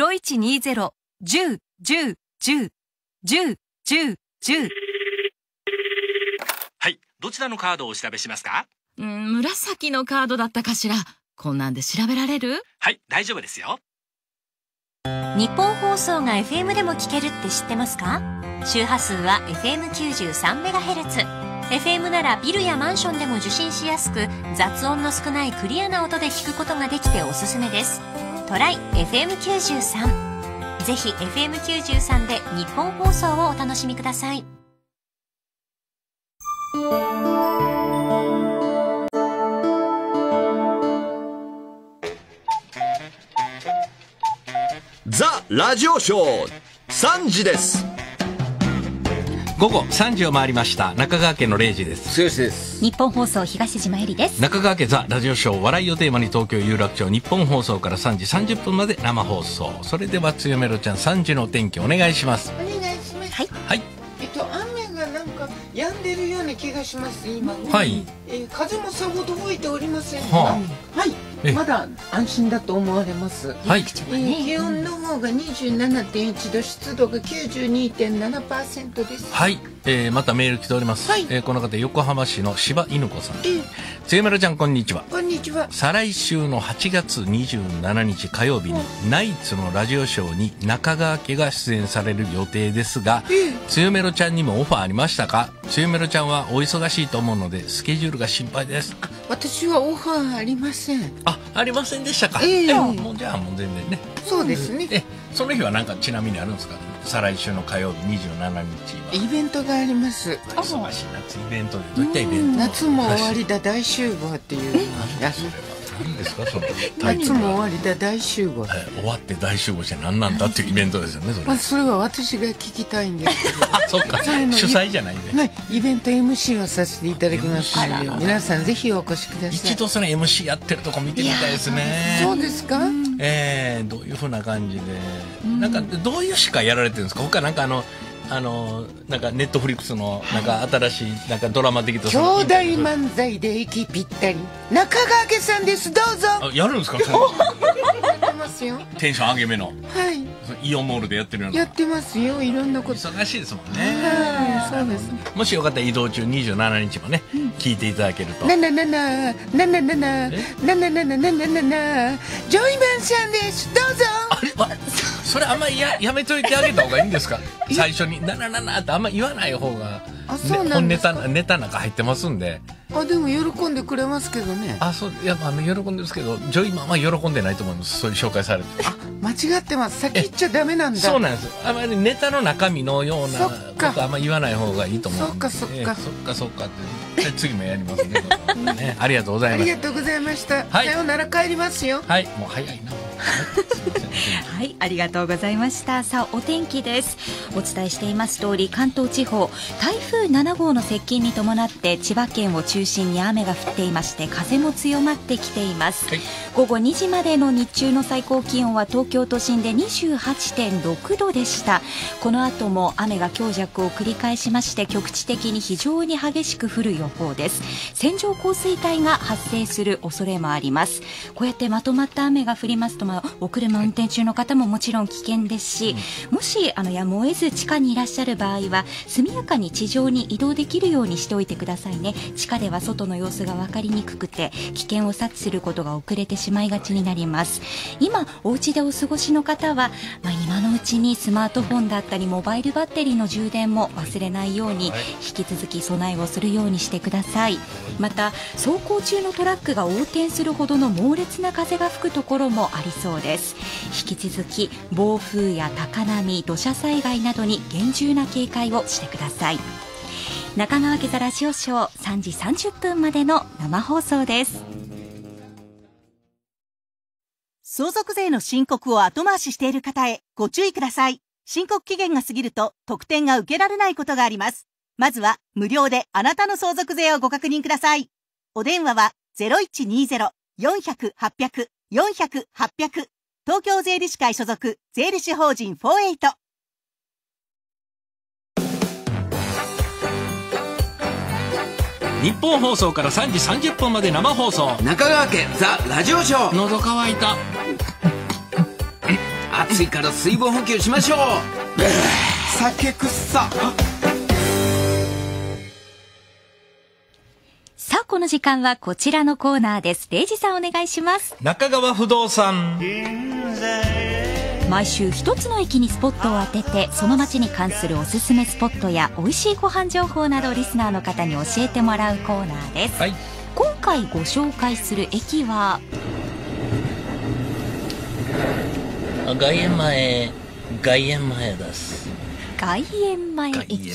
0120-10-10-10-10-10-10。 はい、どちらのカードをお調べしますか？ 紫のカードだったかしら。こんなんで調べられる？ はい、大丈夫ですよ。 日本放送が FM でも聞けるって知ってますか？周波数は FM93MHz。FM ならビルやマンションでも受信しやすく、雑音の少ないクリアな音で聞くことができておすすめです。トライ FM93。ぜひ FM93 で日本放送をお楽しみください。 ザ・ラジオショー3時です。 午後3時を回りました。中川家の0時です。 剛です。 日本放送東島えりです。 中川家ザ・ラジオショー、笑いをテーマに東京有楽町日本放送から3時30分まで生放送。それでは強めろちゃん3時のお天気お願いします。 お願いします。 はい、 はい、 雨がなんか止んでるような気がします今ね。 はい、 風もさほど吹いておりませんが、 はあ、 はい、まだ安心だと思われます。 はい、 気温の方方が 27.1 度、湿度が 92.7% です。 はい、またメール来ております、 はい。 この方横浜市の柴犬子さん。つゆめろちゃん、こんにちは。 こんにちは。 再来週の8月27日火曜日にナイツのラジオショーに中川家が出演される予定ですが、つゆめろちゃんにもオファーありましたか？つゆめろちゃんはお忙しいと思うのでスケジュールが心配です。 私はオファーありません。 ありませんでしたか？もうじゃあもう全然ね。 そうですね。 その日はなんかちなみにあるんですか？再来週の火曜日27日はイベントがあります。 忙しい夏イベントでどういったイベント？ 夏も終わりだ大集合っていうやつ。 何ですかその夏も終わりだ大集合。 終わって大集合して何なんだっていうイベントですよね。 それは私が聞きたいんですけど。 そっか。主催じゃないんで。 イベント MC をさせていただきますので、皆さんぜひお越しください。 一度その MC やってるとこ見てみたいですね。 そうですか？ どういう風な感じで、なんかどういう司会やられてるんですか？他なんかなんかネットフリックスのなんか新しいなんかドラマ的と兄弟漫才で息ぴったり中川家さんです。どうぞ。 やるんですか？ やってますよ。 テンション上げ目の。 はい。 イオンモールでやってるような。 やってますよ。いろんなこと。 忙しいですもんね。 そうです。 もしよかったら移動中27日もね聞いていただけると。 ジョイマンさんです。どうぞ。 それあんまりやめといてあげた方がいいんですか？最初になってあんま言わない方が、本ネタなんか入ってますんで。 でも喜んでくれますけどね。 そう、いや喜んでるんですけど、ジョイマンは喜んでないと思います。そういう紹介されて。 間違ってます。先言っちゃダメなんだ。 そうなんです。あまりネタの中身のようなことあんま言わない方がいいと思う。そっかって次もやりますね。ありがとうございます。 ありがとうございました。さようなら、帰りますよ。 はい、もう早いな。 はい、ありがとうございました。さあ、お天気です。お伝えしています通り、関東地方台風7号の接近に伴って千葉県を中心に雨が降っていまして、風も強まってきています。午後2時までの日中の最高気温は東京都心で 28.6 度でした。この後も雨が強弱を繰り返しまして、局地的に非常に激しく降る予報です。線状降水帯が発生する恐れもあります。こうやってまとまった雨が降りますと、お車運転中の方ももちろん危険ですし、もしやむを得ず地下にいらっしゃる場合は速やかに地上に移動できるようにしておいてくださいね。地下では外の様子が分かりにくくて危険を察知することが遅れてしまいがちになります。今お家でお過ごしの方は、今のうちにスマートフォンだったりモバイルバッテリーの充電も忘れないように、引き続き備えをするようにしてください。また走行中のトラックが横転するほどの猛烈な風が吹くところもありそうです。引き続き暴風や高波、土砂災害などに厳重な警戒をしてください。中川家ザラジオショー3時30分までの生放送です。 相続税の申告を後回ししている方へご注意ください。申告期限が過ぎると特典が受けられないことがあります。まずは無料であなたの相続税をご確認ください。お電話は 0120-400-800 400-800、東京税理士会所属税理士法人48。 日本放送から3時30分まで生放送、 中川家ザ・ラジオショー。 喉乾いた。 暑いから水分補給しましょう。 酒くっさ。 さあ、この時間はこちらのコーナーです。レイジさん、お願いします。 中川不動産。 毎週一つの駅にスポットを当てて、その街に関するおすすめスポットや美味しいご飯情報などをリスナーの方に教えてもらうコーナーです。今回ご紹介する駅は外苑前です。 外苑前駅。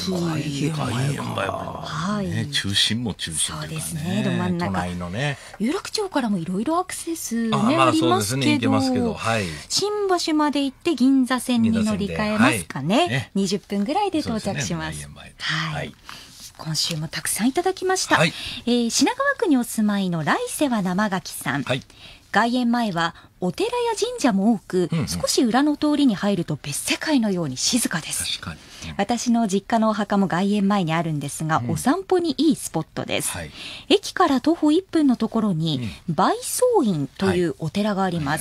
はい。中心も中心というかね。そうですね。 ど真ん中。 都内のね。 有楽町からもいろいろアクセスね、ありますけど、新橋まで行って銀座線に乗り換えますかね。20分ぐらいで到着します。はい。今週もたくさんいただきました。品川区にお住まいの来世は生垣さん。外苑前はお寺や神社も多く、少し裏の通りに入ると別世界のように静かです。確かに。私の実家のお墓も外苑前にあるんですが、お散歩にいいスポットです。駅から徒歩1分のところに、梅草院というお寺があります。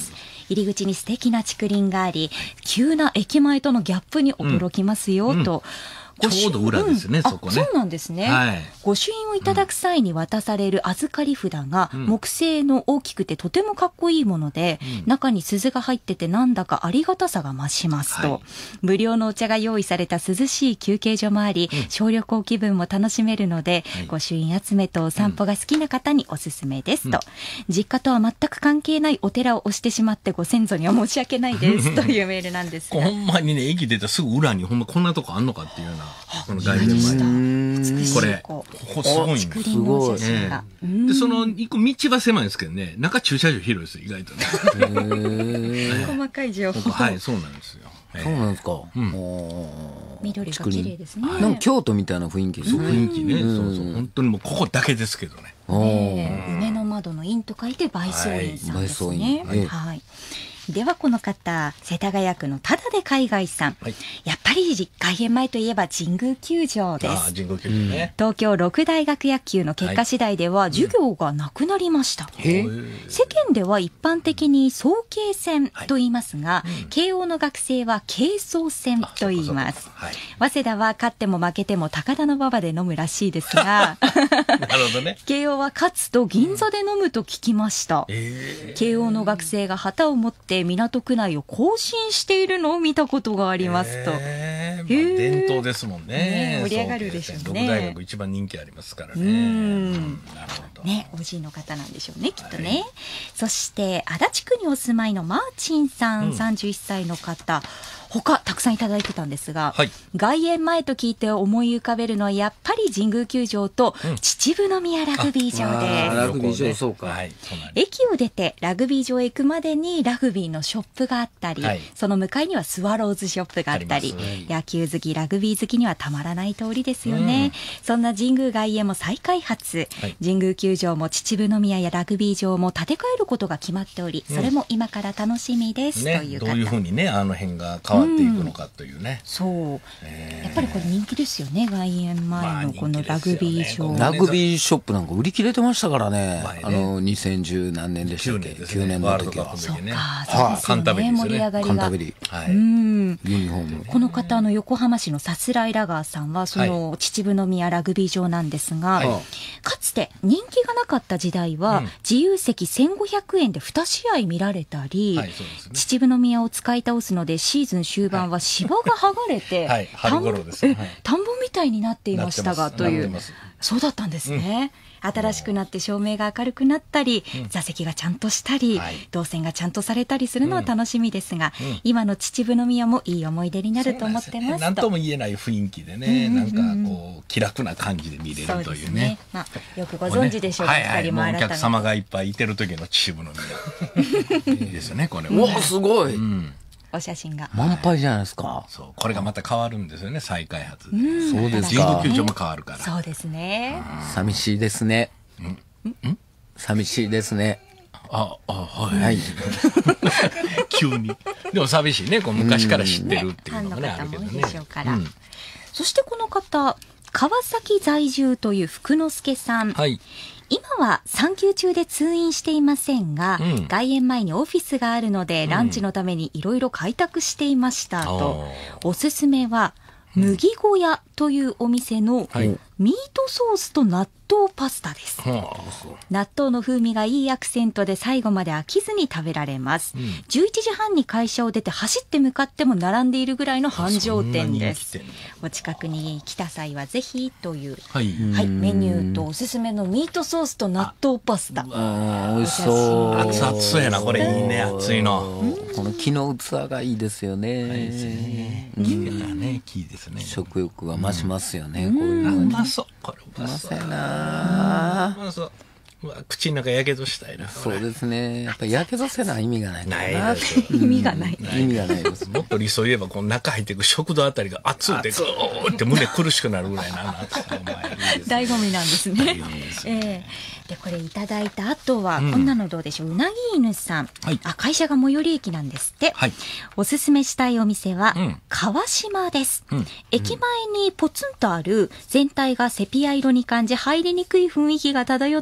入り口に素敵な竹林があり、急な駅前とのギャップに驚きますよ、と。 ちょうど裏ですね、そこね。 そうなんですね。はい、御朱印をいただく際に渡される預かり札が、木製の大きくてとてもかっこいいもので、中に鈴が入っててなんだかありがたさが増しますと、無料のお茶が用意された涼しい休憩所もあり、小旅行気分も楽しめるので、御朱印集めとお散歩が好きな方におすすめですと、実家とは全く関係ないお寺を押してしまってご先祖には申し訳ないですというメールなんですが。 ほんまにね、駅出たすぐ裏にほんまこんなとこあんのかっていうような。この外苑前これ、ここすごいんです。すごい。で、その、行く道は狭いですけどね、中駐車場広いです、意外とね。 細かい情報。 はい、そうなんですよ。 そうなんですか。 緑が綺麗ですね。 なんか京都みたいな雰囲気ですね。 雰囲気ね。そうそう。本当にもうここだけですけどね。 梅の窓の院と書いて梅草院さんですね。はい。ではこの方、世田谷区のただで海外さん、やっぱり外苑前といえば神宮球場です。 神宮球場ね。 東京六大学野球の結果次第では授業がなくなりました。世間では一般的に早慶戦と言いますが、慶応の学生は慶早戦と言います。早稲田は勝っても負けても高田馬場で飲むらしいですが、 なるほどね。 慶応は勝つと銀座で飲むと聞きました。慶応の学生が旗を持って港区内を行進しているのを見たことがありますと。 伝統ですもんね。 盛り上がるでしょうね。 六大学一番人気ありますからね。 なるほど。ね、おじいの方なんでしょうね、きっとね。そして足立区にお住まいのマーチンさん、31歳の方。他たくさんいただいてたんですが、外苑前と聞いて思い浮かべるのはやっぱり神宮球場と秩父宮ラグビー場です。 ラグビー場、そうか。 駅を出てラグビー場へ行くまでにラグビーのショップがあったり、その向かいにはスワローズショップがあったり、野球好きラグビー好きにはたまらない通りですよね。そんな神宮外苑も再開発、神宮球場も秩父宮やラグビー場も建て替えることが決まっており、それも今から楽しみですという方。 どういうふうにね、あの辺が変わっていくのかというね。 そう。やっぱりこれ人気ですよね、外苑前のこのラグビー場。 ラグビーショップなんか売り切れてましたからね。2010何年でしたっけ、9年の時は。 そうか、そうですよね、盛り上がりが。 カンタベリー。ユニフォーム。 この方の横浜市のさすらいラガーさんは、その秩父宮ラグビー場なんですが、かつて人気がなかった時代は、自由席1500円で2試合見られたり、秩父宮を使い倒すのでシーズン終盤は芝が剥がれて、田んぼみたいになっていましたが、という。そうだったんですね。新しくなって照明が明るくなったり、座席がちゃんとしたり、動線がちゃんとされたりするのは楽しみですが、今の秩父宮もいい思い出になると思ってますと。 なんとも言えない雰囲気でね、なんかこう気楽な感じで見れるというね。 よくご存知でしょうか、2人も改めて。 お客様がいっぱいいてる時の秩父宮。いいですよね、これ。 うわ、すごい。 お写真が満杯じゃないですか。 そう、これがまた変わるんですよね、再開発で。 そうですか。 神宮球場も変わるから。 そうですね。 寂しいですね。寂しいですね。 はい。急に。でも寂しいね、こう昔から知ってるっていうのがね、あるけどね。 そしてこの方、川崎在住という福之助さん。今は産休中で通院していませんが、外苑前にオフィスがあるので、ランチのためにいろいろ開拓していましたと。おすすめは、麦小屋というお店のミートソースと納豆パスタです。納豆の風味がいいアクセントで最後まで飽きずに食べられます。11時半に会社を出て走って向かっても並んでいるぐらいの繁盛店です。お近くに来た際はぜひという、メニューとおすすめのミートソースと納豆パスタ。 美味しそう。 熱々やな、これいいね、熱いの。 この木の器がいいですよね。 木ですね。 食欲が増しますよね、こういうの。 うまそう。これうまそうやな。うまそう。口の中やけどしたいな。 そうですね。やっぱりやけどせな意味がないからな。 意味がない。 意味がないです。 もっと理想言えば、この中入っていく食道あたりが熱くて、グーって胸苦しくなるぐらいな。 醍醐味なんですね。でこれいただいた後は、こんなのどうでしょう。うなぎ犬さん、会社が最寄り駅なんですって。おすすめしたいお店は、川島です。駅前にポツンとある全体がセピア色に感じ入りにくい雰囲気が漂っています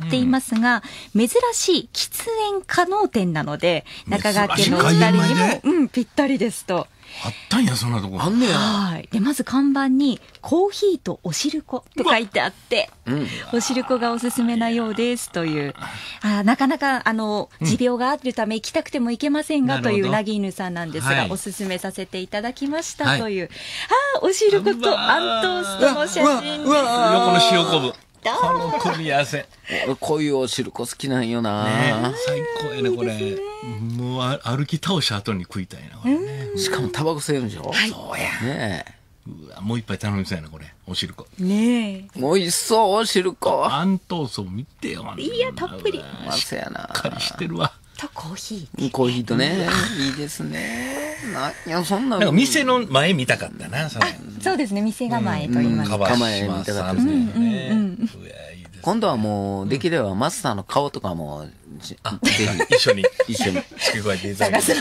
ですが、珍しい喫煙可能店なので、中川家のお二人にも、ぴったりですと。 あったんや、そんなとこ。 あんねや。 はい。で、まず看板に、コーヒーとおしること書いてあって、おしるこがおすすめなようですという、なかなか、持病があるため行きたくても行けませんが、というなぎ犬さんなんですが、おすすめさせていただきましたという、おしることアントーストの写真です。 横の塩昆布。この組み合わせ。 俺、こういうおしるこ好きなんよな。 最高やね、これ。もう歩き倒した後に食いたいな、これね。 しかもタバコ吸えるんでしょ。 そうや。ねえ。うわ、もう一杯頼みそうやな、これ。おしるこ。 ねえ。 美味しそう、おしるこ。 アントースト見てよ。 いや、たっぷり。 しっかりしてるわ。 とコーヒー。 コーヒーとね。いいですね。いや、そんな。 なんか店の前見たかったな、 そうですね、店構えと言いますか。 構え見たかったですね。今度はもう、できればマスターの顔とかも、ぜひ。一緒に。付け加えていただいて。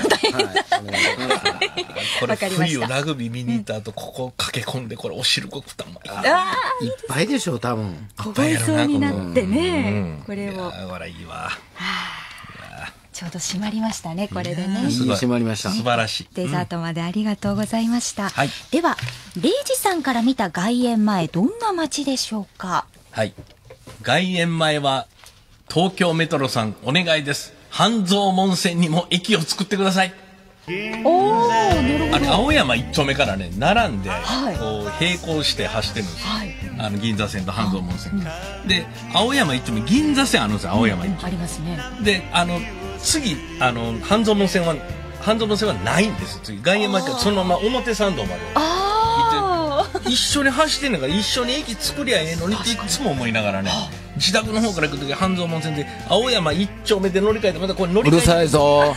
これ、冬ラグビー見に行った後、ここ駆け込んで、これお汁粉食ったもん。いっぱいでしょ、多分。 凍えそうになってね。これを。 これいいわ。 ちょうど閉まりましたね、これでね。 閉まりました。 素晴らしい。 デザートまでありがとうございました。では、レイジさんから見た外苑前、どんな街でしょうか？ はい。外苑前は、東京メトロさんお願いです。半蔵門線にも駅を作ってください。あれ、青山一丁目からね、並んで、こう、並行して走ってるんですよ。銀座線と半蔵門線。で、青山一丁目、銀座線あるんですよ、青山一丁目。 ありますね。 で、次、半蔵門線はないんです。次、外苑前からそのまま表参道まで。一緒に走ってんのから一緒に駅作りゃええのにっていつも思いながらね、自宅の方から行くとき半蔵門線で青山一丁目で乗り換えて、またこれ乗り換えうるさいぞ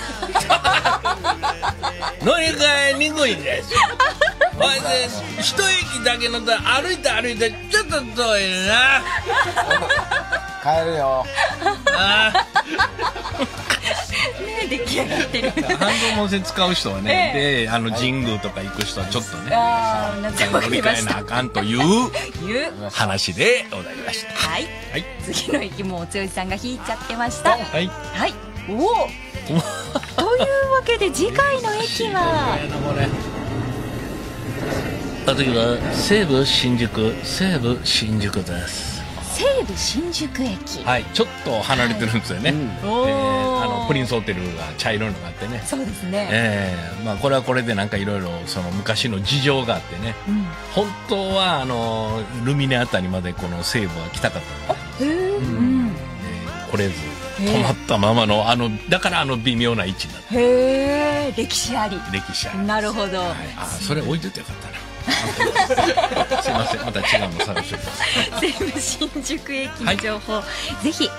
乗り換えにくいんです。ほいで一駅だけ乗ったら歩いてちょっと遠いな。 帰るよ。 出来上がってる。 半蔵門線使う人はね、で神宮とか行く人はちょっとね、乗り換えなあかんという話でございました。 はい。次の駅もおつよじさんが引いちゃってました。はい。おお。というわけで次回の駅は。 次は西武新宿です。 西武新宿駅。 はい、ちょっと離れてるんですよね。プリンスホテルが茶色いのがあってね。 そうですね。 まあこれはこれでなんかいろいろその昔の事情があってね。本当はルミネあたりまでこの西武は来たかったんです。来れず止まったままのだから微妙な位置になって。 へえ、歴史あり。なるほど。 それ置いといてよかったな。すいません、また違うの探してください。 西武新宿駅の情報、ぜひ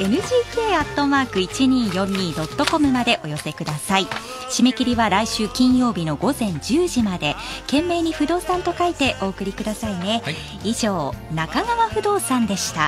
ngk@1242.com までお寄せください。締め切りは来週金曜日の午前10時まで。懸命に不動産と書いてお送りくださいね。以上、中川不動産でした。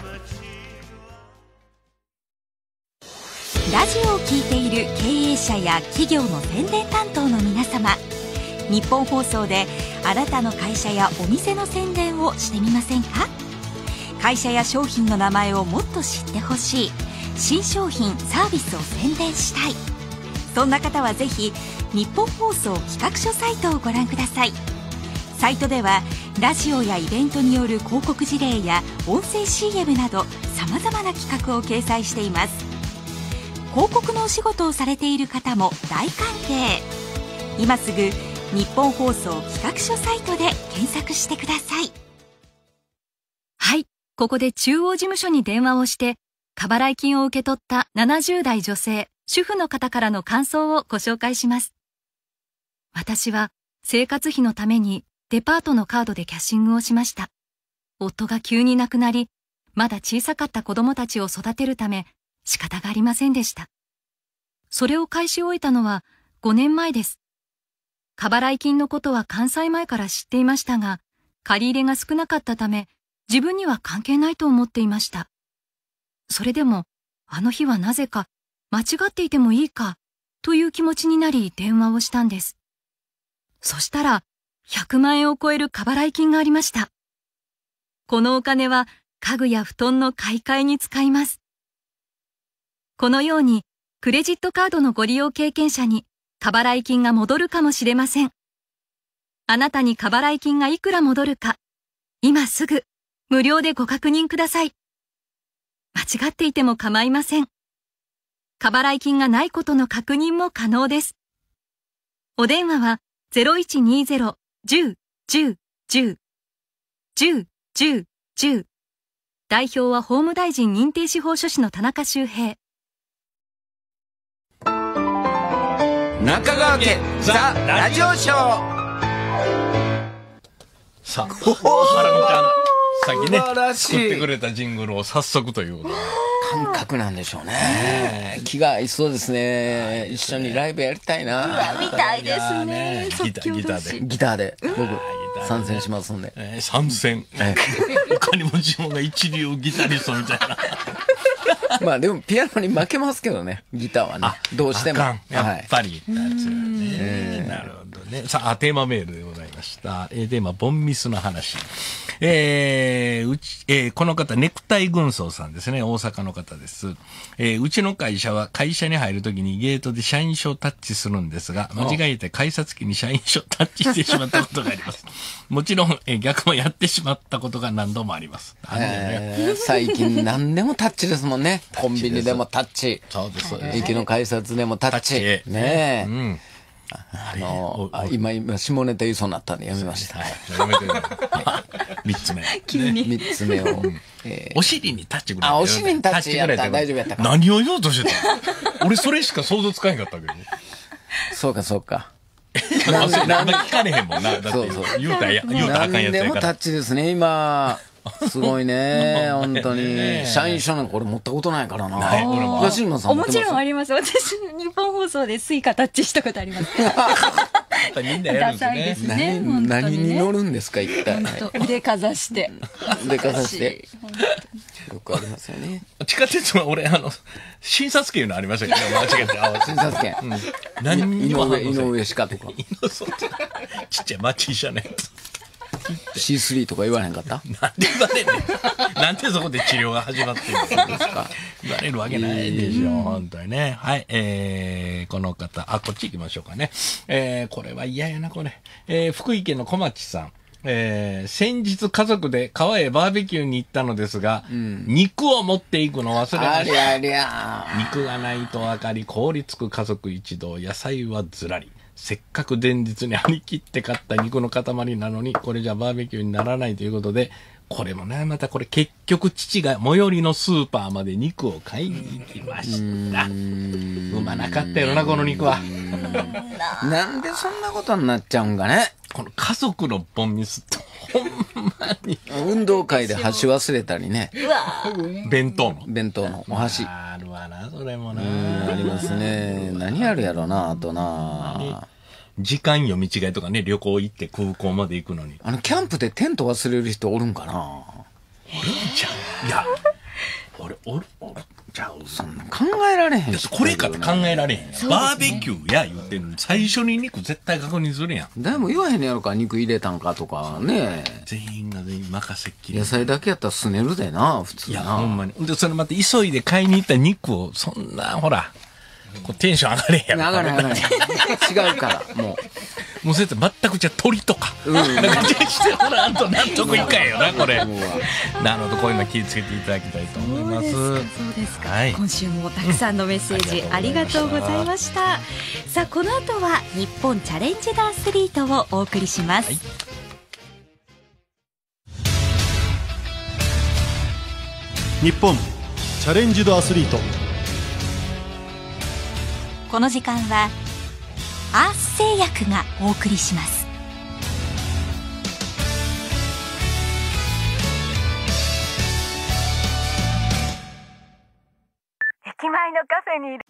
ラジオを聞いている経営者や企業の宣伝担当の皆様、日本放送であなたの会社やお店の宣伝をしてみませんか？会社や商品の名前をもっと知ってほしい、新商品サービスを宣伝したい、そんな方はぜひ日本放送企画書サイトをご覧ください。サイトではラジオやイベントによる広告事例や音声 CM などさまざまな企画を掲載しています。広告のお仕事をされている方も大歓迎。今すぐ日本放送企画書サイトで検索してください。 はい、ここで中央事務所に電話をして過払い金を受け取った70代女性主婦の方からの感想をご紹介します。私は生活費のためにデパートのカードでキャッシングをしました。夫が急に亡くなり、まだ小さかった子供たちを育てるため仕方がありませんでした。それを返し終えたのは5年前です。過払い金のことは関西前から知っていましたが、借り入れが少なかったため、自分には関係ないと思っていました。それでも、あの日はなぜか、間違っていてもいいか、という気持ちになり電話をしたんです。そしたら、100万円を超える過払い金がありました。このお金は、家具や布団の買い替えに使います。 このようにクレジットカードのご利用経験者に過払い金が戻るかもしれません。あなたに過払い金がいくら戻るか、今すぐ無料でご確認ください。間違っていても構いません。過払い金がないことの確認も可能です。お電話は 0120-10-10-10-10-10 代表は法務大臣認定司法書士の田中修平。 中川家ザ・ラジオショー。 さあ、ハラミちゃん、さっきね素晴らしい作ってくれたジングルを早速ということで、 感覚なんでしょうね。気が合いそうですね。一緒にライブやりたいな。 見たいですね。 ギターギターで僕参戦しますんで。 参戦。他にも自分が一流ギタリストみたいな。 まあでもピアノに負けますけどね、ギターはね。どうしても。 やっぱり。なるほどね。さあ、テーマメールでございました。テーマ、ボンミスの話。この方、ネクタイ軍曹さんですね。大阪の方です。うちの会社は会社に入るときにゲートで社員証タッチするんですが、間違えて改札機に社員証タッチしてしまったことがあります。もちろん、逆もやってしまったことが何度もあります。 最近何でもタッチですもんね。コンビニでもタッチ。 そうです。 駅の改札でもタッチ。ねえ。今、下ネタ言いそうになったんでやめました。 やめて。3つ目。 3つ目を。 お尻にタッチぐらい。 お尻にタッチやったら大丈夫やったか。 何を言おうとしてた俺それしか想像つかへんかったけど。 そうか、そうか。 聞かれへんもんな。だって言うたらあかんやつやから。 何でもタッチですね、今。すごいね、本当に。社員証なんかこれ持ったことないからな。東島さんもちろんあります。私、日本放送でスイカタッチしたことあります。 みんなやるんですね。 何に乗るんですか、一体。 腕かざして。 腕かざして。よくありますよね。 地下鉄は俺、診察券のありましたけど、間違えて。 診察券。井上歯科とか。 ちっちゃい町医者のやつ。 C3 とか言わへんかった？ なんで言われんねん。なんでそこで治療が始まってるんですか。言われるわけないでしょ、本当にね。はい、この方、こっち行きましょうかね。これは嫌やな、これ。福井県の小町さん。先日家族で川へバーベキューに行ったのですが、肉を持っていくの忘れました。 ありゃ肉がないと分かり、凍りつく家族一同、野菜はずらり。せっかく前日に張り切って買った肉の塊なのに、これじゃバーベキューにならないということで、これもね、またこれ結局父が最寄りのスーパーまで肉を買いに行きました。うまなかったよな、この肉は。 なんでそんなことになっちゃうんかね。 この家族のボンミスってほんまに。 運動会で箸忘れたりね。 弁当のお箸。 あるわな、それもな。 ありますね。何あるやろな、あとな。 時間読み違いとかね、旅行行って空港まで行くのに。 キャンプでテント忘れる人おるんかな。 おるんちゃう。いや、俺、ちゃう。 そんな考えられへん。 これから考えられへん。バーベキューや言ってんのに、最初に肉絶対確認するやん。 誰も言わへんのやろか、肉入れたんかとかね。 全員が全員任せっきり。 野菜だけやったらすねるでな、普通な。 いや、ほんまに。で、それまた急いで買いに行った肉を、そんな、ほら、テンション上がれへんやろ。 上がれ。違うから、もう先生、全くじゃ鳥とか。なんか、してもらうと納得いかんよな、これ。なるほど、こういうの気をつけていただきたいと思います。 そうですか。今週もたくさんのメッセージありがとうございました。さあ、この後は日本チャレンジドアスリートをお送りします。 日本チャレンジドアスリート。 この時間はアース製薬がお送りします。 駅前のカフェにいる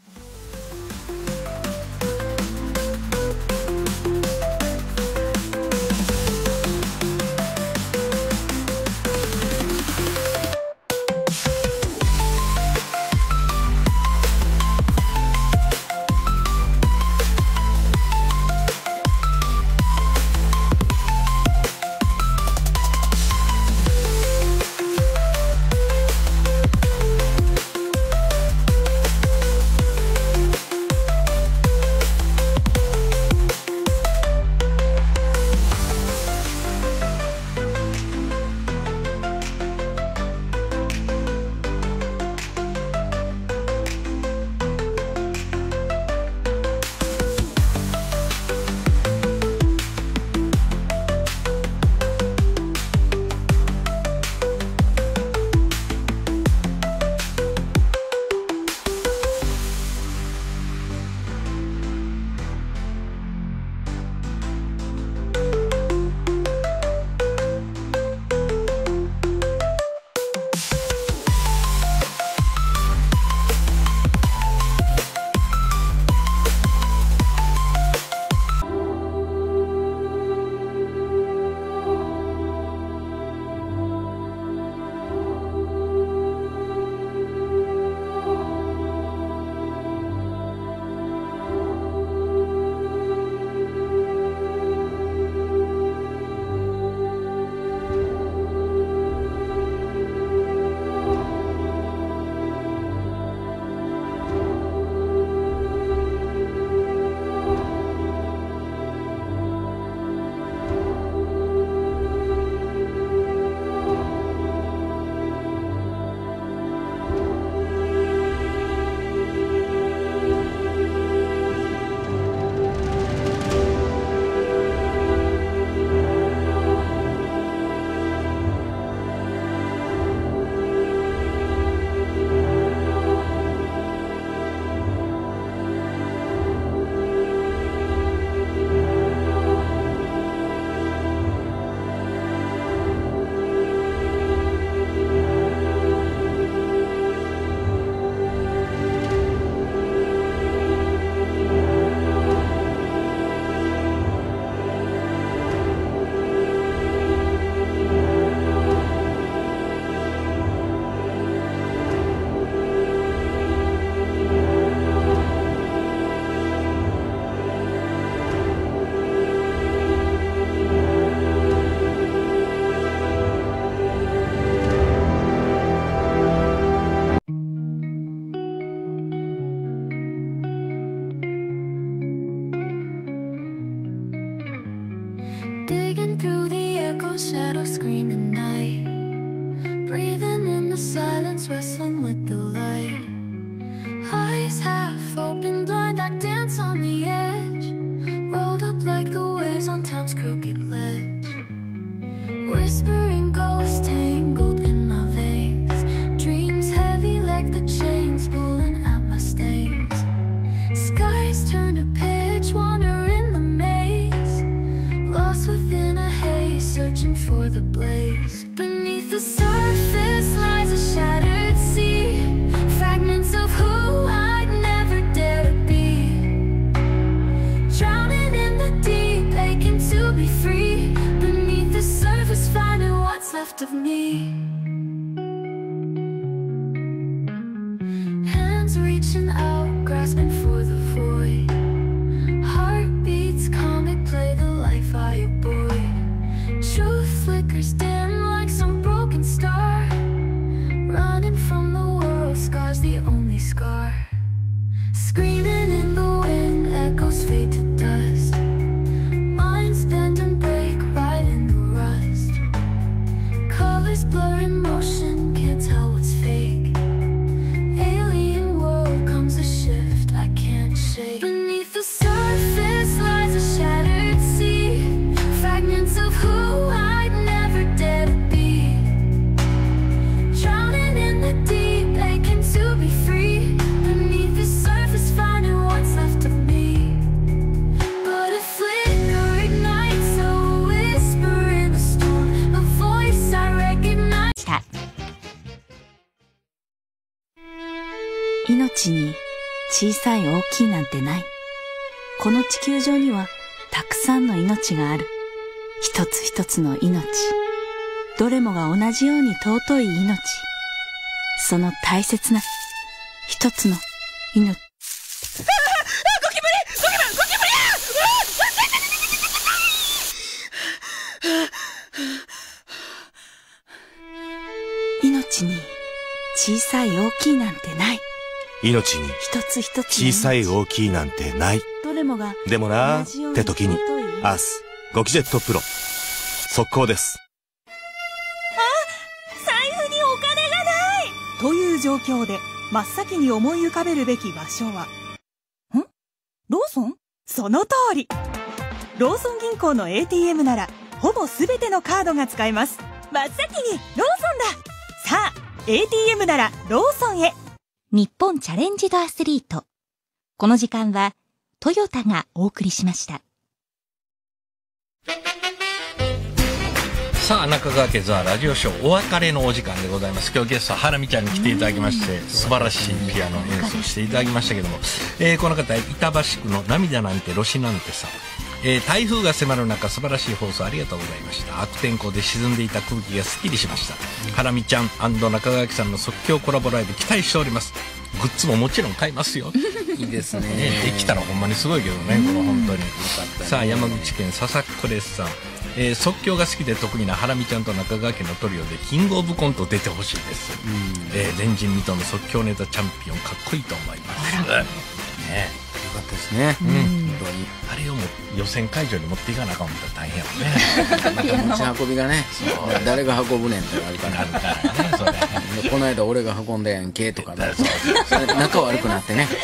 your shadow scream at night. Breathing in the silence, wrestling with the light. Eyes half open, blind, I dance on the edge. Rolled up like the waves on town's crooked ledge. Whispering ghosts tangled in my veins. Dreams heavy like the chains pulling at my stains. Skies turn to pitch, wander in the maze. Lost within a haze, searching for the blaze. Beneath the surface lies a shattered sea. Fragments of who I'd never dare to be. Drowning in the deep, aching to be free. Beneath the surface, finding what's left of me. Hands reaching out, grasping for the void. Heartbeats, comic play, the life I avoid. Truth flickers dim like some broken star. Running from the world, scars the only scar. Screaming in the wind, echoes fade to dust. Minds bend and break, right in the rust. Colors blur in motion, can't tell what's fake. Alien world comes a shift I can't shake. Beneath the surface lies a shattered sea. Fragments of who I'd never dare to be. Drowning in the deep, aching to be free. Beneath the surface, finding what's left of me. But a flicker ignites, a whisper in a storm, a voice I recognize. 命に小さい大きいなんてない。この地球上にはたくさんの命がある。一つ一つの命。どれもが同じように尊い命。その大切な一つの命。ゴキブリ命に小さい大きいなんてない。 命に一つ一つ小さい大きいなんてない。 どれもがでもなって時にアースゴキジェットプロ速攻です。 財布にお金がないという状況で真っ先に思い浮かべるべき場所はローソン？その通り。ローソン銀行の ATM ならほぼ全てのカードが使えます。真っ先にローソンだ。さあ ATM ならローソンへ。 日本チャレンジドアスリート。この時間はトヨタがお送りしました。 さあ中川家ザラジオショーお別れのお時間でございます。今日ゲストはハラミちゃんに来ていただきまして素晴らしいピアノ演奏していただきましたけども、この方板橋区の涙なんてロシなんてさ、台風が迫る中素晴らしい放送ありがとうございました。悪天候で沈んでいた空気がすっきりしました。ハラミちゃん&中川家さんの即興コラボライブ期待しております。グッズももちろん買いますよ。 いいですね。 できたらほんまにすごいけどね、この本当に。さあ山口県佐々木クレスさん、即興が好きで得意なハラミちゃんと中川家のトリオでキングオブコント出てほしいです。前人未到の即興ネタチャンピオンかっこいいと思います。ね、 よかったですね。 本当にあれをも予選会場に持っていかなあかんもん大変やもんね。 持ち運びがね、誰が運ぶねんってあるからね。それこの間俺が運んだやんけとかね、仲悪くなってね。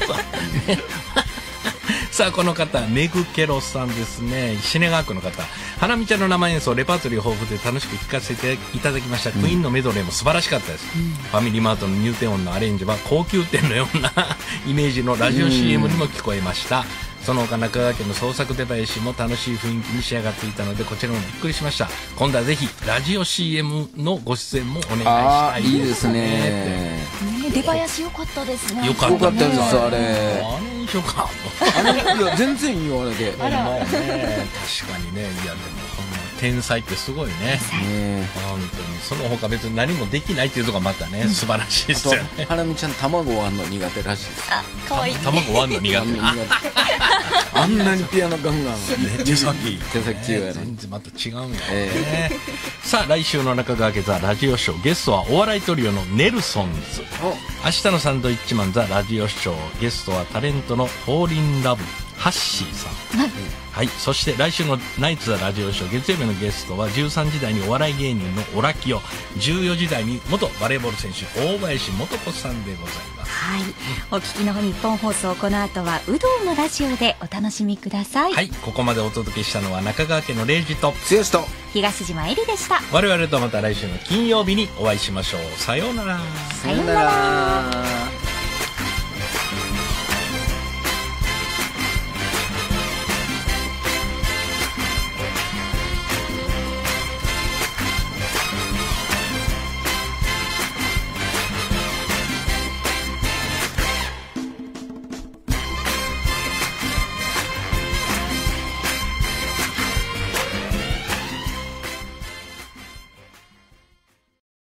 さあこの方メグケロさんですね。品川区の方、ハラミちゃんの生演奏レパートリー豊富で楽しく聴かせていただきました。クイーンのメドレーも素晴らしかったです。ファミリーマートの入店音のアレンジは高級店のようなイメージのラジオ CM にも聞こえました。その他中川家の創作デバイスも楽しい雰囲気に仕上がっていたのでこちらもびっくりしました。今度はぜひラジオ CM のご出演もお願いしたいですね。 いいですね。 出囃子良かったですね。 よかったです。あれあれにしようか。 いや全然いいよあれで。 確かにね。いやでも天才ってすごいね。本当にその他別に何もできないっていうところがまたね素晴らしいですよね。 ハラミちゃん卵割るの苦手らしいです。 可愛い。 卵割るの苦手。 あんなにピアノガンガン手先強いやろ。 全然また違うんやね。さあ来週の中川家ザラジオショーゲストはお笑いトリオのネルソンズ。明日のサンドイッチマンザラジオショーゲストはタレントのフォーリンラブハッシーさん。はい。そして来週のナイツ・ザ・ラジオショー月曜日のゲストは13時台にお笑い芸人のオラキオ、14時台に元バレーボール選手大林素子さんでございます。 はい。お聞きの日本放送、この後は有働のラジオでお楽しみください。 はい。ここまでお届けしたのは中川家の礼二と剛と東島えりでした。 我々とまた来週の金曜日にお会いしましょう。さようなら。 さようなら。